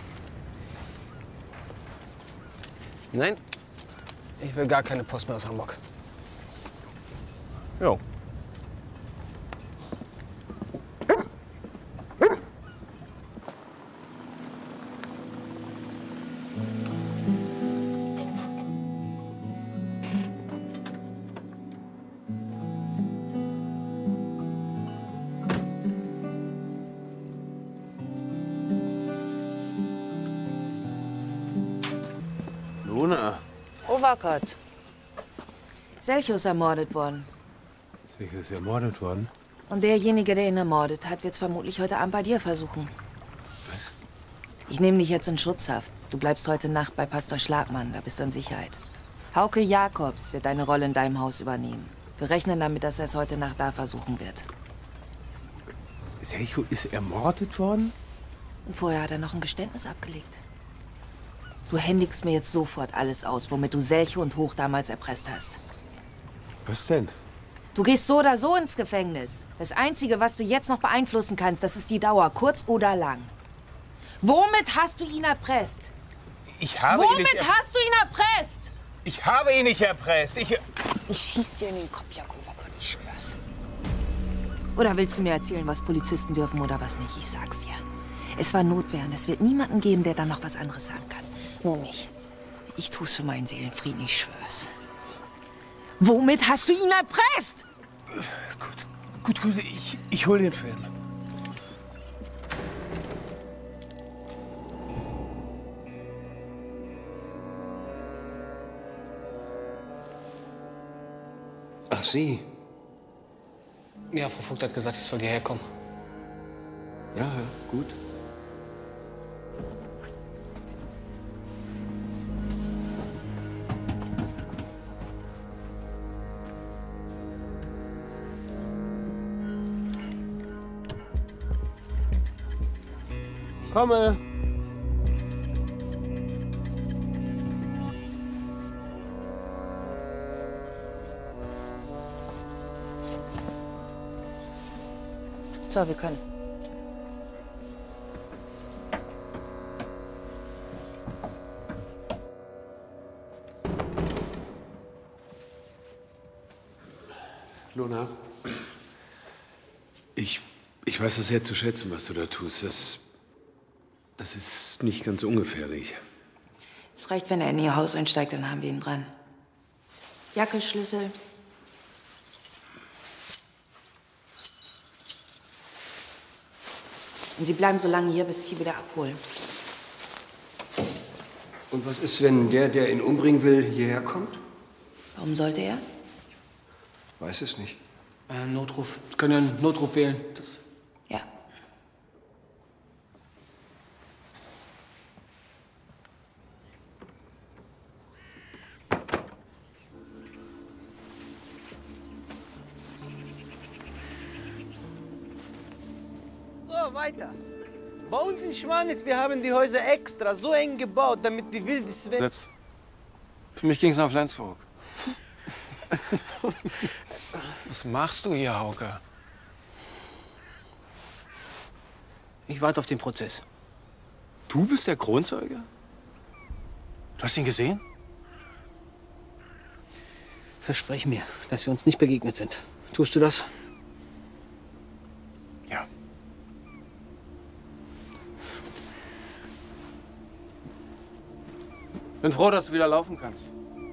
Nein, ich will gar keine Post mehr aus Hamburg. Jo. Luna. Overkott. Selchow ist ermordet worden. Sicher ist ermordet worden. Und derjenige, der ihn ermordet hat, wird es vermutlich heute Abend bei dir versuchen. Was? Ich nehme dich jetzt in Schutzhaft. Du bleibst heute Nacht bei Pastor Schlagmann, da bist du in Sicherheit. Hauke Jakobs wird deine Rolle in deinem Haus übernehmen. Wir rechnen damit, dass er es heute Nacht da versuchen wird. Selchow ist ermordet worden? Und vorher hat er noch ein Geständnis abgelegt. Du händigst mir jetzt sofort alles aus, womit du Selche und Hoch damals erpresst hast. Was denn? Du gehst so oder so ins Gefängnis. Das Einzige, was du jetzt noch beeinflussen kannst, das ist die Dauer, kurz oder lang. Womit hast du ihn erpresst? Ich habe Womit ihn nicht er- hast du ihn erpresst? Ich habe ihn nicht erpresst. Ich... Ich schieß dir in den Kopf, Jakob, ich schwör's. Oder willst du mir erzählen, was Polizisten dürfen oder was nicht? Ich sag's dir. Es war Notwehr und es wird niemanden geben, der dann noch was anderes sagen kann. Nur mich. Ich tu's für meinen Seelenfrieden, ich schwör's. Womit hast du ihn erpresst? Gut, gut, gut. Ich, ich hol den Film. Ach, Sie? Ja, Frau Vogt hat gesagt, ich soll hierher kommen. Ja, ja, gut. Komme. So, wir können. Lona, ich, ich weiß das sehr zu schätzen, was du da tust. Das, das ist nicht ganz ungefährlich. Es reicht, wenn er in Ihr Haus einsteigt, dann haben wir ihn dran. Jacke, Schlüssel. Und Sie bleiben so lange hier, bis ich Sie wieder abholen. Und was ist, wenn der, der ihn umbringen will, hierher kommt? Warum sollte er? Weiß es nicht. Äh, Notruf. Sie können ja einen Notruf wählen. Das Ja. So, weiter. Bei uns in Schwanitz, wir haben die Häuser extra so eng gebaut, damit die wilde Sven... Sitz. Für mich ging's nach Flensburg. Was machst du hier, Hauke? Ich warte auf den Prozess. Du bist der Kronzeuge? Du hast ihn gesehen? Versprech mir, dass wir uns nicht begegnet sind. Tust du das? Ja. Bin froh, dass du wieder laufen kannst.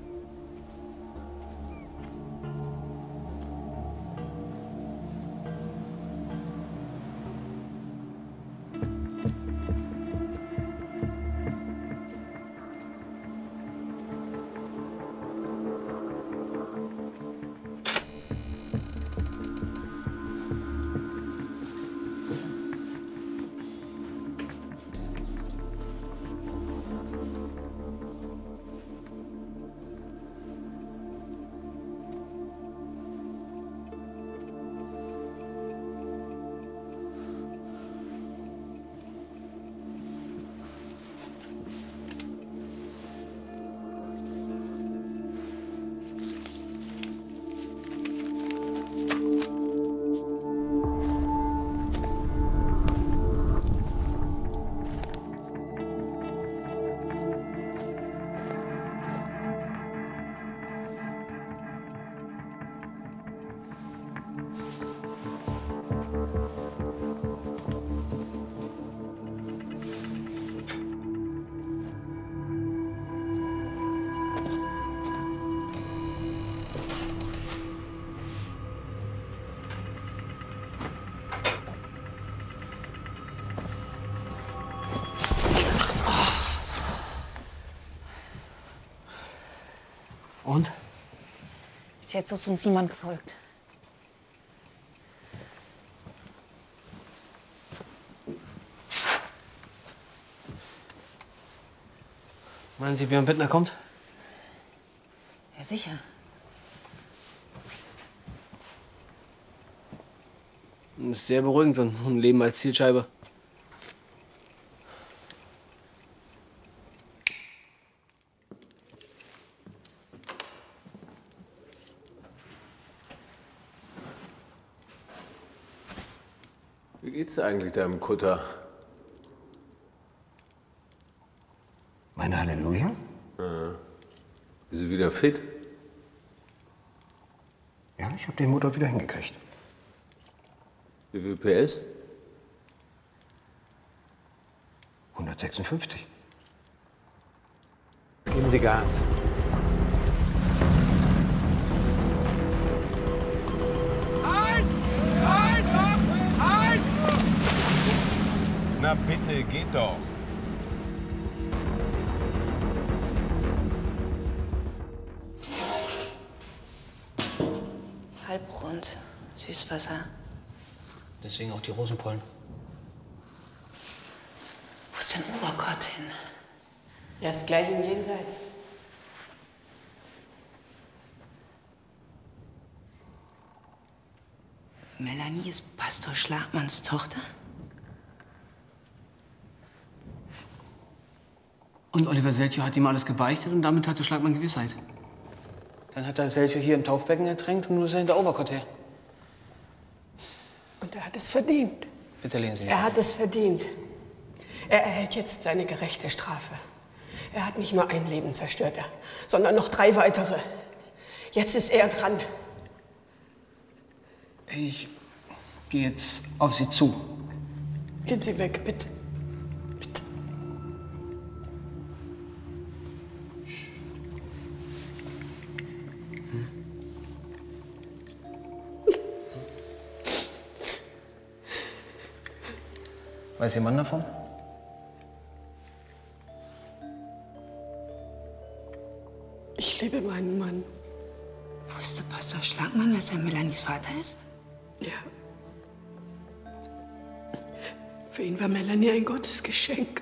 Und? Bis jetzt ist uns niemand gefolgt. Meinen Sie, Björn Bittner kommt? Ja, sicher. Das ist sehr beruhigend, so ein Leben als Zielscheibe. Wie geht's dir eigentlich deinem Kutter? Meine Halleluja? Ja. Ist sie wieder fit? Ja, ich habe den Motor wieder hingekriegt. Wie viel P S? hundertsechsundfünfzig. Geben Sie Gas. Halt! Halt! Halt! Na bitte, geht doch. Halbrund. Süßwasser. Deswegen auch die Rosenpollen. Wo ist denn Obergott hin? Er ist gleich im Jenseits. Melanie ist Pastor Schlagmanns Tochter? Und Oliver Selchow hat ihm alles gebeichtet und damit hatte Schlagmann Gewissheit. Dann hat er Selchow hier im Taufbecken ertränkt und nun ist er hinter Obergott her. Und er hat es verdient. Bitte lehnen Sie. Er hat es verdient. Er erhält jetzt seine gerechte Strafe. Er hat nicht nur ein Leben zerstört, sondern noch drei weitere. Jetzt ist er dran. Ich gehe jetzt auf Sie zu. Gehen Sie weg, bitte. Weiß Ihr Mann davon? Ich liebe meinen Mann. Wusste Pastor Schlagmann, dass er Melanies Vater ist? Ja. Für ihn war Melanie ein Gottesgeschenk.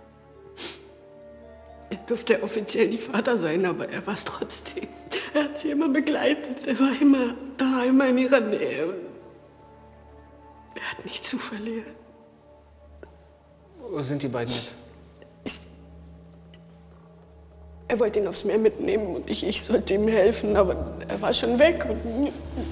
Er durfte offiziell nicht Vater sein, aber er war es trotzdem. Er hat sie immer begleitet. Er war immer da, immer in ihrer Nähe. Und er hat nichts zu verlieren. Wo sind die beiden jetzt? Ich, er wollte ihn aufs Meer mitnehmen und ich, ich sollte ihm helfen, aber er war schon weg. Und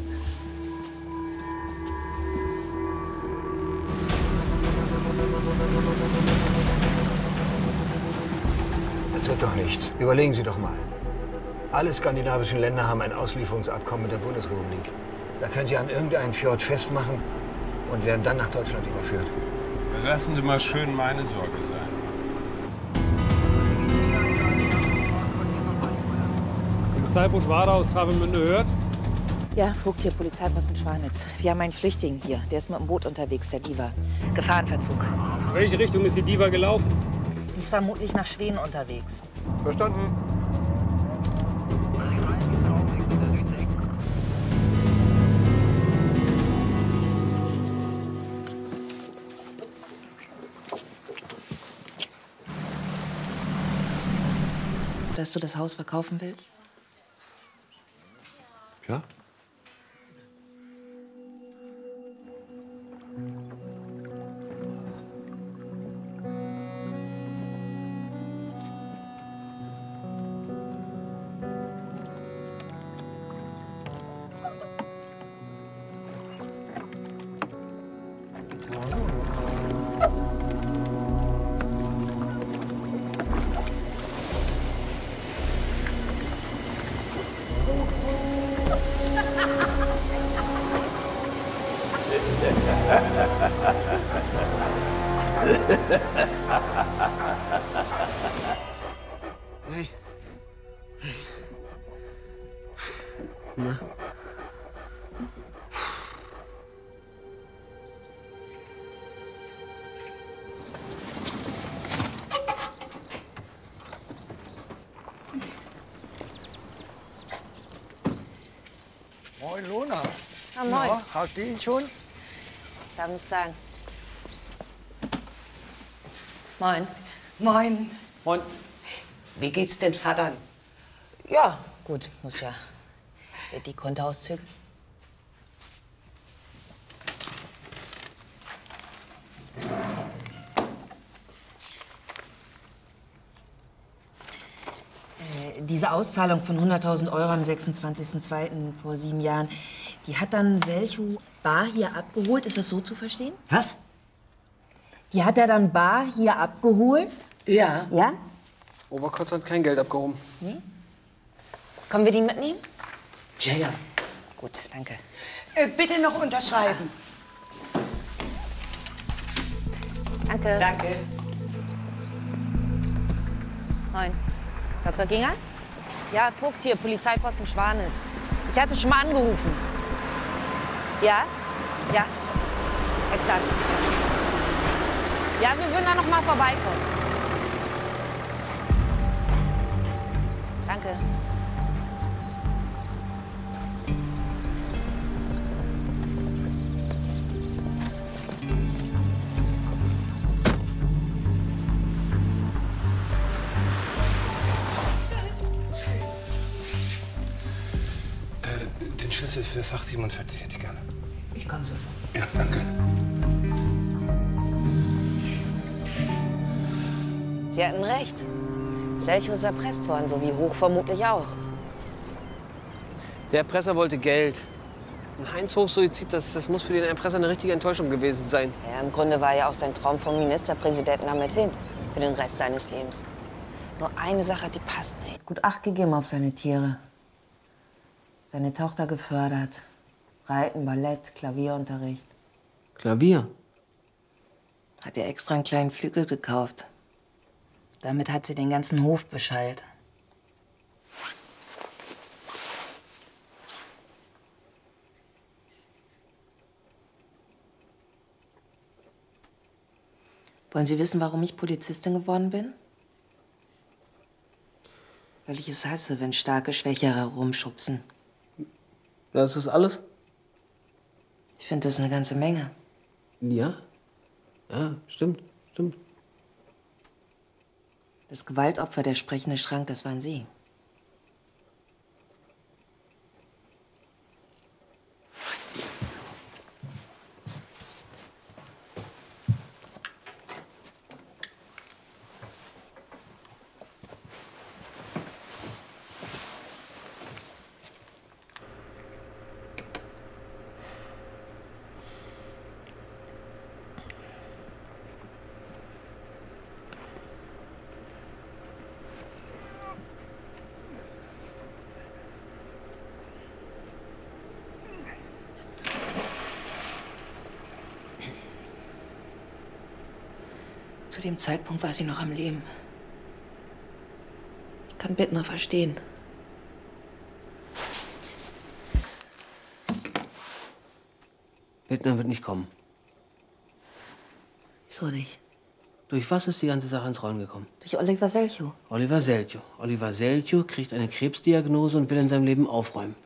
Das wird doch nichts. Überlegen Sie doch mal. Alle skandinavischen Länder haben ein Auslieferungsabkommen mit der Bundesrepublik. Da können Sie an irgendeinem Fjord festmachen und werden dann nach Deutschland überführt. Lassen Sie mal schön meine Sorge sein. Polizeiboot Wader aus Travemünde hört? Ja, Vogt hier, Polizeiposten Schwanitz. Wir haben einen Flüchtling hier. Der ist mit dem Boot unterwegs, der Diva. Gefahrenverzug. In welche Richtung ist die Diva gelaufen? Die ist vermutlich nach Schweden unterwegs. Verstanden. Dass du das Haus verkaufen willst? Ja? Hey. Na? Moin, Lona. Ah, moin. Na, hast du ihn schon? Darf nicht sagen. Moin. Moin. Moin. Wie geht's den Vatern? Ja, gut, muss ja. Die Kontoauszüge. Äh, Diese Auszahlung von hunderttausend Euro am sechsundzwanzigsten zweiten vor sieben Jahren, die hat dann Selchow bar hier abgeholt. Ist das so zu verstehen? Was? Die hat er dann bar hier abgeholt? Ja. Ja? Overkott hat kein Geld abgehoben. Nee? Können wir die mitnehmen? Ja, ja. Gut, danke. Äh, bitte noch unterschreiben. Danke. Danke. Moin. Doktor Ginger? Ja, Vogt hier, Polizeiposten Schwanitz. Ich hatte schon mal angerufen. Ja? Ja. Exakt. Ja, wir würden da noch mal vorbeikommen. Danke. Äh, den Schlüssel für Fach siebenundvierzig hätte ich gerne. Ich komme sofort. Ja, danke. Sie hatten recht. Selchow ist erpresst worden, so wie Hoch vermutlich auch. Der Erpresser wollte Geld. Ein Heinz Hochsuizid, das, das muss für den Erpresser eine richtige Enttäuschung gewesen sein. Ja, im Grunde war ja auch sein Traum vom Ministerpräsidenten damit hin. Für den Rest seines Lebens. Nur eine Sache, die passt nicht. Gut Acht gegeben auf seine Tiere. Seine Tochter gefördert. Reiten, Ballett, Klavierunterricht. Klavier? Hat er extra einen kleinen Flügel gekauft. Damit hat sie den ganzen Hof beschallt. Wollen Sie wissen, warum ich Polizistin geworden bin? Weil ich es hasse, wenn starke Schwächere rumschubsen. Das ist alles? Ich finde das eine ganze Menge. Ja? Ja, stimmt, stimmt. Das Gewaltopfer, der sprechende Schrank, das waren Sie. Zu dem Zeitpunkt war sie noch am Leben. Ich kann Bittner verstehen. Bittner wird nicht kommen. Wieso nicht? Durch was ist die ganze Sache ins Rollen gekommen? Durch Oliver Selchow. Oliver Selchow. Oliver Selchow kriegt eine Krebsdiagnose und will in seinem Leben aufräumen.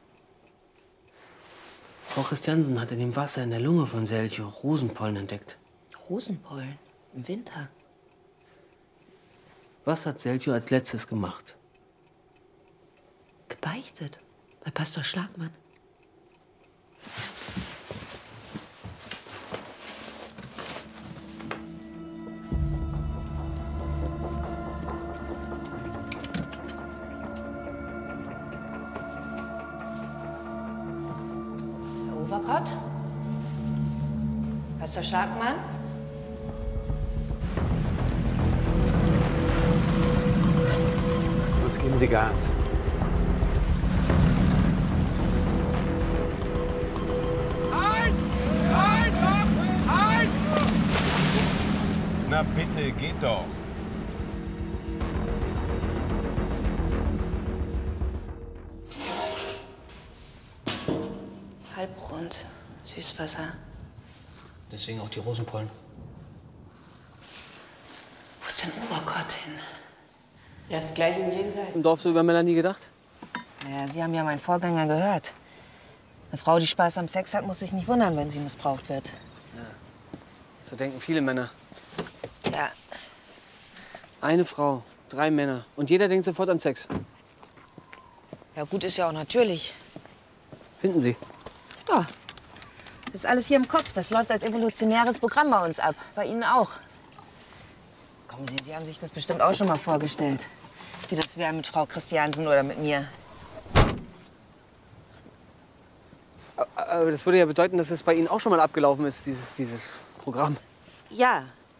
Frau Christiansen hat in dem Wasser in der Lunge von Selchow Rosenpollen entdeckt. Rosenpollen? Im Winter? Was hat Selchow als letztes gemacht? Gebeichtet. Bei Pastor Schlagmann. Herr Overkott? Pastor Schlagmann? Geben Sie Gas. Halt! Halt! Halt! Na bitte, geht doch. Halbrund. Süßwasser. Deswegen auch die Rosenpollen. Wo ist denn Overkott hin? Er ist gleich im Jenseits. Im Dorf so über Melanie gedacht? Naja, Sie haben ja meinen Vorgänger gehört. Eine Frau, die Spaß am Sex hat, muss sich nicht wundern, wenn sie missbraucht wird. Ja. So denken viele Männer. Ja. Eine Frau, drei Männer. Und jeder denkt sofort an Sex. Ja, gut ist ja auch natürlich. Finden Sie? Ja. Das ist alles hier im Kopf. Das läuft als evolutionäres Programm bei uns ab. Bei Ihnen auch. Kommen Sie, Sie haben sich das bestimmt auch schon mal vorgestellt. Wie das wäre mit Frau Christiansen oder mit mir. Aber das würde ja bedeuten, dass es bei Ihnen auch schon mal abgelaufen ist, dieses, dieses Programm. Ja,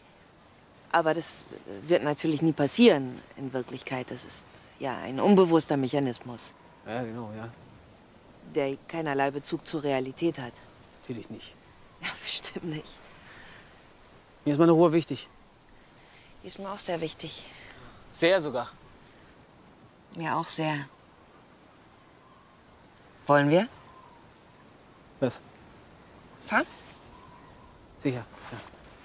Aber das wird natürlich nie passieren in Wirklichkeit. Das ist ja ein unbewusster Mechanismus, Ja, genau, ja. der keinerlei Bezug zur Realität hat. Natürlich nicht. Ja, bestimmt nicht. Mir ist meine Ruhe wichtig. Die ist mir auch sehr wichtig. Sehr sogar. Mir auch sehr. Wollen wir? Was? Fahren? Sicher, ja.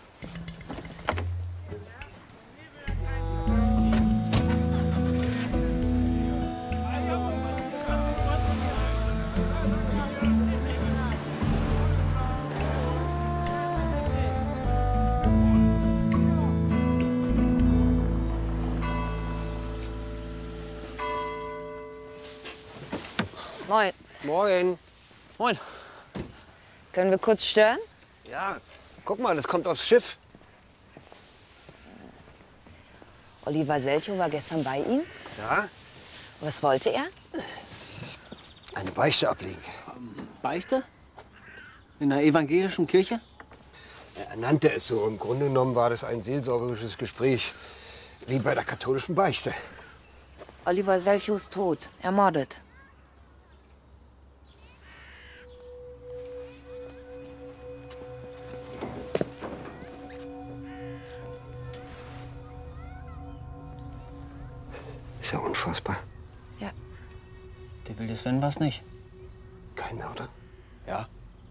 Moin. Moin. Moin. Können wir kurz stören? Ja, guck mal, das kommt aufs Schiff. Oliver Selchow war gestern bei Ihnen. Ja? Was wollte er? Eine Beichte ablegen. Beichte? In der evangelischen Kirche? Er nannte es so. Im Grunde genommen war das ein seelsorgerisches Gespräch, wie bei der katholischen Beichte. Oliver Selchow ist tot, ermordet. Ist ja unfassbar. Ja. Der wilde Sven war's nicht. Kein Mörder? Ja.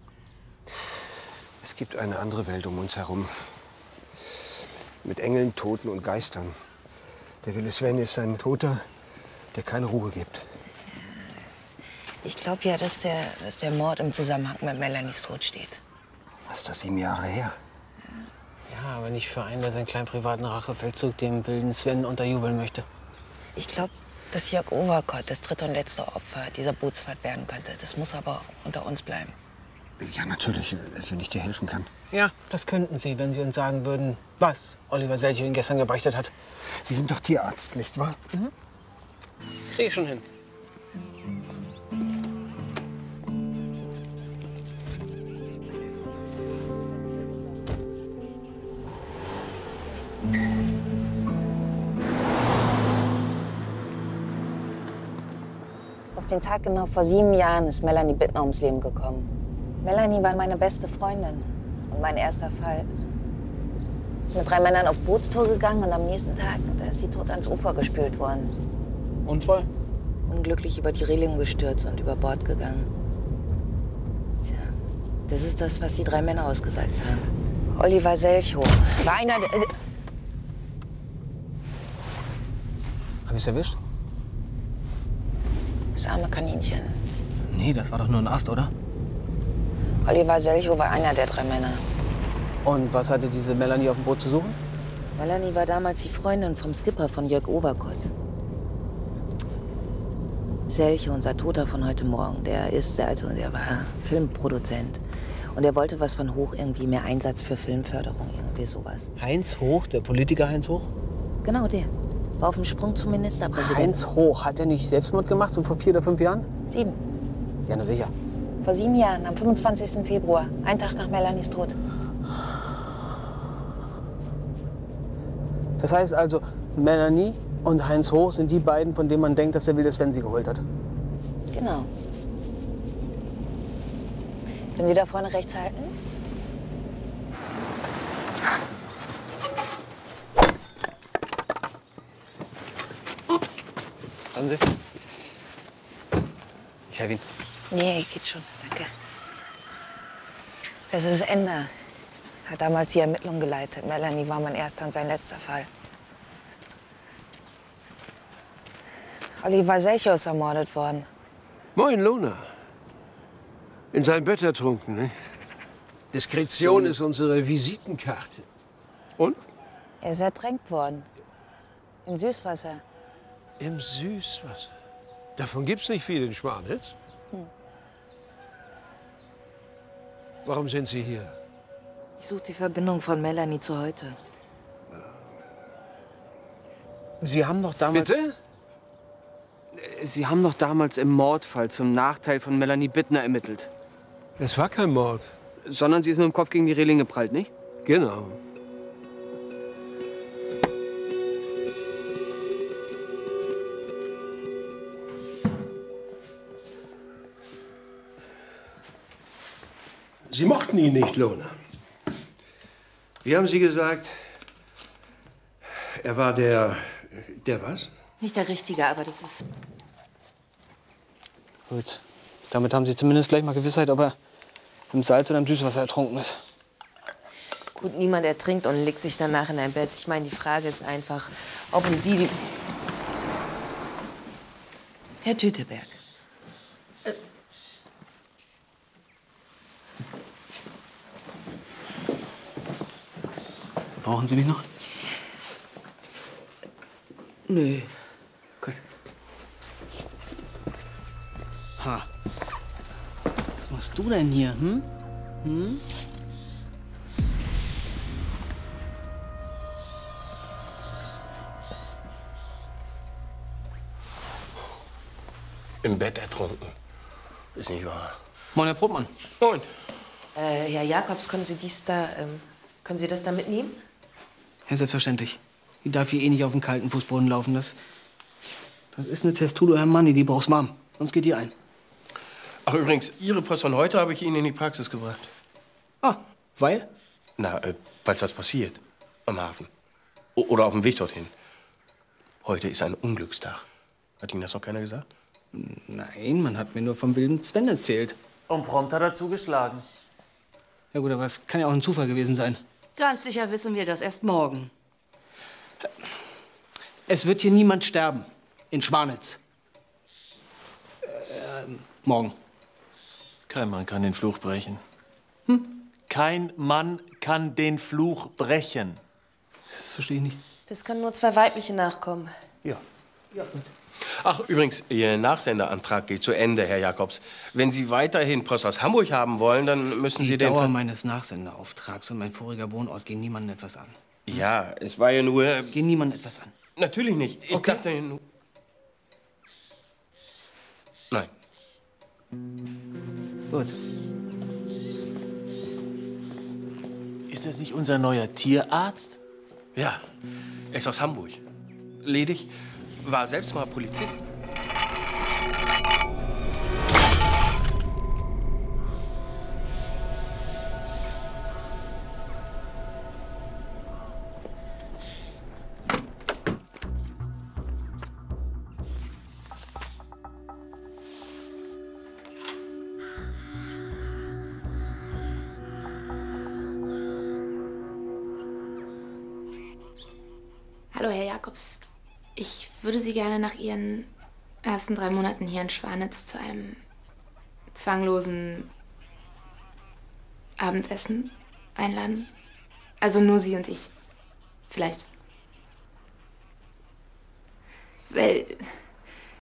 Es gibt eine andere Welt um uns herum. Mit Engeln, Toten und Geistern. Der wilde Sven ist ein Toter, der keine Ruhe gibt. Ich glaube ja, dass der, dass der Mord im Zusammenhang mit Melanies Tod steht. Was ist das, sieben Jahre her? Ja, aber nicht für einen, der seinen kleinen privaten Rachefeldzug dem wilden Sven unterjubeln möchte. Ich glaube, dass Jörg Overkott das dritte und letzte Opfer dieser Bootsfahrt werden könnte. Das muss aber unter uns bleiben. Ja, natürlich, wenn ich dir helfen kann. Ja, das könnten Sie, wenn Sie uns sagen würden, was Oliver Selchow Ihnen gestern gebeichtet hat. Sie sind doch Tierarzt, nicht wahr? Mhm. Krieg ich schon hin. Auf den Tag genau vor sieben Jahren ist Melanie Bittner ums Leben gekommen. Melanie war meine beste Freundin und mein erster Fall. Ist mit drei Männern auf Bootstour gegangen und am nächsten Tag, da ist sie tot ans Ufer gespült worden. Unfall? Unglücklich über die Reling gestürzt und über Bord gegangen. Tja, das ist das, was die drei Männer ausgesagt haben. Oliver Selchow war einer der... Äh, Hab ich's erwischt? Das arme Kaninchen. Nee, das war doch nur ein Ast, oder? Oliver Selchow war einer der drei Männer. Und was hatte diese Melanie auf dem Boot zu suchen? Melanie war damals die Freundin vom Skipper von Jörg Overkott. Selchow, unser Toter von heute Morgen, der ist, also der war Filmproduzent. Und er wollte was von Hoch, irgendwie mehr Einsatz für Filmförderung, irgendwie sowas. Heinz Hoch, der Politiker Heinz Hoch? Genau, der. War auf dem Sprung zum Ministerpräsidenten. Heinz Hoch, hat er nicht Selbstmord gemacht, so vor vier oder fünf Jahren? Sieben. Ja, na sicher. Vor sieben Jahren, am fünfundzwanzigsten Februar, ein Tag nach Melanies Tod. Das heißt also, Melanie und Heinz Hoch sind die beiden, von denen man denkt, dass der wilde Sven sie geholt hat. Genau. Können Sie da vorne rechts halten? Haben Sie? Ich helfe Ihnen. Nee, geht schon. Danke. Das ist Ender. Hat damals die Ermittlungen geleitet. Melanie war mein erster und sein letzter Fall. Oliver Selchow ist ermordet worden. Moin, Lona. In sein Bett ertrunken, ne? Diskretion ist unsere Visitenkarte. Und? Er ist ertränkt worden. In Süßwasser. Im Süßwasser. Davon gibt's nicht viel in Schwanitz. Hm. Warum sind Sie hier? Ich suche die Verbindung von Melanie zu heute. Sie haben doch damals... Bitte? Sie haben doch damals im Mordfall zum Nachteil von Melanie Bittner ermittelt. Es war kein Mord. Sondern sie ist mit dem Kopf gegen die Reling geprallt, nicht? Genau. Sie mochten ihn nicht, Lona. Wie haben Sie gesagt? Er war der... der was? Nicht der Richtige, aber das ist... Gut. Damit haben Sie zumindest gleich mal Gewissheit, ob er im Salz oder im Süßwasser ertrunken ist. Gut, niemand ertrinkt und legt sich danach in ein Bett. Ich meine, die Frage ist einfach, ob und wie die... Herr Töteberg. Äh. Brauchen Sie mich noch? Nö. Gut. Ha. Was machst du denn hier, hm? Hm? Im Bett ertrunken. Ist nicht wahr. Moin, Herr Probmann. Moin. Äh, Herr Jakobs, können Sie dies da, ähm, können Sie das da mitnehmen? Ja, selbstverständlich. Die darf hier eh nicht auf dem kalten Fußboden laufen. Das, das ist eine Testudo Hermanni, die braucht's warm. Sonst geht die ein. Ach, übrigens, Ihre Post von heute habe ich Ihnen in die Praxis gebracht. Ah, weil? Na, äh, weil's was passiert. Am Hafen. O oder auf dem Weg dorthin. Heute ist ein Unglückstag. Hat Ihnen das noch keiner gesagt? Nein, man hat mir nur vom wilden Sven erzählt. Und prompt hat er zugeschlagen. Ja gut, aber es kann ja auch ein Zufall gewesen sein. Ganz sicher wissen wir das erst morgen. Es wird hier niemand sterben. In Schwanitz. Äh, morgen. Kein Mann kann den Fluch brechen. Hm? Kein Mann kann den Fluch brechen. Das verstehe ich nicht. Das können nur zwei weibliche Nachkommen. Ja. Ja, gut. Ach, übrigens, Ihr Nachsenderantrag geht zu Ende, Herr Jakobs. Wenn Sie weiterhin Post aus Hamburg haben wollen, dann müssen Die Sie den... Dauer Ver- meines Nachsenderauftrags und mein voriger Wohnort gehen niemandem etwas an. Ja, es war ja nur... Gehen niemandem etwas an. Natürlich nicht. Ich Okay. dachte nur... Nein. Gut. Ist das nicht unser neuer Tierarzt? Ja, er ist aus Hamburg. Ledig, war selbst mal Polizist. Hallo, Herr Jakobs. Ich würde Sie gerne nach Ihren ersten drei Monaten hier in Schwanitz zu einem zwanglosen Abendessen einladen. Also nur Sie und ich. Vielleicht. Weil